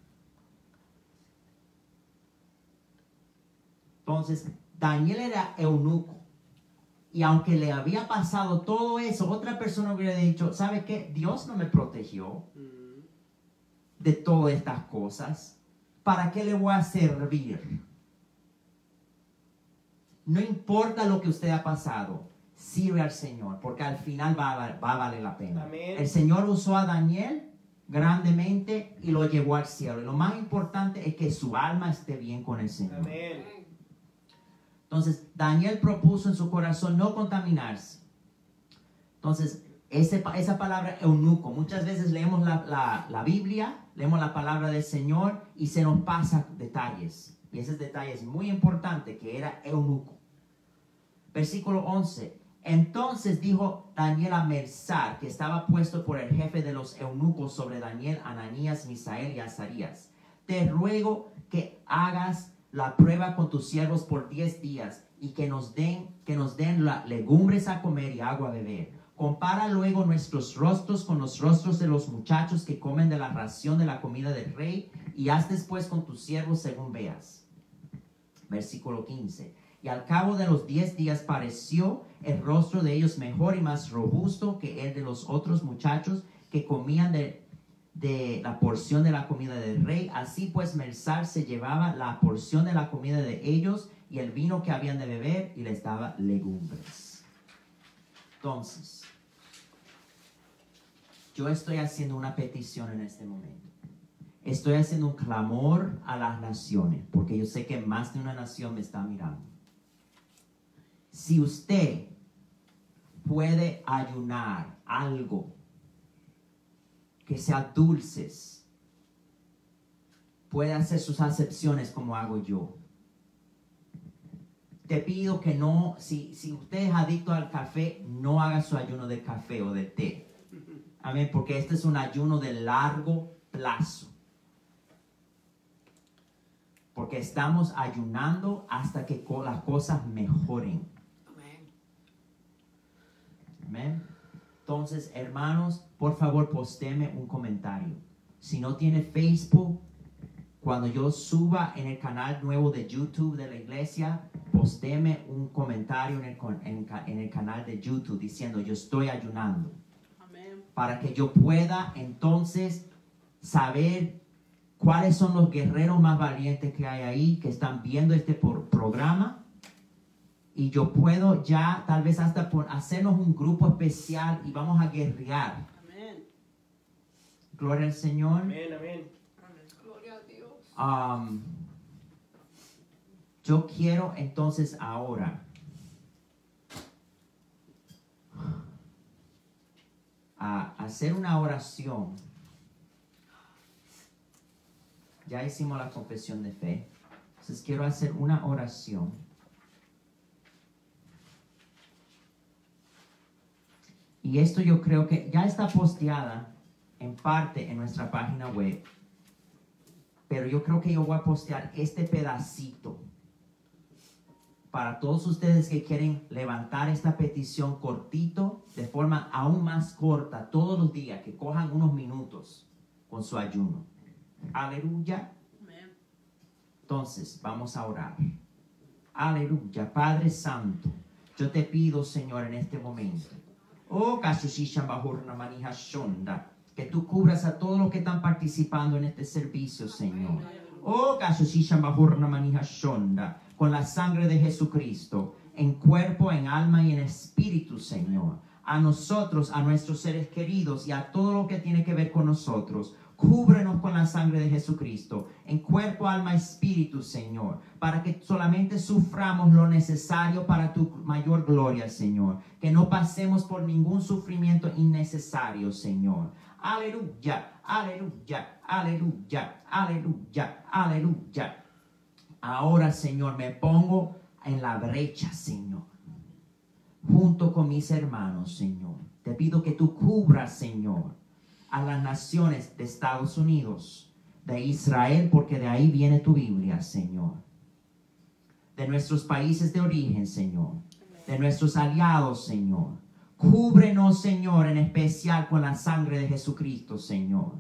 Entonces, Daniel era eunuco. Y aunque le había pasado todo eso, otra persona hubiera dicho, ¿sabe qué? Dios no me protegió de todas estas cosas. ¿Para qué le voy a servir? No importa lo que usted ha pasado. sirve al Señor, porque al final va a valer la pena. Amén. El Señor usó a Daniel grandemente y lo llevó al cielo. Y lo más importante es que su alma esté bien con el Señor. Amén. Entonces, Daniel propuso en su corazón no contaminarse. Entonces, esa palabra eunuco, muchas veces leemos la Biblia, leemos la palabra del Señor y se nos pasa detalles. Y ese detalle es muy importante, que era eunuco. Versículo 11. Entonces dijo Daniel a Melzar, que estaba puesto por el jefe de los eunucos sobre Daniel, Ananías, Misael y Azarías: te ruego que hagas la prueba con tus siervos por 10 días y que nos den legumbres a comer y agua a beber. Compara luego nuestros rostros con los rostros de los muchachos que comen de la ración de la comida del rey, y haz después con tus siervos según veas. Versículo 15. Y al cabo de los 10 días pareció el rostro de ellos mejor y más robusto que el de los otros muchachos que comían de la porción de la comida del rey. Así pues Melzar se llevaba la porción de la comida de ellos y el vino que habían de beber, y les daba legumbres. Entonces, yo estoy haciendo una petición en este momento. Estoy haciendo un clamor a las naciones, porque yo sé que más de una nación me está mirando. Si usted puede ayunar algo que sea dulces, puede hacer sus acepciones como hago yo. Te pido que no, si usted es adicto al café, no haga su ayuno de café o de té. Amén, porque este es un ayuno de largo plazo. Porque estamos ayunando hasta que las cosas mejoren. Amén. Entonces, hermanos, por favor, postéme un comentario. Si no tiene Facebook, cuando yo suba en el canal nuevo de YouTube de la iglesia, postéme un comentario en el canal de YouTube diciendo: yo estoy ayunando. Amén. Para que yo pueda entonces saber cuáles son los guerreros más valientes que hay ahí, que están viendo este programa. Y yo puedo ya tal vez hasta hacernos un grupo especial y vamos a guerrear. Amén. Gloria al Señor. Amén, amén. Gloria a Dios. Yo quiero entonces ahora hacer una oración. Ya hicimos la confesión de fe. Entonces quiero hacer una oración. Y esto yo creo que ya está posteada en parte en nuestra página web. Pero yo creo que yo voy a postear este pedacito para todos ustedes que quieren levantar esta petición cortito, de forma aún más corta, todos los días, que cojan unos minutos con su ayuno. Aleluya. Amén. Entonces, vamos a orar. Aleluya. Padre Santo, yo te pido, Señor, en este momento, que tú cubras a todos los que están participando en este servicio, Señor. Con la sangre de Jesucristo, en cuerpo, en alma y en espíritu, Señor. A nosotros, a nuestros seres queridos y a todo lo que tiene que ver con nosotros. Cúbrenos con la sangre de Jesucristo, en cuerpo, alma, espíritu, Señor, para que solamente suframos lo necesario para tu mayor gloria, Señor. Que no pasemos por ningún sufrimiento innecesario, Señor. Aleluya, aleluya, aleluya, aleluya, aleluya. Ahora, Señor, me pongo en la brecha, Señor, junto con mis hermanos, Señor. Te pido que tú cubras, Señor, a las naciones de Estados Unidos, de Israel, porque de ahí viene tu Biblia, Señor. De nuestros países de origen, Señor. De nuestros aliados, Señor. Cúbrenos, Señor, en especial con la sangre de Jesucristo, Señor.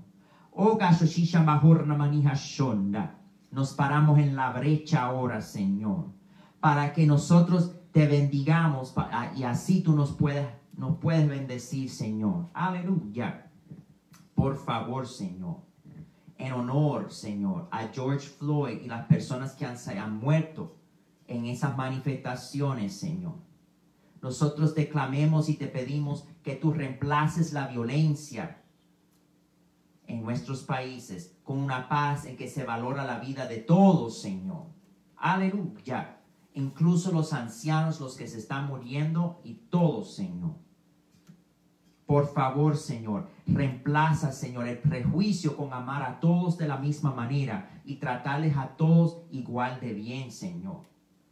Nos paramos en la brecha ahora, Señor, para que nosotros te bendigamos y así tú nos puedes bendecir, Señor. Aleluya. Por favor, Señor, en honor, Señor, a George Floyd y las personas que han muerto en esas manifestaciones, Señor. nosotros declamemos y te pedimos que tú reemplaces la violencia en nuestros países con una paz en que se valora la vida de todos, Señor. Aleluya. Incluso los ancianos, los que se están muriendo y todos, Señor. Por favor, Señor, reemplaza, Señor, el prejuicio con amar a todos de la misma manera y tratarles a todos igual de bien, Señor.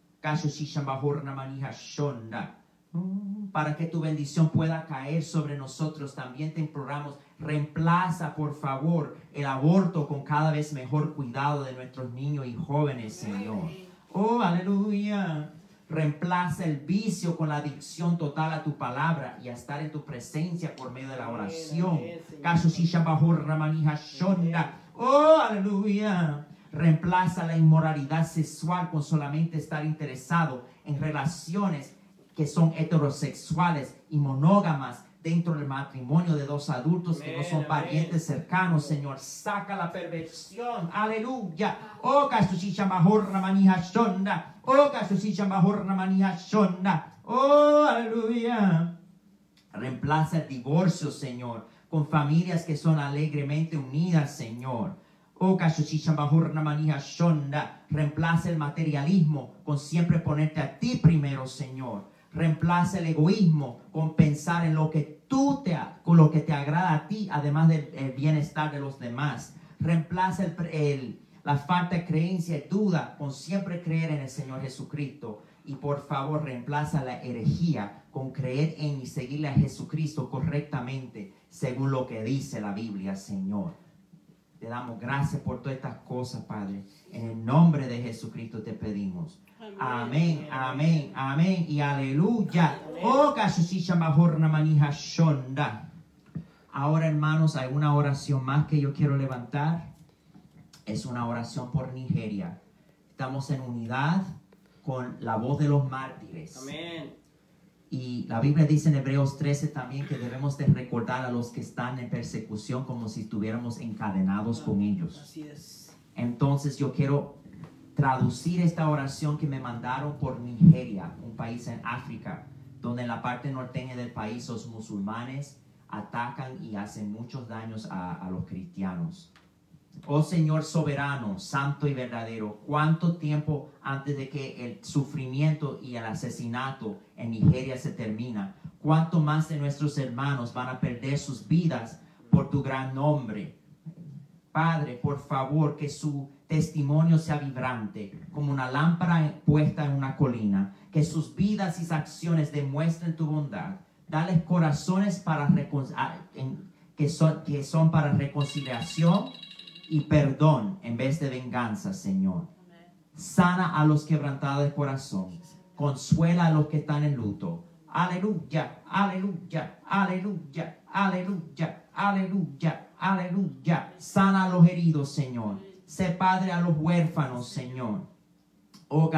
Para que tu bendición pueda caer sobre nosotros, también te imploramos, reemplaza, por favor, el aborto con cada vez mejor cuidado de nuestros niños y jóvenes, Señor. Oh, aleluya. Reemplaza el vicio con la adicción total a tu palabra y a estar en tu presencia por medio de la oración. Oh, aleluya. Reemplaza la inmoralidad sexual con solamente estar interesado en relaciones que son heterosexuales y monógamas dentro del matrimonio de dos adultos que no son parientes cercanos, Señor. Saca la perversión. Aleluya. Oh, oh, aleluya. Reemplaza el divorcio, Señor, con familias que son alegremente unidas, Señor. Oh, reemplaza el materialismo con siempre ponerte a ti primero, Señor. Reemplaza el egoísmo con pensar en lo que con lo que te agrada a ti, además del bienestar de los demás. Reemplaza la falta de creencia y duda con siempre creer en el Señor Jesucristo. Y por favor, reemplaza la herejía con creer en y seguirle a Jesucristo correctamente, según lo que dice la Biblia, Señor. Te damos gracias por todas estas cosas, Padre. En el nombre de Jesucristo te pedimos. Amén, amén, amén y aleluya. Oh, ahora, hermanos, hay una oración más que yo quiero levantar. Es una oración por Nigeria. Estamos en unidad con la voz de los mártires. Amén. Y la Biblia dice en Hebreos 13 también que debemos de recordar a los que están en persecución como si estuviéramos encadenados con ellos. Así es. Entonces yo quiero traducir esta oración que me mandaron por Nigeria, un país en África, donde en la parte norteña del país los musulmanes atacan y hacen muchos daños a los cristianos. Oh Señor soberano, santo y verdadero, ¿cuánto tiempo antes de que el sufrimiento y el asesinato en Nigeria se termina? ¿Cuánto más de nuestros hermanos van a perder sus vidas por tu gran nombre? Padre, por favor, que su testimonio sea vibrante, como una lámpara puesta en una colina, que sus vidas y sus acciones demuestren tu bondad. Dales corazones que son para reconciliación y perdón en vez de venganza, Señor. Sana a los quebrantados de corazón. Consuela a los que están en luto. Aleluya, aleluya, aleluya, aleluya, aleluya, aleluya. Sana a los heridos, Señor. Sé padre a los huérfanos, Señor. Oh,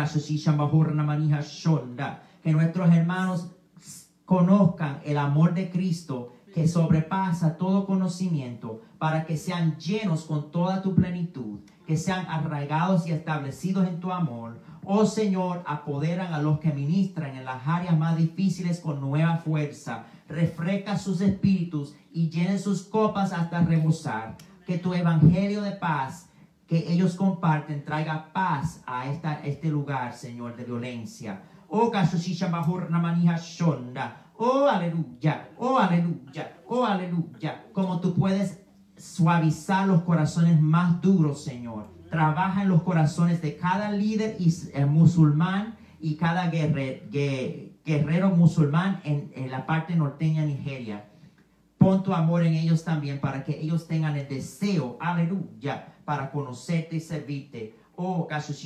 que nuestros hermanos conozcan el amor de Cristo que sobrepasa todo conocimiento, para que sean llenos con toda tu plenitud, que sean arraigados y establecidos en tu amor. Oh Señor, apoderan a los que ministran en las áreas más difíciles con nueva fuerza. Refresca sus espíritus y llenen sus copas hasta rebosar. Que tu evangelio de paz que ellos comparten traiga paz a este lugar, Señor, de violencia. Oh, oh, aleluya, oh, aleluya, oh, aleluya. Como tú puedes suavizar los corazones más duros, Señor. Trabaja en los corazones de cada líder musulmán y cada guerrero musulmán en la parte norteña de Nigeria. Pon tu amor en ellos también para que ellos tengan el deseo, aleluya, para conocerte y servirte. Oh,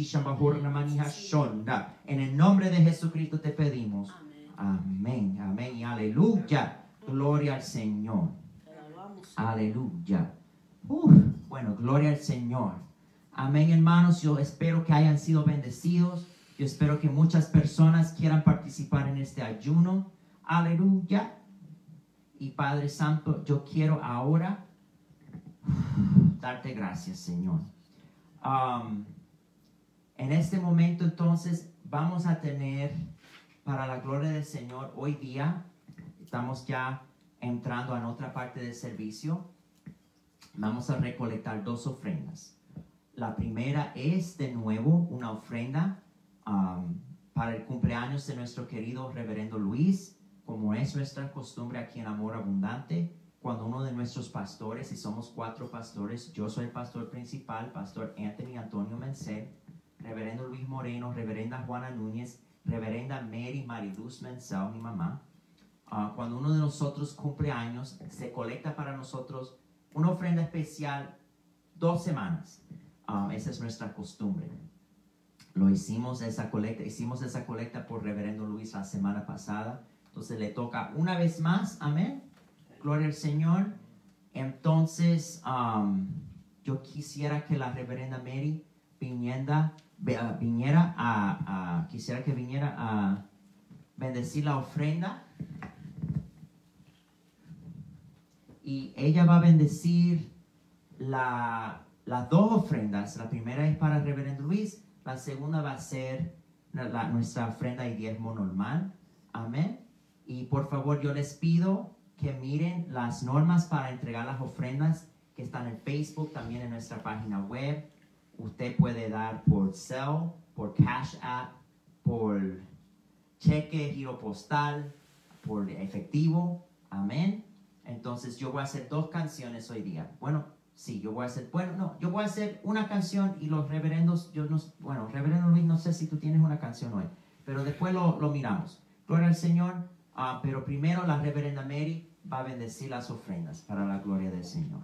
en el nombre de Jesucristo te pedimos. Amén, amén y aleluya. Gloria al Señor. Aleluya. Bueno, gloria al Señor. Amén, hermanos. Yo espero que hayan sido bendecidos. Yo espero que muchas personas quieran participar en este ayuno. Aleluya. Y Padre Santo, yo quiero ahora darte gracias, Señor. En este momento entonces vamos a tener para la gloria del Señor, hoy día estamos ya entrando en otra parte del servicio. Vamos a recolectar 2 ofrendas. La primera es de nuevo una ofrenda para el cumpleaños de nuestro querido reverendo Luis, como es nuestra costumbre aquí en Amor Abundante. Cuando uno de nuestros pastores, y somos 4 pastores, yo soy el pastor principal, pastor Anthony Antonio Mencel, reverendo Luis Moreno, reverenda Juana Núñez, reverenda Mary Mariluz Mencel, mi mamá. Cuando uno de nosotros cumple años, se colecta para nosotros una ofrenda especial 2 semanas. Esa es nuestra costumbre. Hicimos esa colecta por reverendo Luis la semana pasada. Entonces le toca una vez más, amén. Gloria al Señor. Entonces, yo quisiera que la reverenda Mary viniera a bendecir la ofrenda. Y ella va a bendecir las 2 ofrendas. La primera es para el reverendo Luis. La segunda va a ser nuestra ofrenda y diezmo normal. Amén. Y por favor, yo les pido que miren las normas para entregar las ofrendas que están en Facebook, también en nuestra página web. Usted puede dar por Zelle, por Cash App, por cheque, giro postal, por efectivo. Amén. Entonces yo voy a hacer 2 canciones hoy día. Yo voy a hacer una canción y los reverendos, reverendo Luis, no sé si tú tienes una canción hoy, pero después lo miramos. Gloria al Señor. Pero primero la reverenda Mary va a bendecir las ofrendas para la gloria del Señor.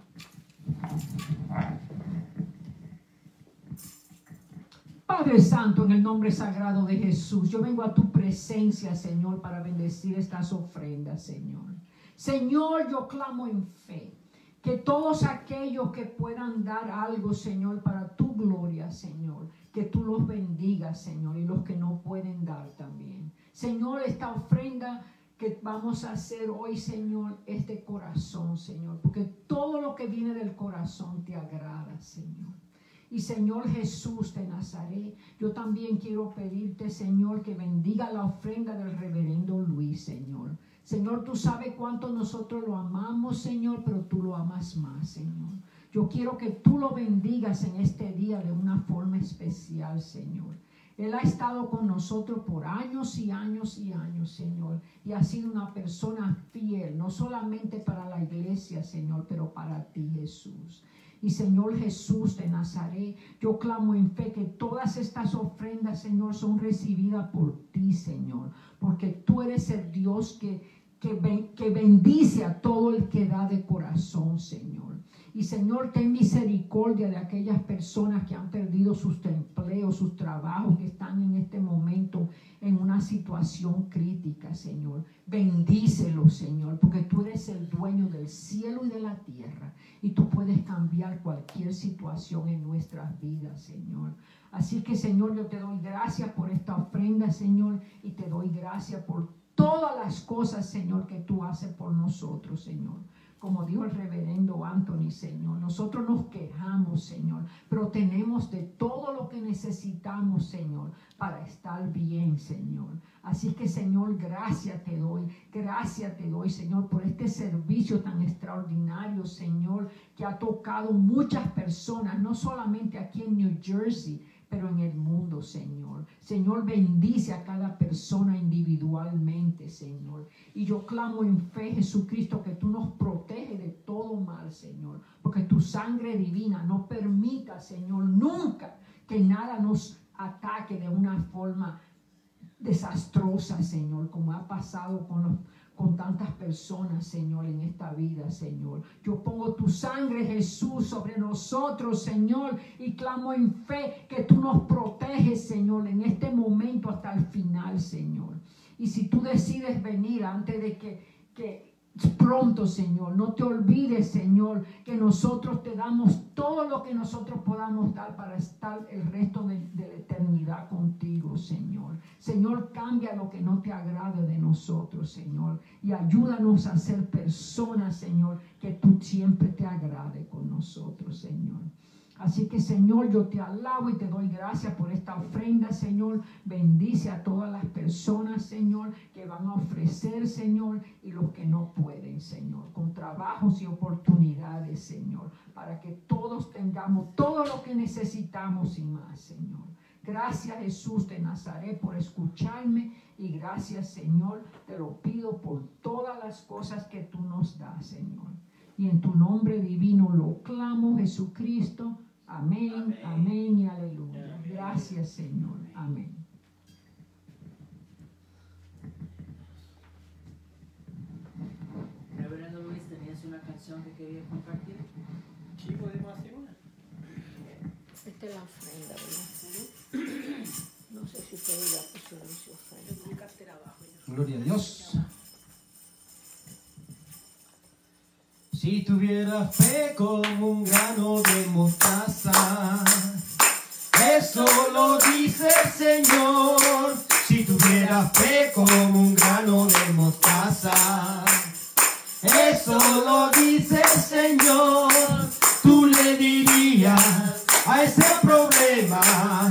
Padre Santo, en el nombre sagrado de Jesús, yo vengo a tu presencia, Señor, para bendecir estas ofrendas, Señor. Señor, yo clamo en fe que todos aquellos que puedan dar algo, Señor, para tu gloria, Señor, que tú los bendigas, Señor, y los que no pueden dar también. Señor, esta ofrenda que vamos a hacer hoy, Señor, es de corazón, Señor, porque todo lo que viene del corazón te agrada, Señor. Y Señor Jesús de Nazaret, yo también quiero pedirte, Señor, que bendiga la ofrenda del reverendo Luis, Señor. Señor, tú sabes cuánto nosotros lo amamos, Señor, pero tú lo amas más, Señor. Yo quiero que tú lo bendigas en este día de una forma especial, Señor. Él ha estado con nosotros por años y años y años, Señor. Y ha sido una persona fiel, no solamente para la iglesia, Señor, pero para ti, Jesús. Y Señor Jesús de Nazaret, yo clamo en fe que todas estas ofrendas, Señor, son recibidas por ti, Señor. Porque tú eres el Dios que bendice a todo el que da de corazón, Señor. Y Señor, ten misericordia de aquellas personas que han perdido sus empleos, sus trabajos, que están en este momento en una situación crítica, Señor. Bendícelos, Señor, porque tú eres el dueño del cielo y de la tierra. Y tú puedes cambiar cualquier situación en nuestras vidas, Señor. Así que, Señor, yo te doy gracias por esta ofrenda, Señor, y te doy gracias por todas las cosas, Señor, que tú haces por nosotros, Señor. Como dijo el reverendo Anthony, Señor, nosotros nos quejamos, Señor, pero tenemos de todo lo que necesitamos, Señor, para estar bien, Señor. Así que, Señor, gracias te doy, Señor, por este servicio tan extraordinario, Señor, que ha tocado muchas personas, no solamente aquí en New Jersey, pero en el mundo, Señor. Señor, bendice a cada persona individualmente, Señor. Y yo clamo en fe, Jesucristo, que tú nos proteges de todo mal, Señor. Porque tu sangre divina no permita, Señor, nunca que nada nos ataque de una forma desastrosa, Señor, como ha pasado con tantas personas, Señor, en esta vida, Señor. Yo pongo tu sangre, Jesús, sobre nosotros, Señor, y clamo en fe que tú nos proteges, Señor, en este momento hasta el final, Señor. Y si tú decides venir antes de que pronto, Señor, no te olvides, Señor, que nosotros te damos todo lo que nosotros podamos dar para estar el resto de la eternidad contigo, Señor. Señor, cambia lo que no te agrade de nosotros, Señor, y ayúdanos a ser personas, Señor, que tú siempre te agrade con nosotros, Señor. Así que, Señor, yo te alabo y te doy gracias por esta ofrenda, Señor. Bendice a todas las personas, Señor, que van a ofrecer, Señor, y los que no pueden, Señor, con trabajos y oportunidades, Señor, para que todos tengamos todo lo que necesitamos y más, Señor. Gracias, Jesús de Nazaret, por escucharme, y gracias, Señor, te lo pido por todas las cosas que tú nos das, Señor. Y en tu nombre divino lo clamo, Jesucristo. Amén, amén y aleluya. Gracias, Señor. Amén. Reverendo Luis, ¿tenías una canción que querías compartir? Sí, podemos hacer una. Esta es la ofrenda, ¿verdad? No sé si ustedes ya pusieron su ofrenda. Un cartera abajo. Gloria a Dios. Si tuviera fe como un grano de mostaza, eso lo dice el Señor. Si tuviera fe como un grano de mostaza, eso lo dice el Señor. Tú le dirías a ese problema,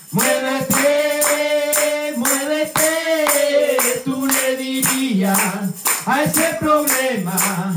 muévete, muévete. Tú le dirías a ese problema,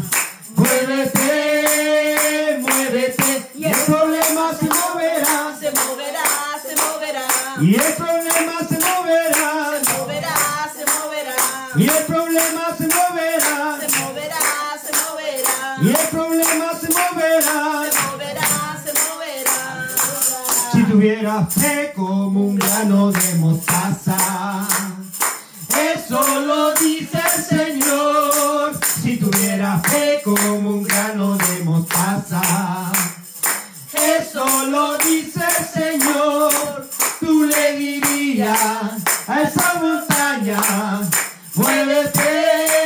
muévete, muévete, y el problema se moverá, Se moverá, se moverá. y el problema se moverá, Se moverá, se moverá. y el problema se moverá, Se moverá, se moverá. y el problema se moverá. Se moverá, se moverá. Si tuviera fe como un grano de mostaza, eso lo dice el Señor. Si tuviera fe como un grano de mostaza, eso lo dice el Señor. Tú le dirías a esa montaña, muévete,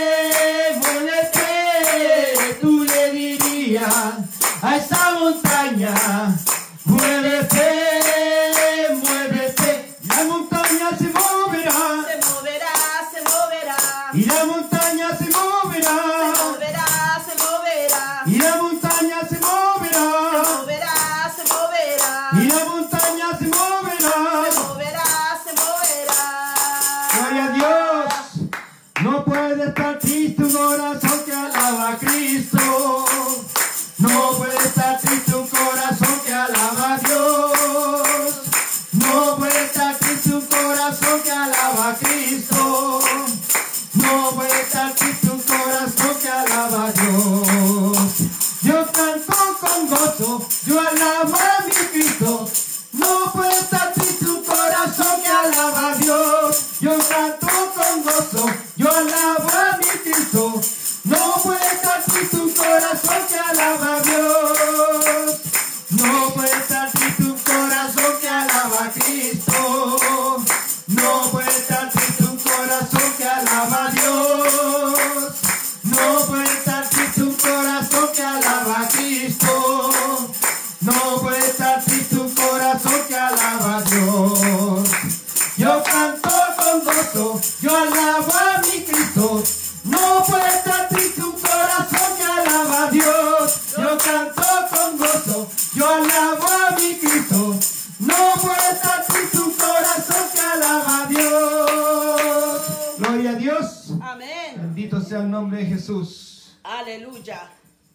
muévete. Tú le dirías a esa montaña, muévete, muévete. La montaña se moverá, Se moverá, se moverá. y la montaña se moverá, Se moverá, se moverá. y la montaña se moverá, Se moverá, se moverá. y la montaña se moverá. Se moverá, se moverá. Gloria a Dios. No puede estar triste un corazón que alaba a Cristo. No puede estar triste un corazón que alaba a Dios. No puede estar triste un corazón que alaba a Cristo. No puede estar triste un corazón que alaba a Dios. Yo canto con gozo, yo alabo a mi Cristo. No puede estar triste un corazón que alaba a Dios. Yo canto con gozo, yo alabo a mi Cristo. No puede estar triste un corazón que alaba a Dios. No puede estar triste un corazón que alaba a Cristo. No puede estar triste un corazón que alaba a Dios. No puede estar triste un corazón que alaba a Cristo. No puede estar triste un corazón que alaba a Dios. Yo canto con gozo, yo alabo a mi Cristo. No puede estar triste un corazón que alaba a Dios. Yo canto con gozo, yo alabo a mi Cristo. No puede estar triste un corazón que alaba a Dios. Gloria a Dios. Amén. Bendito sea el nombre de Jesús. Aleluya.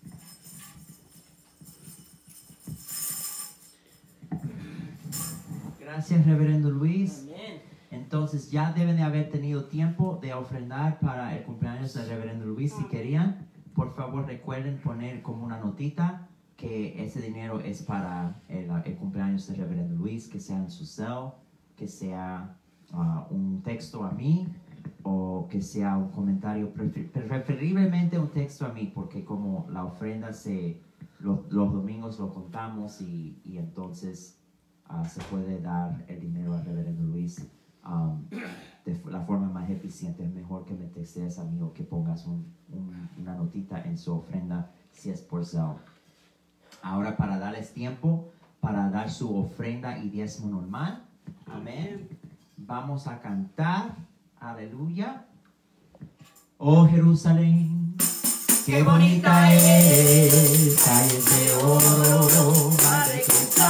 Gracias, Reverendo Luis. Amén. Entonces ya deben de haber tenido tiempo de ofrendar para el cumpleaños del Reverendo Luis. Si querían, por favor recuerden poner como una notita que ese dinero es para el cumpleaños del Reverendo Luis, que sea en su cel, que sea un texto a mí, o que sea un comentario, preferiblemente un texto a mí, porque como la ofrenda los domingos lo contamos y entonces se puede dar el dinero al Reverendo Luis de la forma más eficiente. Es mejor que me textees a mí o que pongas una notita en su ofrenda si es por Zelle. Ahora, para darles tiempo para dar su ofrenda y diezmo normal, amén, vamos a cantar, aleluya. Oh Jerusalén, qué bonita es, calles de oro, madre que está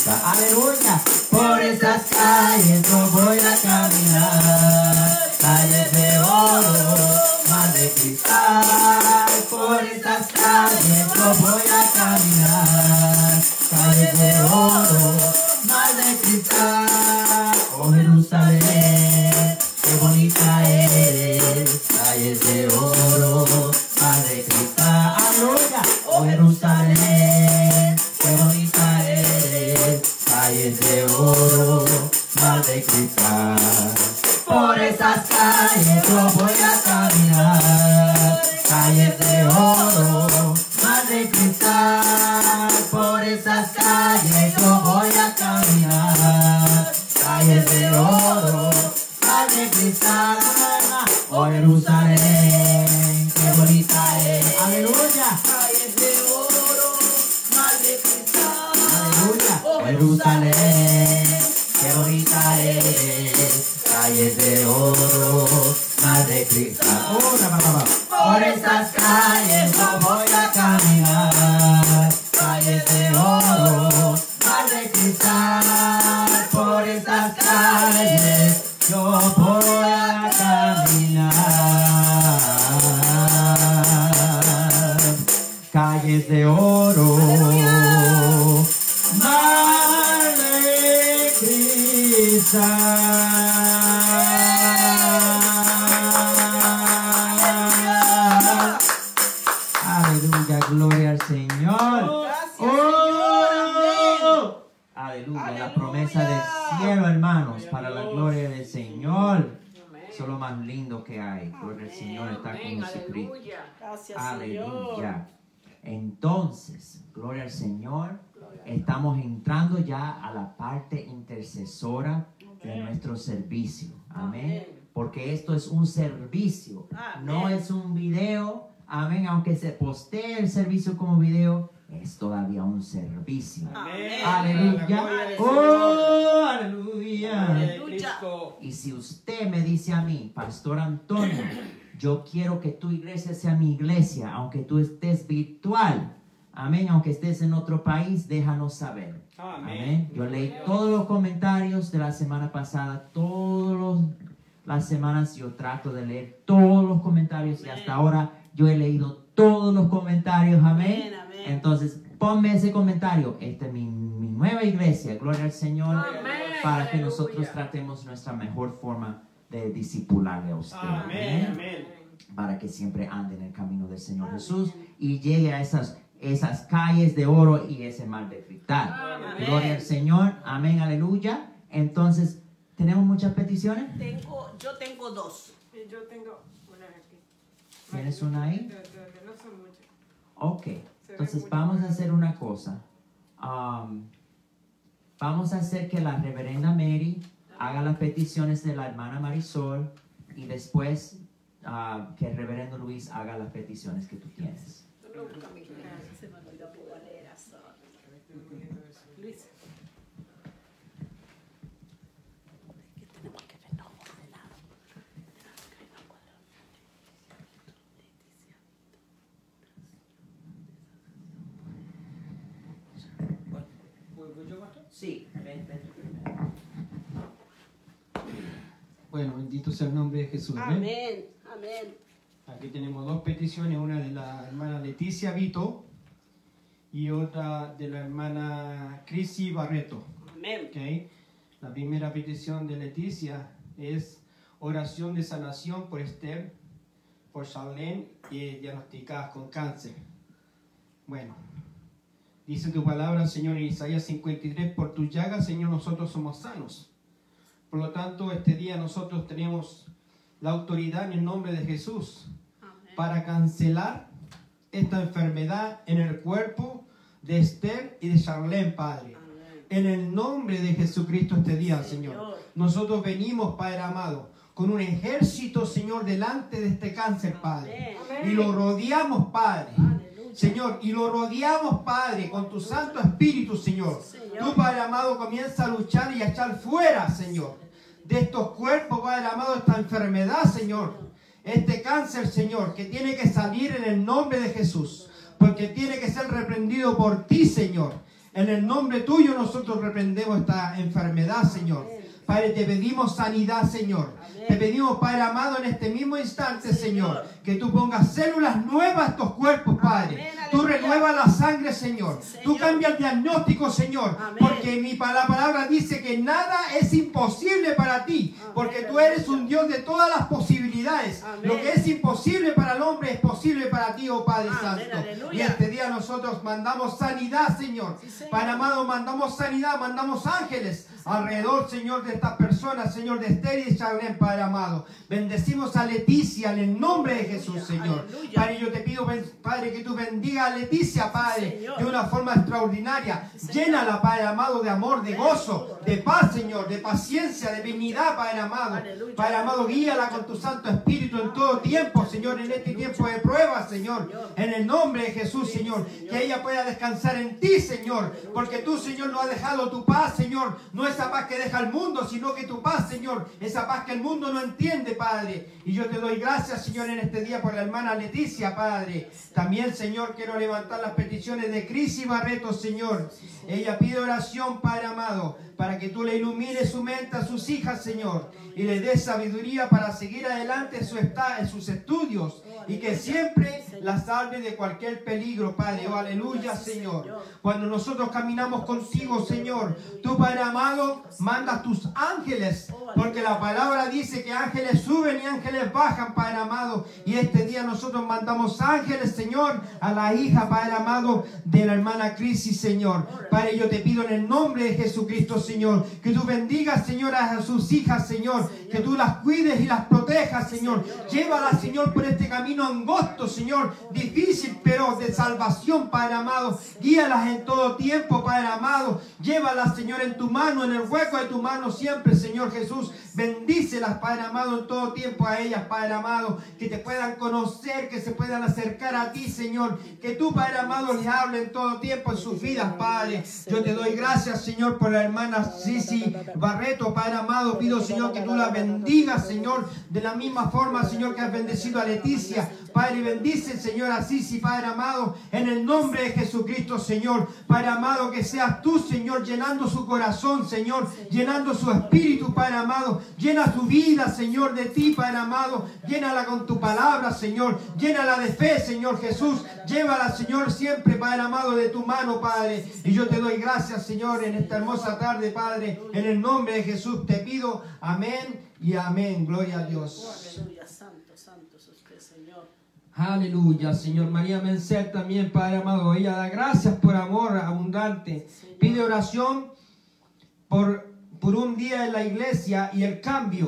Cristo. Aleluya. Por esas calles yo voy a caminar, calles de oro, mar de cristal. Por esas calles yo voy a caminar, calles de oro, mar de cristal. Oh Jerusalén, qué bonita eres, calles de oro, mar de cristal. Aleluya. Oh Jerusalén, qué bonita eres, calles de oro, mar de cristal. Por esas calles yo voy a caminar, calles de oro, mar de cristal. Por esas calles yo voy a caminar, calles de oro, mar de cristal. Oh Jerusalén, qué bonita es. Aleluya. Calles de oro, mar de cristal. Aleluya. Oh Jerusalén, qué bonita eres. Calles de oro, mar de cristal. Por esas calles yo voy a caminar, calles de oro, mar de cristal. Por esas calles yo voy a caminar, calles de oro, mar de cristal. Aleluya, gloria al Señor. Oh, aleluya, la promesa del cielo, hermanos, para la gloria del Señor. Eso es lo más lindo que hay. Gloria al Señor, está con Jesucristo. Gracias, Aleluya. Entonces, gloria al Señor. Estamos entrando ya a la parte intercesora de nuestro servicio. Amén. Porque esto es un servicio, no es un video. Amén. Aunque se postee el servicio como video, es todavía un servicio. Amén. Aleluya. Oh, aleluya. Cristo. Y si usted me dice a mí, Pastor Antonio, yo quiero que tu iglesia sea mi iglesia, aunque tú estés virtual, amén, aunque estés en otro país, déjanos saber. Amén. Yo leí todos los comentarios de la semana pasada, las semanas yo trato de leer todos los comentarios y hasta ahora yo he leído todos los comentarios. Amén. Entonces, ponme ese comentario. Esta es mi nueva iglesia. Gloria al Señor. Para que nosotros tratemos nuestra mejor forma de discipularle a usted. Amén. Para que siempre ande en el camino del Señor Jesús y llegue a esas calles de oro y ese mar de cristal. Gloria al Señor. Amén. Aleluya. Entonces, ¿tenemos muchas peticiones? Yo tengo dos. Yo tengo una aquí. ¿Tienes una ahí? No son muchas. Ok. Entonces vamos a hacer una cosa. Vamos a hacer que la reverenda Mary haga las peticiones de la hermana Marisol y después que el reverendo Luis haga las peticiones que tú tienes. Se me olvidó que igual era solo. Luis. Tenemos que vernos ordenados. ¿Voy yo, pastor? Sí, ven. Bueno, bendito sea el nombre de Jesús. Amén. Amén. Amén. Aquí tenemos dos peticiones, una de la hermana Leticia Vito y otra de la hermana Crisi Barreto. Amén. ¿Okay? La primera petición de Leticia es oración de sanación por Esther, por Charlene, diagnosticadas con cáncer. Bueno, dice tu palabra, Señor, en Isaías 53, por tus llagas, Señor, nosotros somos sanos. Por lo tanto, este día nosotros tenemos la autoridad en el nombre de Jesús para cancelar esta enfermedad en el cuerpo de Esther y de Charlene, Padre. En el nombre de Jesucristo este día, Señor. Nosotros venimos, Padre amado, con un ejército, Señor, delante de este cáncer, Padre. Y lo rodeamos, Padre. Señor, y lo rodeamos, Padre, con tu Santo Espíritu, Señor. Tú, Padre amado, comienza a luchar y a echar fuera, Señor, de estos cuerpos, Padre amado, esta enfermedad, Señor. Este cáncer, Señor, que tiene que salir en el nombre de Jesús. Porque tiene que ser reprendido por ti, Señor. En el nombre tuyo nosotros reprendemos esta enfermedad, Señor. Padre, te pedimos sanidad, Señor. Te pedimos, Padre amado, en este mismo instante, Señor, que tú pongas células nuevas a estos cuerpos, Padre. Tú renuevas la sangre, Señor. Tú cambias el diagnóstico, Señor. Porque la palabra dice que nada es imposible para ti. Porque tú eres un Dios de todas las posibilidades. Lo que es imposible para el hombre es posible para ti, oh Padre Santo. Y este día nosotros mandamos sanidad, Señor. Padre amado, mandamos sanidad, mandamos ángeles alrededor, Señor, de estas personas, Señor, de Esther y Charlene, Padre amado. Bendecimos a Leticia en el nombre de Jesús, Señor. Padre, yo te pido, Padre, que tú bendiga a Leticia, Padre, de una forma extraordinaria. Llénala, Padre amado, de amor, de gozo, de paz, Señor, de paciencia, de benignidad, Padre amado. Padre amado, guíala con tu Santo Espíritu en todo tiempo, Señor, en este tiempo de prueba, Señor. En el nombre de Jesús, Señor. Que ella pueda descansar en ti, Señor. Porque tú, Señor, no has dejado tu paz, Señor. No esa paz que deja el mundo, sino que tu paz, Señor. Esa paz que el mundo no entiende, Padre. Y yo te doy gracias, Señor, en este día por la hermana Leticia, Padre. También, Señor, quiero levantar las peticiones de Cris y Barreto, Señor. Ella pide oración, Padre amado, para que tú le ilumines su mente a sus hijas, Señor, y le des sabiduría para seguir adelante en sus estudios, y que siempre la salve de cualquier peligro, Padre. Oh, aleluya, Señor. Cuando nosotros caminamos contigo, Señor, tú, Padre amado, mandas tus ángeles, porque la palabra dice que ángeles suben y ángeles bajan, Padre amado. Y este día nosotros mandamos ángeles, Señor, a la hija, Padre amado, de la hermana Crisis, Señor. Padre, yo te pido en el nombre de Jesucristo, Señor, que tú bendigas, Señor, a sus hijas, Señor, que tú las cuides y las protejas, Señor. Llévalas, Señor, por este camino angosto, Señor, difícil, pero de salvación, Padre amado. Guíalas en todo tiempo, Padre amado. Llévalas, Señor, en tu mano, en el hueco de tu mano siempre, Señor Jesús. Bendícelas, Padre amado, en todo tiempo a ellas, Padre amado, que te puedan conocer, que se puedan acercar a ti, Señor. Que tú, Padre amado, les hable en todo tiempo en sus vidas, Padre. Yo te doy gracias, Señor, por la hermana Sisi Barreto, Padre amado. Pido, Señor, que tú la bendigas, Señor, de la misma forma, Señor, que has bendecido a Leticia. Padre, bendice, Señor, a Sisi, Padre amado, en el nombre de Jesucristo, Señor. Padre amado, que seas tú, Señor, llenando su corazón, Señor, llenando su espíritu, Padre amado. Llena su vida, Señor, de ti, Padre amado. Llénala con tu palabra, Señor. Llénala de fe, Señor Jesús. Llévala, Señor, siempre, Padre amado, de tu mano, Padre. Y yo te doy gracias, Señor, en esta hermosa tarde, Padre. En el nombre de Jesús te pido, amén y amén. Gloria a Dios. Aleluya, santo, santo es usted, Señor. Aleluya, Señor. María Mencer también, Padre amado. Ella da gracias por amor abundante. Pide oración por un día en la iglesia y el cambio.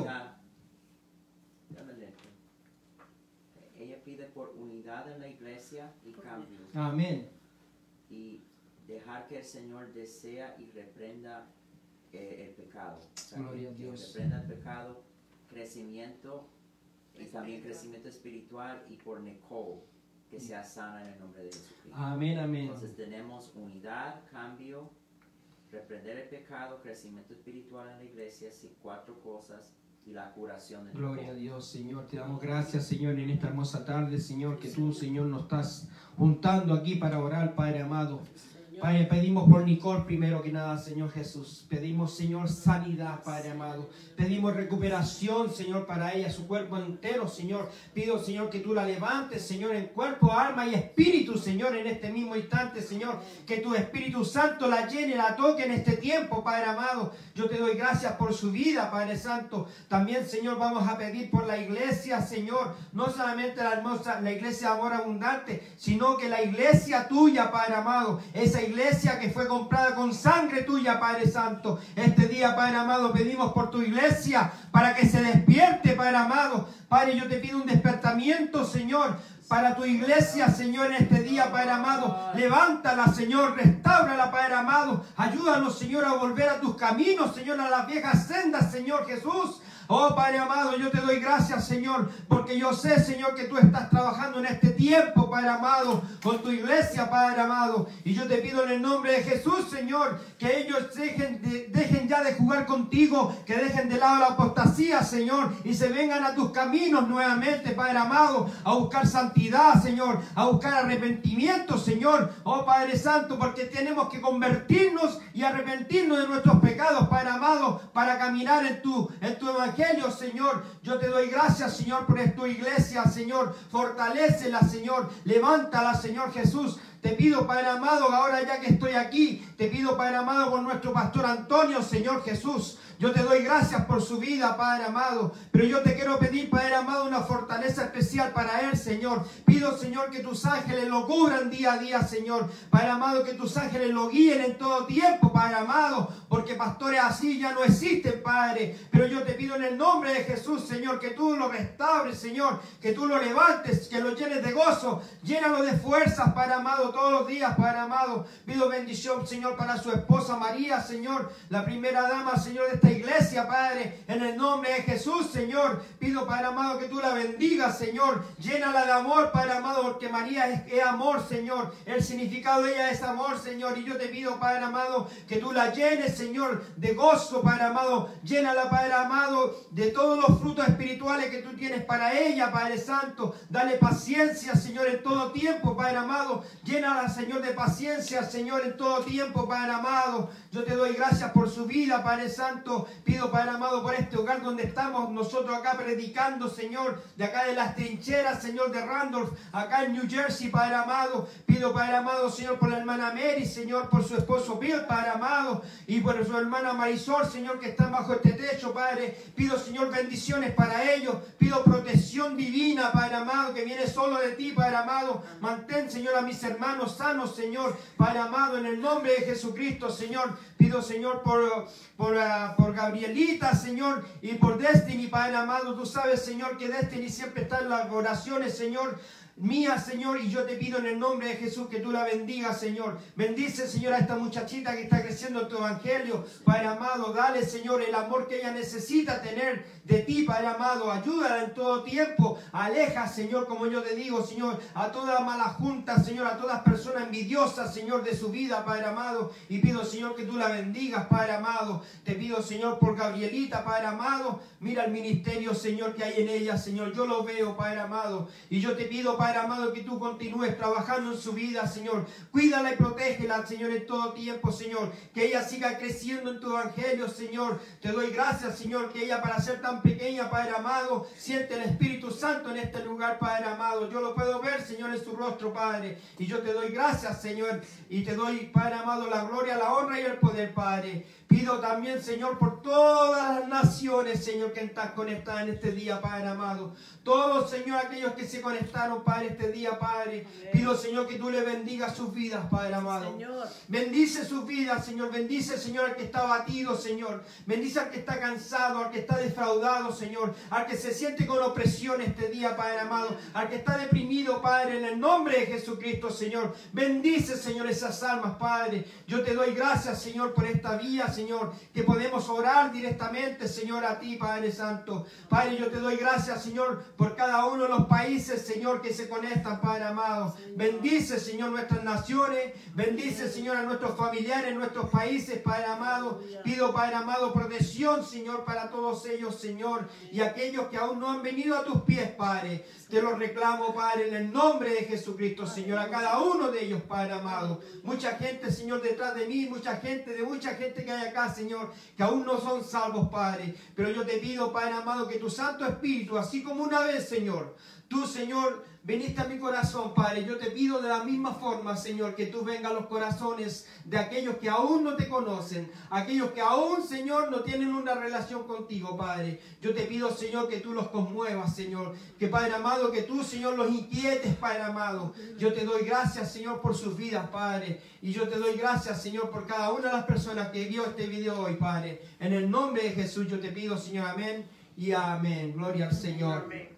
Ella pide por unidad en la iglesia y cambio. Amén. Y dejar que el Señor desea y reprenda el pecado. O sea, Gloria a que Dios. reprenda el pecado, crecimiento y también crecimiento espiritual, y por Nicole, que sea sana en el nombre de Jesucristo. Amén, amén. Entonces tenemos unidad, cambio, reprender el pecado, crecimiento espiritual en la iglesia, sí, 4 cosas, y la curación de Gloria a Nicole. Dios, Señor. Te damos gracias, Señor, en esta hermosa tarde, Señor, que tú, Señor, nos estás juntando aquí para orar, Padre amado. Padre, pedimos por Nicole primero que nada, Señor Jesús. Pedimos, Señor, sanidad, Padre amado. Pedimos recuperación, Señor, para ella, su cuerpo entero, Señor. Pido, Señor, que tú la levantes, Señor, en cuerpo, alma y espíritu, Señor, en este mismo instante, Señor. Que tu Espíritu Santo la llene, la toque en este tiempo, Padre amado. Yo te doy gracias por su vida, Padre Santo. También, Señor, vamos a pedir por la iglesia, Señor. No solamente la hermosa, la iglesia de amor abundante, sino que la iglesia tuya, Padre amado. Esa iglesia que fue comprada con sangre tuya, Padre Santo. Este día, Padre amado, pedimos por tu iglesia para que se despierte, Padre amado. Padre, yo te pido un despertamiento, Señor, para tu iglesia, Señor, en este día, Padre amado. Levántala, Señor, restáurala, Padre amado. Ayúdanos, Señor, a volver a tus caminos, Señor, a las viejas sendas, Señor Jesús. Oh, Padre amado, yo te doy gracias, Señor, porque yo sé, Señor, que tú estás trabajando en este tiempo, Padre amado, con tu iglesia, Padre amado. Y yo te pido en el nombre de Jesús, Señor, que ellos dejen ya de de jugar contigo, que dejen de lado la apostasía, Señor, y se vengan a tus caminos nuevamente, Padre amado, a buscar santidad, Señor, a buscar arrepentimiento, Señor, oh Padre Santo, porque tenemos que convertirnos y arrepentirnos de nuestros pecados, Padre amado, para caminar en tu evangelio, Señor. Yo te doy gracias, Señor, por tu iglesia, Señor, fortalécela, Señor, levántala, Señor Jesús. Te pido, Padre amado, ahora ya que estoy aquí, te pido, Padre amado, por nuestro pastor Antonio, Señor Jesús. Yo te doy gracias por su vida, Padre amado. Pero yo te quiero pedir, Padre amado, una fortaleza especial para él, Señor. Pido, Señor, que tus ángeles lo cubran día a día, Señor. Padre amado, que tus ángeles lo guíen en todo tiempo, Padre amado. Porque pastores así ya no existen, Padre. Pero yo te pido en el nombre de Jesús, Señor, que tú lo restaures, Señor. Que tú lo levantes, que lo llenes de gozo. Llénalo de fuerzas, Padre amado, todos los días, Padre amado. Pido bendición, Señor, para su esposa María, Señor. La primera dama, Señor, de esta iglesia, Padre, en el nombre de Jesús, Señor. Pido, Padre amado, que tú la bendigas, Señor. Llénala de amor, Padre amado, porque María es amor, Señor. El significado de ella es amor, Señor. Y yo te pido, Padre amado, que tú la llenes, Señor, de gozo, Padre amado. Llénala, Padre amado, de todos los frutos espirituales que tú tienes para ella, Padre Santo. Dale paciencia, Señor, en todo tiempo, Padre amado. Llénala, Señor, de paciencia, Señor, en todo tiempo, Padre amado. Yo te doy gracias por su vida, Padre Santo. Pido, Padre amado, por este hogar donde estamos nosotros acá predicando, Señor, de acá de las trincheras, Señor, de Randolph, acá en New Jersey, Padre amado. Pido, Padre amado, Señor, por la hermana Mary, Señor, por su esposo Bill, Padre amado, y por su hermana Marisol, Señor, que están bajo este techo, Padre. Pido, Señor, bendiciones para ellos. Pido protección divina, Padre amado, que viene solo de ti, Padre amado. Mantén, Señor, a mis hermanos sanos, Señor, Padre amado, en el nombre de Jesucristo, Señor. Pido, Señor, por Gabrielita, Señor, y por Destiny, Padre amado. Tú sabes, Señor, que Destiny siempre está en las oraciones, Señor, mía, Señor, y yo te pido en el nombre de Jesús que tú la bendigas, Señor. Bendice, Señor, a esta muchachita que está creciendo en tu evangelio, Padre amado. Dale, Señor, el amor que ella necesita tener de ti, Padre amado. Ayúdala en todo tiempo. Aleja, Señor, como yo te digo, Señor, a toda mala junta, Señor, a todas personas envidiosas, Señor, de su vida, Padre amado. Y pido, Señor, que tú la bendigas, Padre amado. Te pido, Señor, por Gabrielita, Padre amado. Mira el ministerio, Señor, que hay en ella, Señor. Yo lo veo, Padre amado. Y yo te pido, Padre amado, que tú continúes trabajando en su vida, Señor. Cuídala y protégela, Señor, en todo tiempo, Señor. Que ella siga creciendo en tu evangelio, Señor. Te doy gracias, Señor, que ella, para ser tan pequeña, Padre amado, siente el Espíritu Santo en este lugar, Padre amado. Yo lo puedo ver, Señor, en su rostro, Padre. Y yo te doy gracias, Señor. Y te doy, Padre amado, la gloria, la honra y el poder, Padre. Pido también, Señor, por todas las naciones, Señor, que están conectadas en este día, Padre amado. Todos, Señor, aquellos que se conectaron, Padre, este día, Padre. Pido, Señor, que tú le bendigas sus vidas, Padre amado. Señor. Bendice sus vidas, Señor. Bendice, Señor, al que está abatido, Señor. Bendice al que está cansado, al que está defraudado, Señor. Al que se siente con opresión este día, Padre amado. Al que está deprimido, Padre, en el nombre de Jesucristo, Señor. Bendice, Señor, esas almas, Padre. Yo te doy gracias, Señor, por esta vía, Señor, que podemos orar directamente, Señor, a ti, Padre Santo. Padre, yo te doy gracias, Señor, por cada uno de los países, Señor, que se conectan, Padre amado. Bendice, Señor, nuestras naciones. Bendice, Señor, a nuestros familiares, nuestros países, Padre amado. Pido, Padre amado, protección, Señor, para todos ellos, Señor. Y aquellos que aún no han venido a tus pies, Padre. Te lo reclamo, Padre, en el nombre de Jesucristo, Señor, a cada uno de ellos, Padre amado. Mucha gente, Señor, detrás de mí, mucha gente que hay acá, Señor, que aún no son salvos, Padre. Pero yo te pido, Padre amado, que tu Santo Espíritu, así como una vez, Señor, tú, Señor, veniste a mi corazón, Padre. Yo te pido de la misma forma, Señor, que tú vengas a los corazones de aquellos que aún no te conocen, aquellos que aún, Señor, no tienen una relación contigo, Padre. Yo te pido, Señor, que tú los conmuevas, Señor. Que, Padre amado, que tú, Señor, los inquietes, Padre amado. Yo te doy gracias, Señor, por sus vidas, Padre. Y yo te doy gracias, Señor, por cada una de las personas que vio este video hoy, Padre. En el nombre de Jesús yo te pido, Señor, amén y amén. Gloria al Señor. Amén.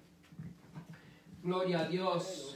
Gloria a Dios.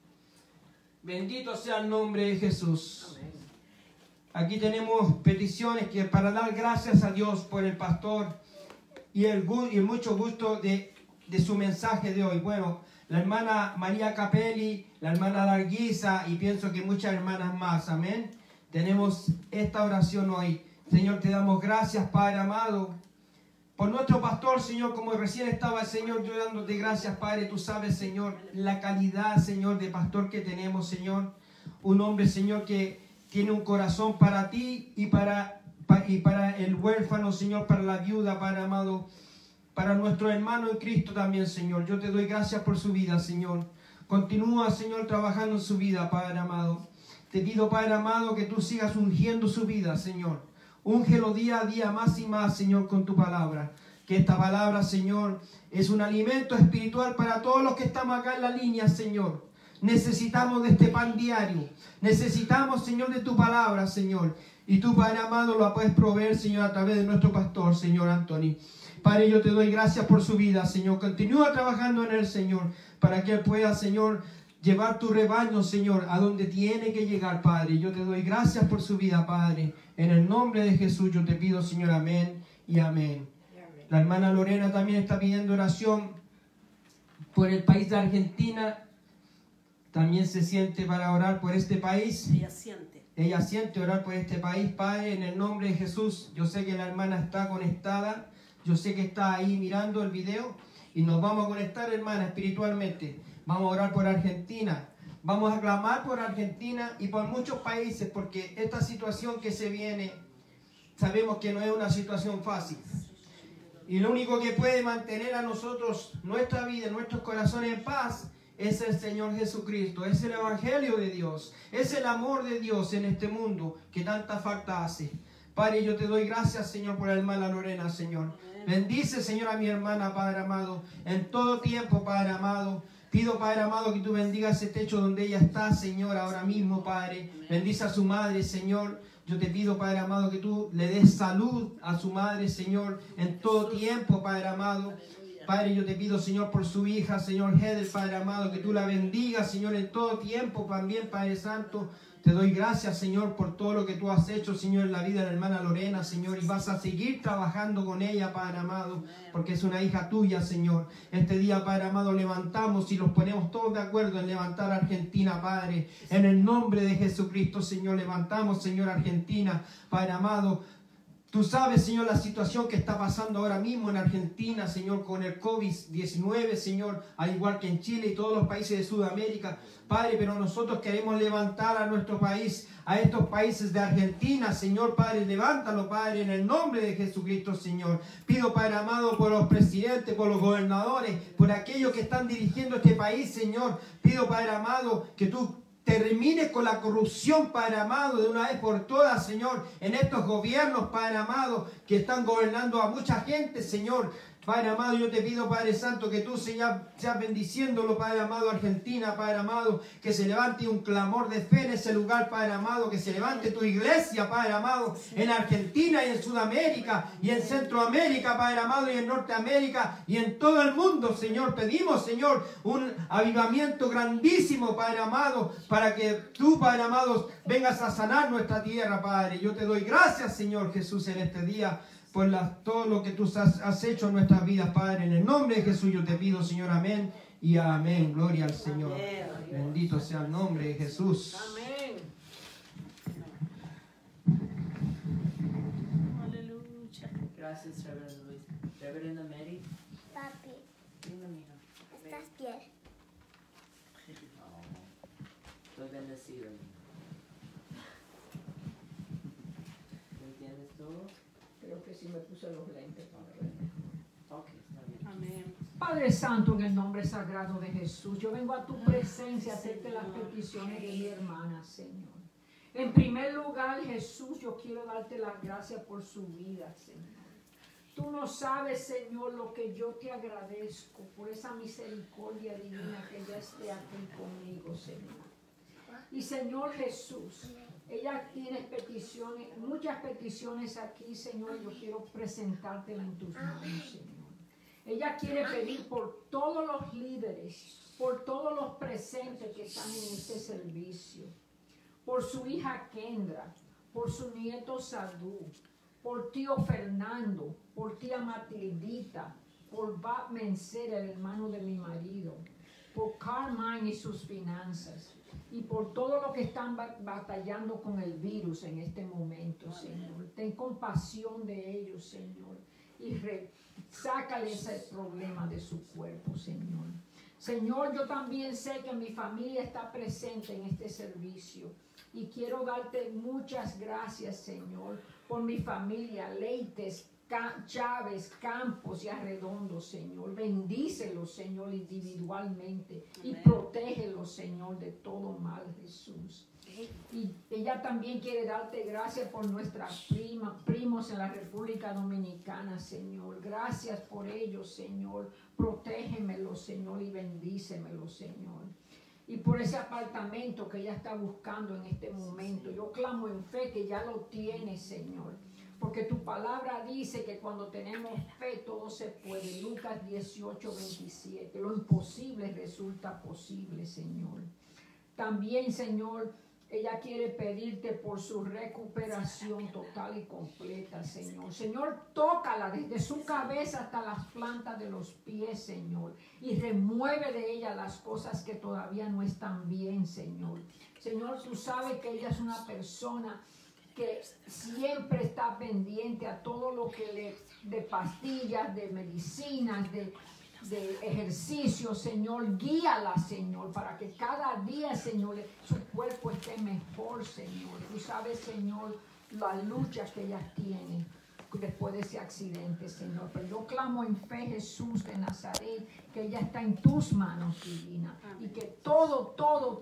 Bendito sea el nombre de Jesús. Aquí tenemos peticiones que para dar gracias a Dios por el pastor y el mucho gusto de su mensaje de hoy. Bueno, la hermana María Capelli, la hermana Larguisa y pienso que muchas hermanas más. Amén. Tenemos esta oración hoy Señor, te damos gracias, Padre amado, por nuestro pastor, Señor, como recién estaba el Señor, yo dándote gracias, Padre. Tú sabes, Señor, la calidad, Señor, de pastor que tenemos, Señor. Un hombre, Señor, que tiene un corazón para ti y para el huérfano, Señor, para la viuda, Padre amado, para nuestro hermano en Cristo también, Señor. Yo te doy gracias por su vida, Señor. Continúa, Señor, trabajando en su vida, Padre amado. Te pido, Padre amado, que tú sigas ungiendo su vida, Señor. Úngelo día a día más y más, Señor, con tu palabra. Que esta palabra, Señor, es un alimento espiritual para todos los que estamos acá en la línea, Señor. Necesitamos de este pan diario. Necesitamos, Señor, de tu palabra, Señor. Y tú, Padre amado, lo puedes proveer, Señor, a través de nuestro pastor, Señor Anthony. Padre, yo te doy gracias por su vida, Señor. Continúa trabajando en él, Señor, para que él pueda, Señor, llevar tu rebaño, Señor, a donde tiene que llegar, Padre. Yo te doy gracias por su vida, Padre. En el nombre de Jesús yo te pido, Señor, amén y amén. La hermana Lorena también está pidiendo oración por el país de Argentina. También se siente para orar por este país. Ella siente orar por este país, Padre, en el nombre de Jesús. Yo sé que la hermana está conectada. Yo sé que está ahí mirando el video. Y nos vamos a conectar, hermana, espiritualmente. Vamos a orar por Argentina. Vamos a clamar por Argentina y por muchos países, porque esta situación que se viene, sabemos que no es una situación fácil. Y lo único que puede mantener a nosotros, nuestra vida, nuestros corazones en paz, es el Señor Jesucristo, es el Evangelio de Dios, es el amor de Dios en este mundo que tanta falta hace. Padre, yo te doy gracias, Señor, por la hermana Lorena, Señor. Bendice, Señor, a mi hermana, Padre amado, en todo tiempo, Padre amado. Pido, Padre amado, que tú bendigas ese techo donde ella está, Señor, ahora mismo, Padre. Bendice a su madre, Señor. Yo te pido, Padre amado, que tú le des salud a su madre, Señor, en todo tiempo, Padre amado. Padre, yo te pido, Señor, por su hija, Señor Hedel, Padre amado, que tú la bendigas, Señor, en todo tiempo también, Padre Santo. Te doy gracias, Señor, por todo lo que tú has hecho, Señor, en la vida de la hermana Lorena, Señor. Y vas a seguir trabajando con ella, Padre amado, porque es una hija tuya, Señor. Este día, Padre amado, levantamos y los ponemos todos de acuerdo en levantar a Argentina, Padre. En el nombre de Jesucristo, Señor, levantamos, Señor, Argentina, Padre amado. Tú sabes, Señor, la situación que está pasando ahora mismo en Argentina, Señor, con el COVID-19, Señor, al igual que en Chile y todos los países de Sudamérica, Padre, pero nosotros queremos levantar a nuestro país, a estos países de Argentina, Señor, Padre, levántalo, Padre, en el nombre de Jesucristo, Señor. Pido, Padre amado, por los presidentes, por los gobernadores, por aquellos que están dirigiendo este país, Señor. Pido, Padre amado, que tú termine con la corrupción, Padre amado, de una vez por todas, Señor, en estos gobiernos, Padre amado, que están gobernando a mucha gente, Señor. Padre amado, yo te pido, Padre Santo, que tú seas bendiciéndolo, Padre amado, Argentina, Padre amado, que se levante un clamor de fe en ese lugar, Padre amado, que se levante tu iglesia, Padre amado, en Argentina y en Sudamérica y en Centroamérica, Padre amado, y en Norteamérica y en todo el mundo, Señor. Pedimos, Señor, un avivamiento grandísimo, Padre amado, para que tú, Padre amado, vengas a sanar nuestra tierra, Padre. Yo te doy gracias, Señor Jesús, en este día, por todo lo que tú has hecho en nuestras vidas, Padre. En el nombre de Jesús yo te pido, Señor, amén y amén. Gloria al Señor. Bendito sea el nombre de Jesús. Amén. Aleluya. Gracias, Reverendo Luis. Reverenda Mary. Papi, Dime, mija. ¿estás bien? Estoy bendecido. ¿Entiendes todo? Creo que sí me puse los lentes para ver. Ok, está bien. Amén. Padre Santo, en el nombre sagrado de Jesús, yo vengo a tu presencia a hacerte las peticiones de mi hermana, Señor. En primer lugar, Jesús, yo quiero darte las gracias por su vida, Señor. Tú no sabes, Señor, lo que yo te agradezco por esa misericordia divina que ella esté aquí conmigo, Señor. Y Señor Jesús, ella tiene peticiones, muchas peticiones aquí, Señor. Yo quiero presentártela en tus manos, Señor. Ella quiere pedir por todos los líderes, por todos los presentes que están en este servicio, por su hija Kendra, por su nieto Sadú, por tío Fernando, por tía Matildita, por Bob Mencer, el hermano de mi marido, por Carmine y sus finanzas. Y por todo lo que están batallando con el virus en este momento, Señor. Ten compasión de ellos, Señor. Y sácale ese problema de su cuerpo, Señor. Señor, yo también sé que mi familia está presente en este servicio. Y quiero darte muchas gracias, Señor, por mi familia, Leites, Chávez, Campos y Arredondo, Señor. Bendícelos, Señor, individualmente. Y protégelos, Señor, de todo mal, Jesús. Y ella también quiere darte gracias por nuestras primos en la República Dominicana, Señor. Gracias por ellos, Señor. Protégemelos, Señor, y bendícemelos, Señor. Y por ese apartamento que ella está buscando en este momento, yo clamo en fe que ya lo tiene, Señor. Porque tu palabra dice que cuando tenemos fe todo se puede. Lucas 18:27. Lo imposible resulta posible, Señor. También, Señor, ella quiere pedirte por su recuperación total y completa, Señor. Señor, tócala desde su cabeza hasta las plantas de los pies, Señor. Y remueve de ella las cosas que todavía no están bien, Señor. Señor, tú sabes que ella es una persona que siempre está pendiente a todo lo que de pastillas, de medicinas, de ejercicio, Señor. Guíala, Señor, para que cada día, Señor, su cuerpo esté mejor, Señor. Tú sabes, Señor, las luchas que ella tiene después de ese accidente, Señor. Pero yo clamo en fe, Jesús de Nazaret, que ella está en tus manos, divina. Y que todo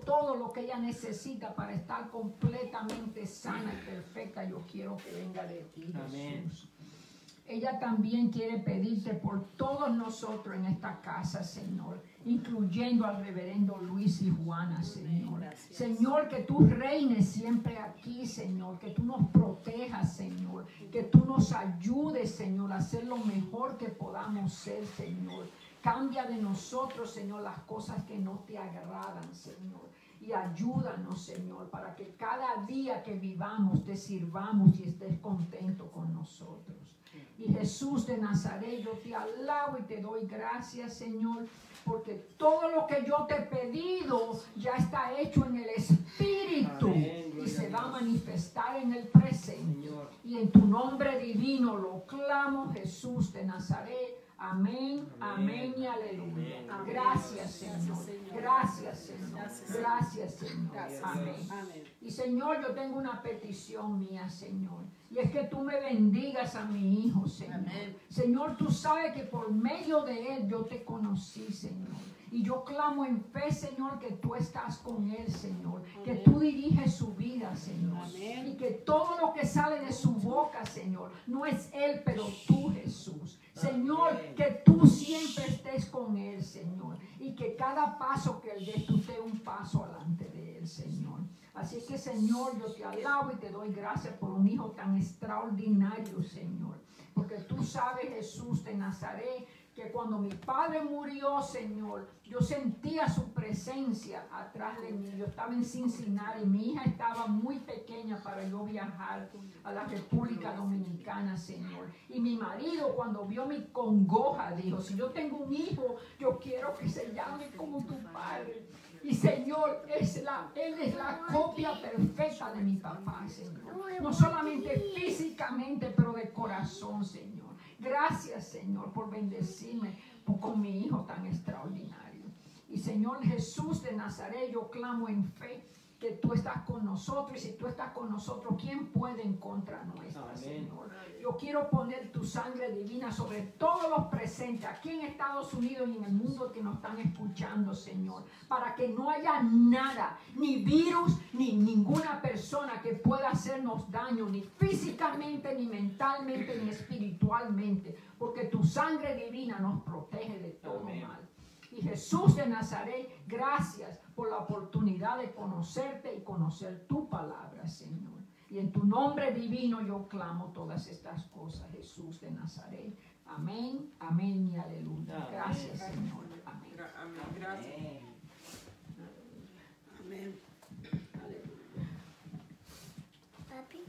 lo que ella necesita para estar completamente sana y perfecta, yo quiero que venga de ti, Jesús. Ella también quiere pedirte por todos nosotros en esta casa, Señor, incluyendo al reverendo Luis y Juana, Señor. Señor, que tú reines siempre aquí, Señor, que tú nos protejas, Señor, que tú nos ayudes, Señor, a hacer lo mejor que podamos ser, Señor. Cambia de nosotros, Señor, las cosas que no te agradan, Señor. Y ayúdanos, Señor, para que cada día que vivamos te sirvamos y estés contento con nosotros. Y Jesús de Nazaret, yo te alabo y te doy gracias, Señor, porque todo lo que yo te he pedido ya está hecho en el Espíritu. Amén, y se va a manifestar en el presente. Señor. Y en tu nombre divino lo clamo, Jesús de Nazaret. Amén, amén y aleluya. Amén. Gracias, Señor. Gracias, Señor. Gracias, Señor. Amén. Y Señor, yo tengo una petición mía, Señor. Y es que tú me bendigas a mi hijo, Señor. Amén. Señor, tú sabes que por medio de él yo te conocí, Señor. Y yo clamo en fe, Señor, que tú estás con él, Señor. Amén. Que tú diriges su vida, Señor. Amén. Y que todo lo que sale de su boca, Señor, no es él, pero tú, Jesús. Señor, que tú siempre estés con él, Señor. Y que cada paso que él dé, tú te un paso adelante de él, Señor. Así que, Señor, yo te alabo y te doy gracias por un hijo tan extraordinario, Señor. Porque tú sabes, Jesús de Nazaret, que cuando mi padre murió, Señor, yo sentía su presencia atrás de mí. Yo estaba en Cincinnati, mi hija estaba muy pequeña para yo viajar a la República Dominicana, Señor. Y mi marido, cuando vio mi congoja, dijo, si yo tengo un hijo, yo quiero que se llame como tu padre. Y Señor, él es la copia perfecta de mi papá, Señor. No solamente físicamente, pero de corazón, Señor. Gracias, Señor, por bendecirme con mi hijo tan extraordinario. Y Señor Jesús de Nazaret, yo clamo en fe que tú estás con nosotros. Y si tú estás con nosotros, ¿quién puede en contra nuestra, amén, Señor? Yo quiero poner tu sangre divina sobre todos los presentes aquí en Estados Unidos y en el mundo que nos están escuchando, Señor, para que no haya nada, ni virus, ni ninguna persona que pueda hacernos daño, ni físicamente, ni mentalmente, ni espiritualmente, porque tu sangre divina nos protege de todo mal. Y Jesús de Nazaret, gracias por la oportunidad de conocerte y conocer tu palabra, Señor. Y en tu nombre divino yo clamo todas estas cosas, Jesús de Nazaret. Amén, amén y aleluya. Gracias, Señor. Amén. Gracias. Amén. Aleluya. Papi,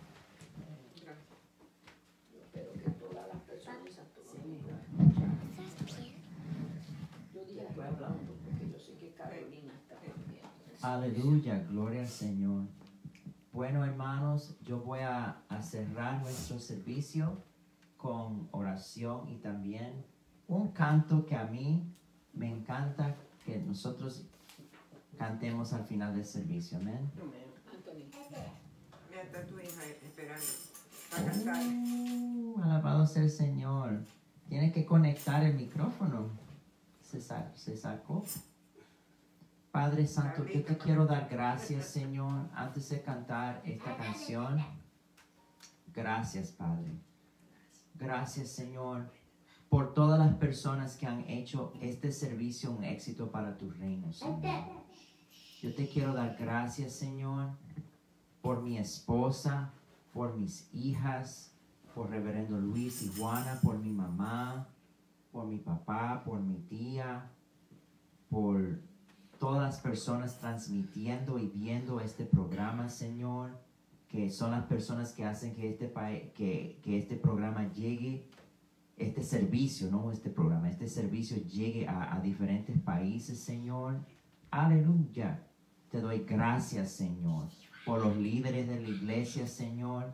Yo espero que todas las personas a todos ¿sabes quién? yo dije estoy hablando porque yo sé que Carolina está también. Aleluya, gloria al Señor. Bueno, hermanos, yo voy a cerrar nuestro servicio con oración y también un canto que a mí me encanta que nosotros cantemos al final del servicio. Amén. Anthony. Ya está tu hija esperando para cantar. Alabado sea el Señor. Tiene que conectar el micrófono. Se sacó. Padre Santo, yo te quiero dar gracias, Señor, antes de cantar esta canción. Gracias, Padre. Gracias, Señor, por todas las personas que han hecho este servicio un éxito para tu reino, Señor. Yo te quiero dar gracias, Señor, por mi esposa, por mis hijas, por Reverendo Luis y Juana, por mi mamá, por mi papá, por mi tía, por todas las personas transmitiendo y viendo este programa, Señor, que son las personas que hacen que este programa llegue, este servicio, no este programa, este servicio llegue a diferentes países, Señor. Aleluya. Te doy gracias, Señor, por los líderes de la iglesia, Señor.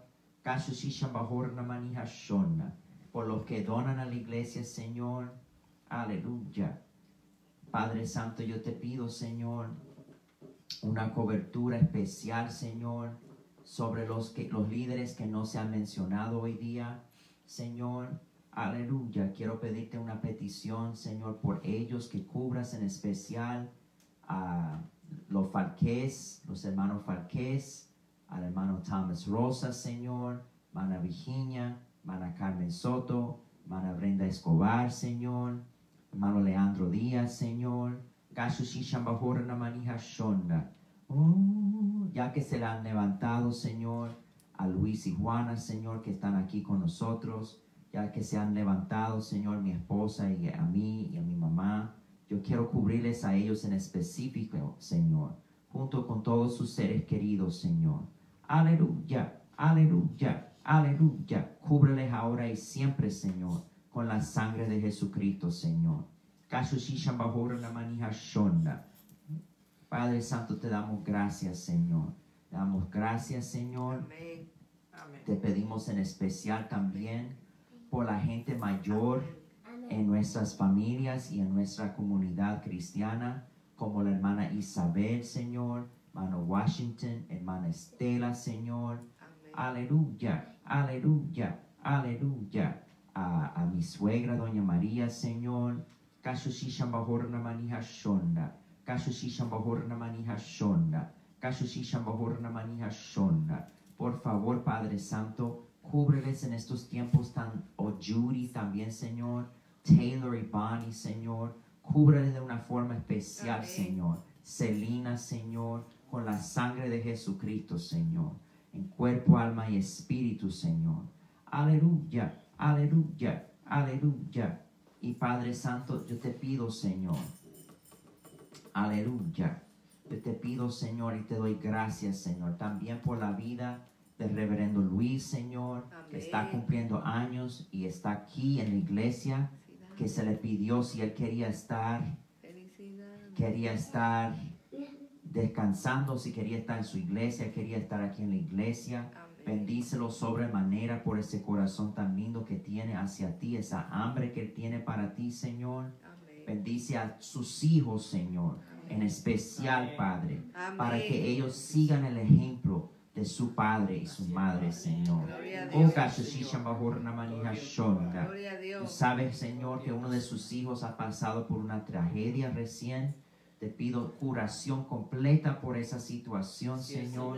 Por los que donan a la iglesia, Señor. Aleluya. Padre Santo, yo te pido, Señor, una cobertura especial, Señor, sobre los líderes que no se han mencionado hoy día, Señor. Aleluya. Quiero pedirte una petición, Señor, por ellos, que cubras en especial a los Falqués, los hermanos Falqués, al hermano Thomas Rosa, Señor, hermana Virginia, hermana Carmen Soto, hermana Brenda Escobar, Señor, hermano Leandro Díaz, Señor, ya que se le han levantado, Señor, a Luis y Juana, Señor, que están aquí con nosotros, ya que se han levantado, Señor, mi esposa y a mí y a mi mamá. Yo quiero cubrirles a ellos en específico, Señor, junto con todos sus seres queridos, Señor. Aleluya, aleluya, aleluya. Cúbreles ahora y siempre, Señor, con la sangre de Jesucristo, Señor. Padre Santo, te damos gracias, Señor. Te damos gracias, Señor. Amén. Amén. Te pedimos en especial también por la gente mayor en nuestras familias y en nuestra comunidad cristiana, como la hermana Isabel, Señor, hermano Washington, hermana Estela, Señor. Aleluya, aleluya, aleluya. A mi suegra, doña María, Señor. Por favor, Padre Santo, cúbreles en estos tiempos tan, Judy también, Señor, Taylor y Bonnie, Señor, cúbreles de una forma especial, Amén. Señor. Selena, Señor, con la sangre de Jesucristo, Señor, en cuerpo, alma y espíritu, Señor. Aleluya, aleluya, aleluya. Y Padre Santo, yo te pido, Señor, aleluya, yo te pido, Señor, y te doy gracias, Señor, también por la vida del Reverendo Luis, Señor, que está cumpliendo años y está aquí en la iglesia, que se le pidió si él quería estar descansando, si quería estar en su iglesia, quería estar aquí en la iglesia. Bendícelo sobremanera por ese corazón tan lindo que tiene hacia ti, esa hambre que él tiene para ti, Señor. Bendice a sus hijos, Señor, en especial, Padre, para que ellos sigan el ejemplo de su padre y su madre, Señor. Tú sabes, Señor, que uno de sus hijos ha pasado por una tragedia recién. Te pido curación completa por esa situación, Señor.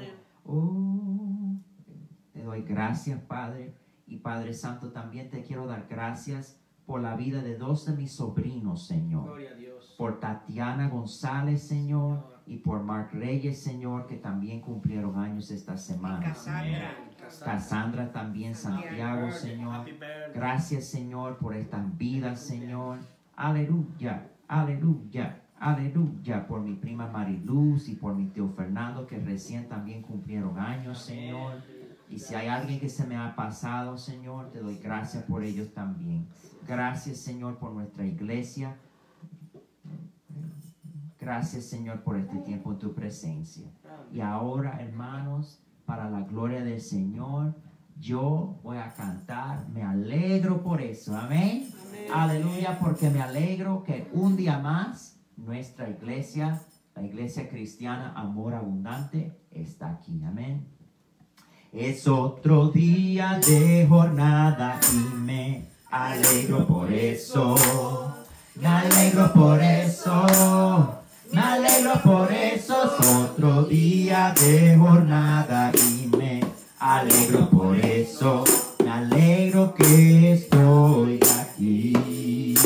Te doy gracias, Padre. Y Padre Santo, también te quiero dar gracias por la vida de dos de mis sobrinos, Señor. Gloria a Dios. Por Tatiana González, Señor, y por Mark Reyes, Señor, que también cumplieron años esta semana. Cassandra. Cassandra también, Santiago, Señor. Happy birthday. Gracias, Señor, por estas vidas, Señor. Aleluya, aleluya, aleluya. Por mi prima Mariluz y por mi tío Fernando, que recién también cumplieron años, Señor. Y si hay alguien que se me ha pasado, Señor, te doy gracias por ellos también. Gracias, Señor, por nuestra iglesia. Gracias, Señor, por este tiempo en tu presencia. Y ahora, hermanos, para la gloria del Señor, yo voy a cantar. Me alegro por eso. Amén. Aleluya, porque me alegro que un día más nuestra iglesia, la iglesia cristiana Amor Abundante, está aquí. Amén. Es otro día de jornada y me alegro por eso. Me alegro por eso. Me alegro por eso. Es otro día de jornada y me alegro por eso. Me alegro que estoy aquí.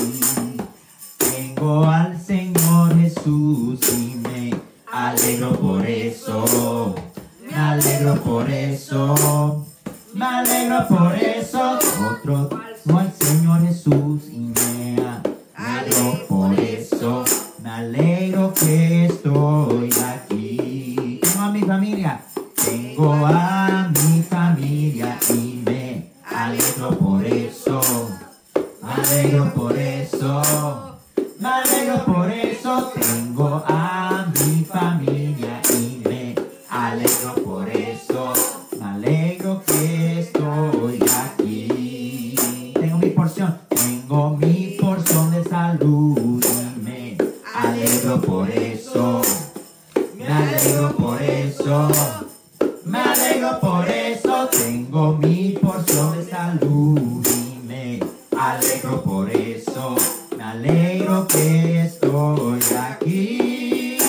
Tengo al Señor Jesús y me alegro por eso. Me alegro por eso. Me alegro por eso. Otro no al Señor Jesús y me alegro por eso. Me alegro que estoy aquí. Tengo a mi familia. Tengo a mi familia y me alegro por eso. Me alegro por eso. Me alegro por eso. Tengo a mi familia y me alegro por eso. Me alegro que estoy aquí. Tengo mi porción. Tengo mi porción de salud y me alegro por eso. Me alegro por eso. Me alegro por eso. Tengo mi porción de salud y me alegro por eso. Me alegro que estoy aquí.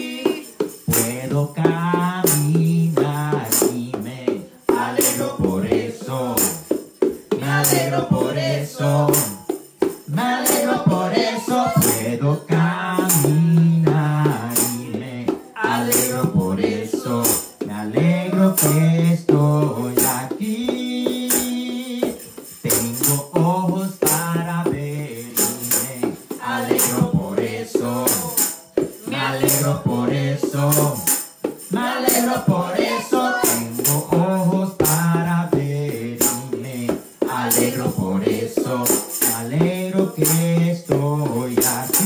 Puedo caminar y me alegro por eso. Me alegro por eso. Me alegro por eso. Puedo caminar y me alegro por eso. Me alegro que estoy aquí. Tengo ojos para ver y me alegro por eso. Me alegro por eso. Me alegro por eso. Tengo ojos para ver y me alegro por eso. Me alegro que estoy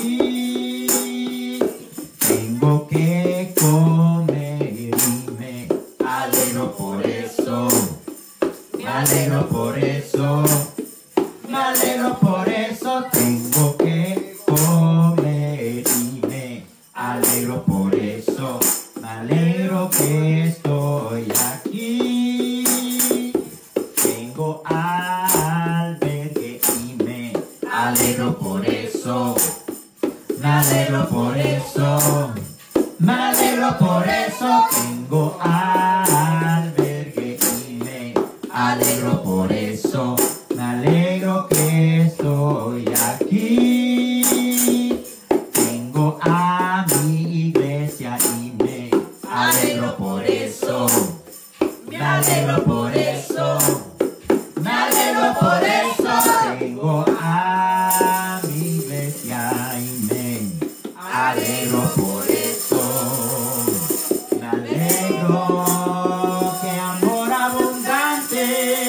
aquí. Tengo que comer y me alegro por eso. Me alegro por eso. Me alegro por eso. Tengo que comer y me alegro por eso. Me alegro que estoy aquí. Tengo albergue y me alegro por eso. Me alegro por eso. Me alegro por eso. Tengo albergue y me alegro por eso. Me alegro que estoy aquí. Tengo a mi iglesia y me alegro por eso. Me alegro por eso. Me alegro por eso. Tengo a mi iglesia y me alegro por eso. Me alegro que Amor Abundante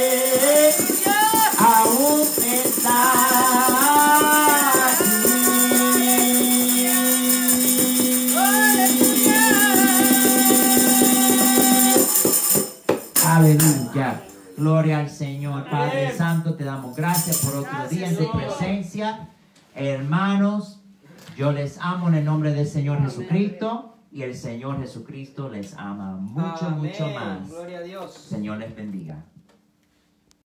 aún está aquí. Aleluya. Gloria al Señor. Padre Santo, te damos gracias por otro día en tu presencia. Hermanos, yo les amo en el nombre del Señor Jesucristo y el Señor Jesucristo les ama mucho, mucho más. Gloria a Dios. Señor les bendiga.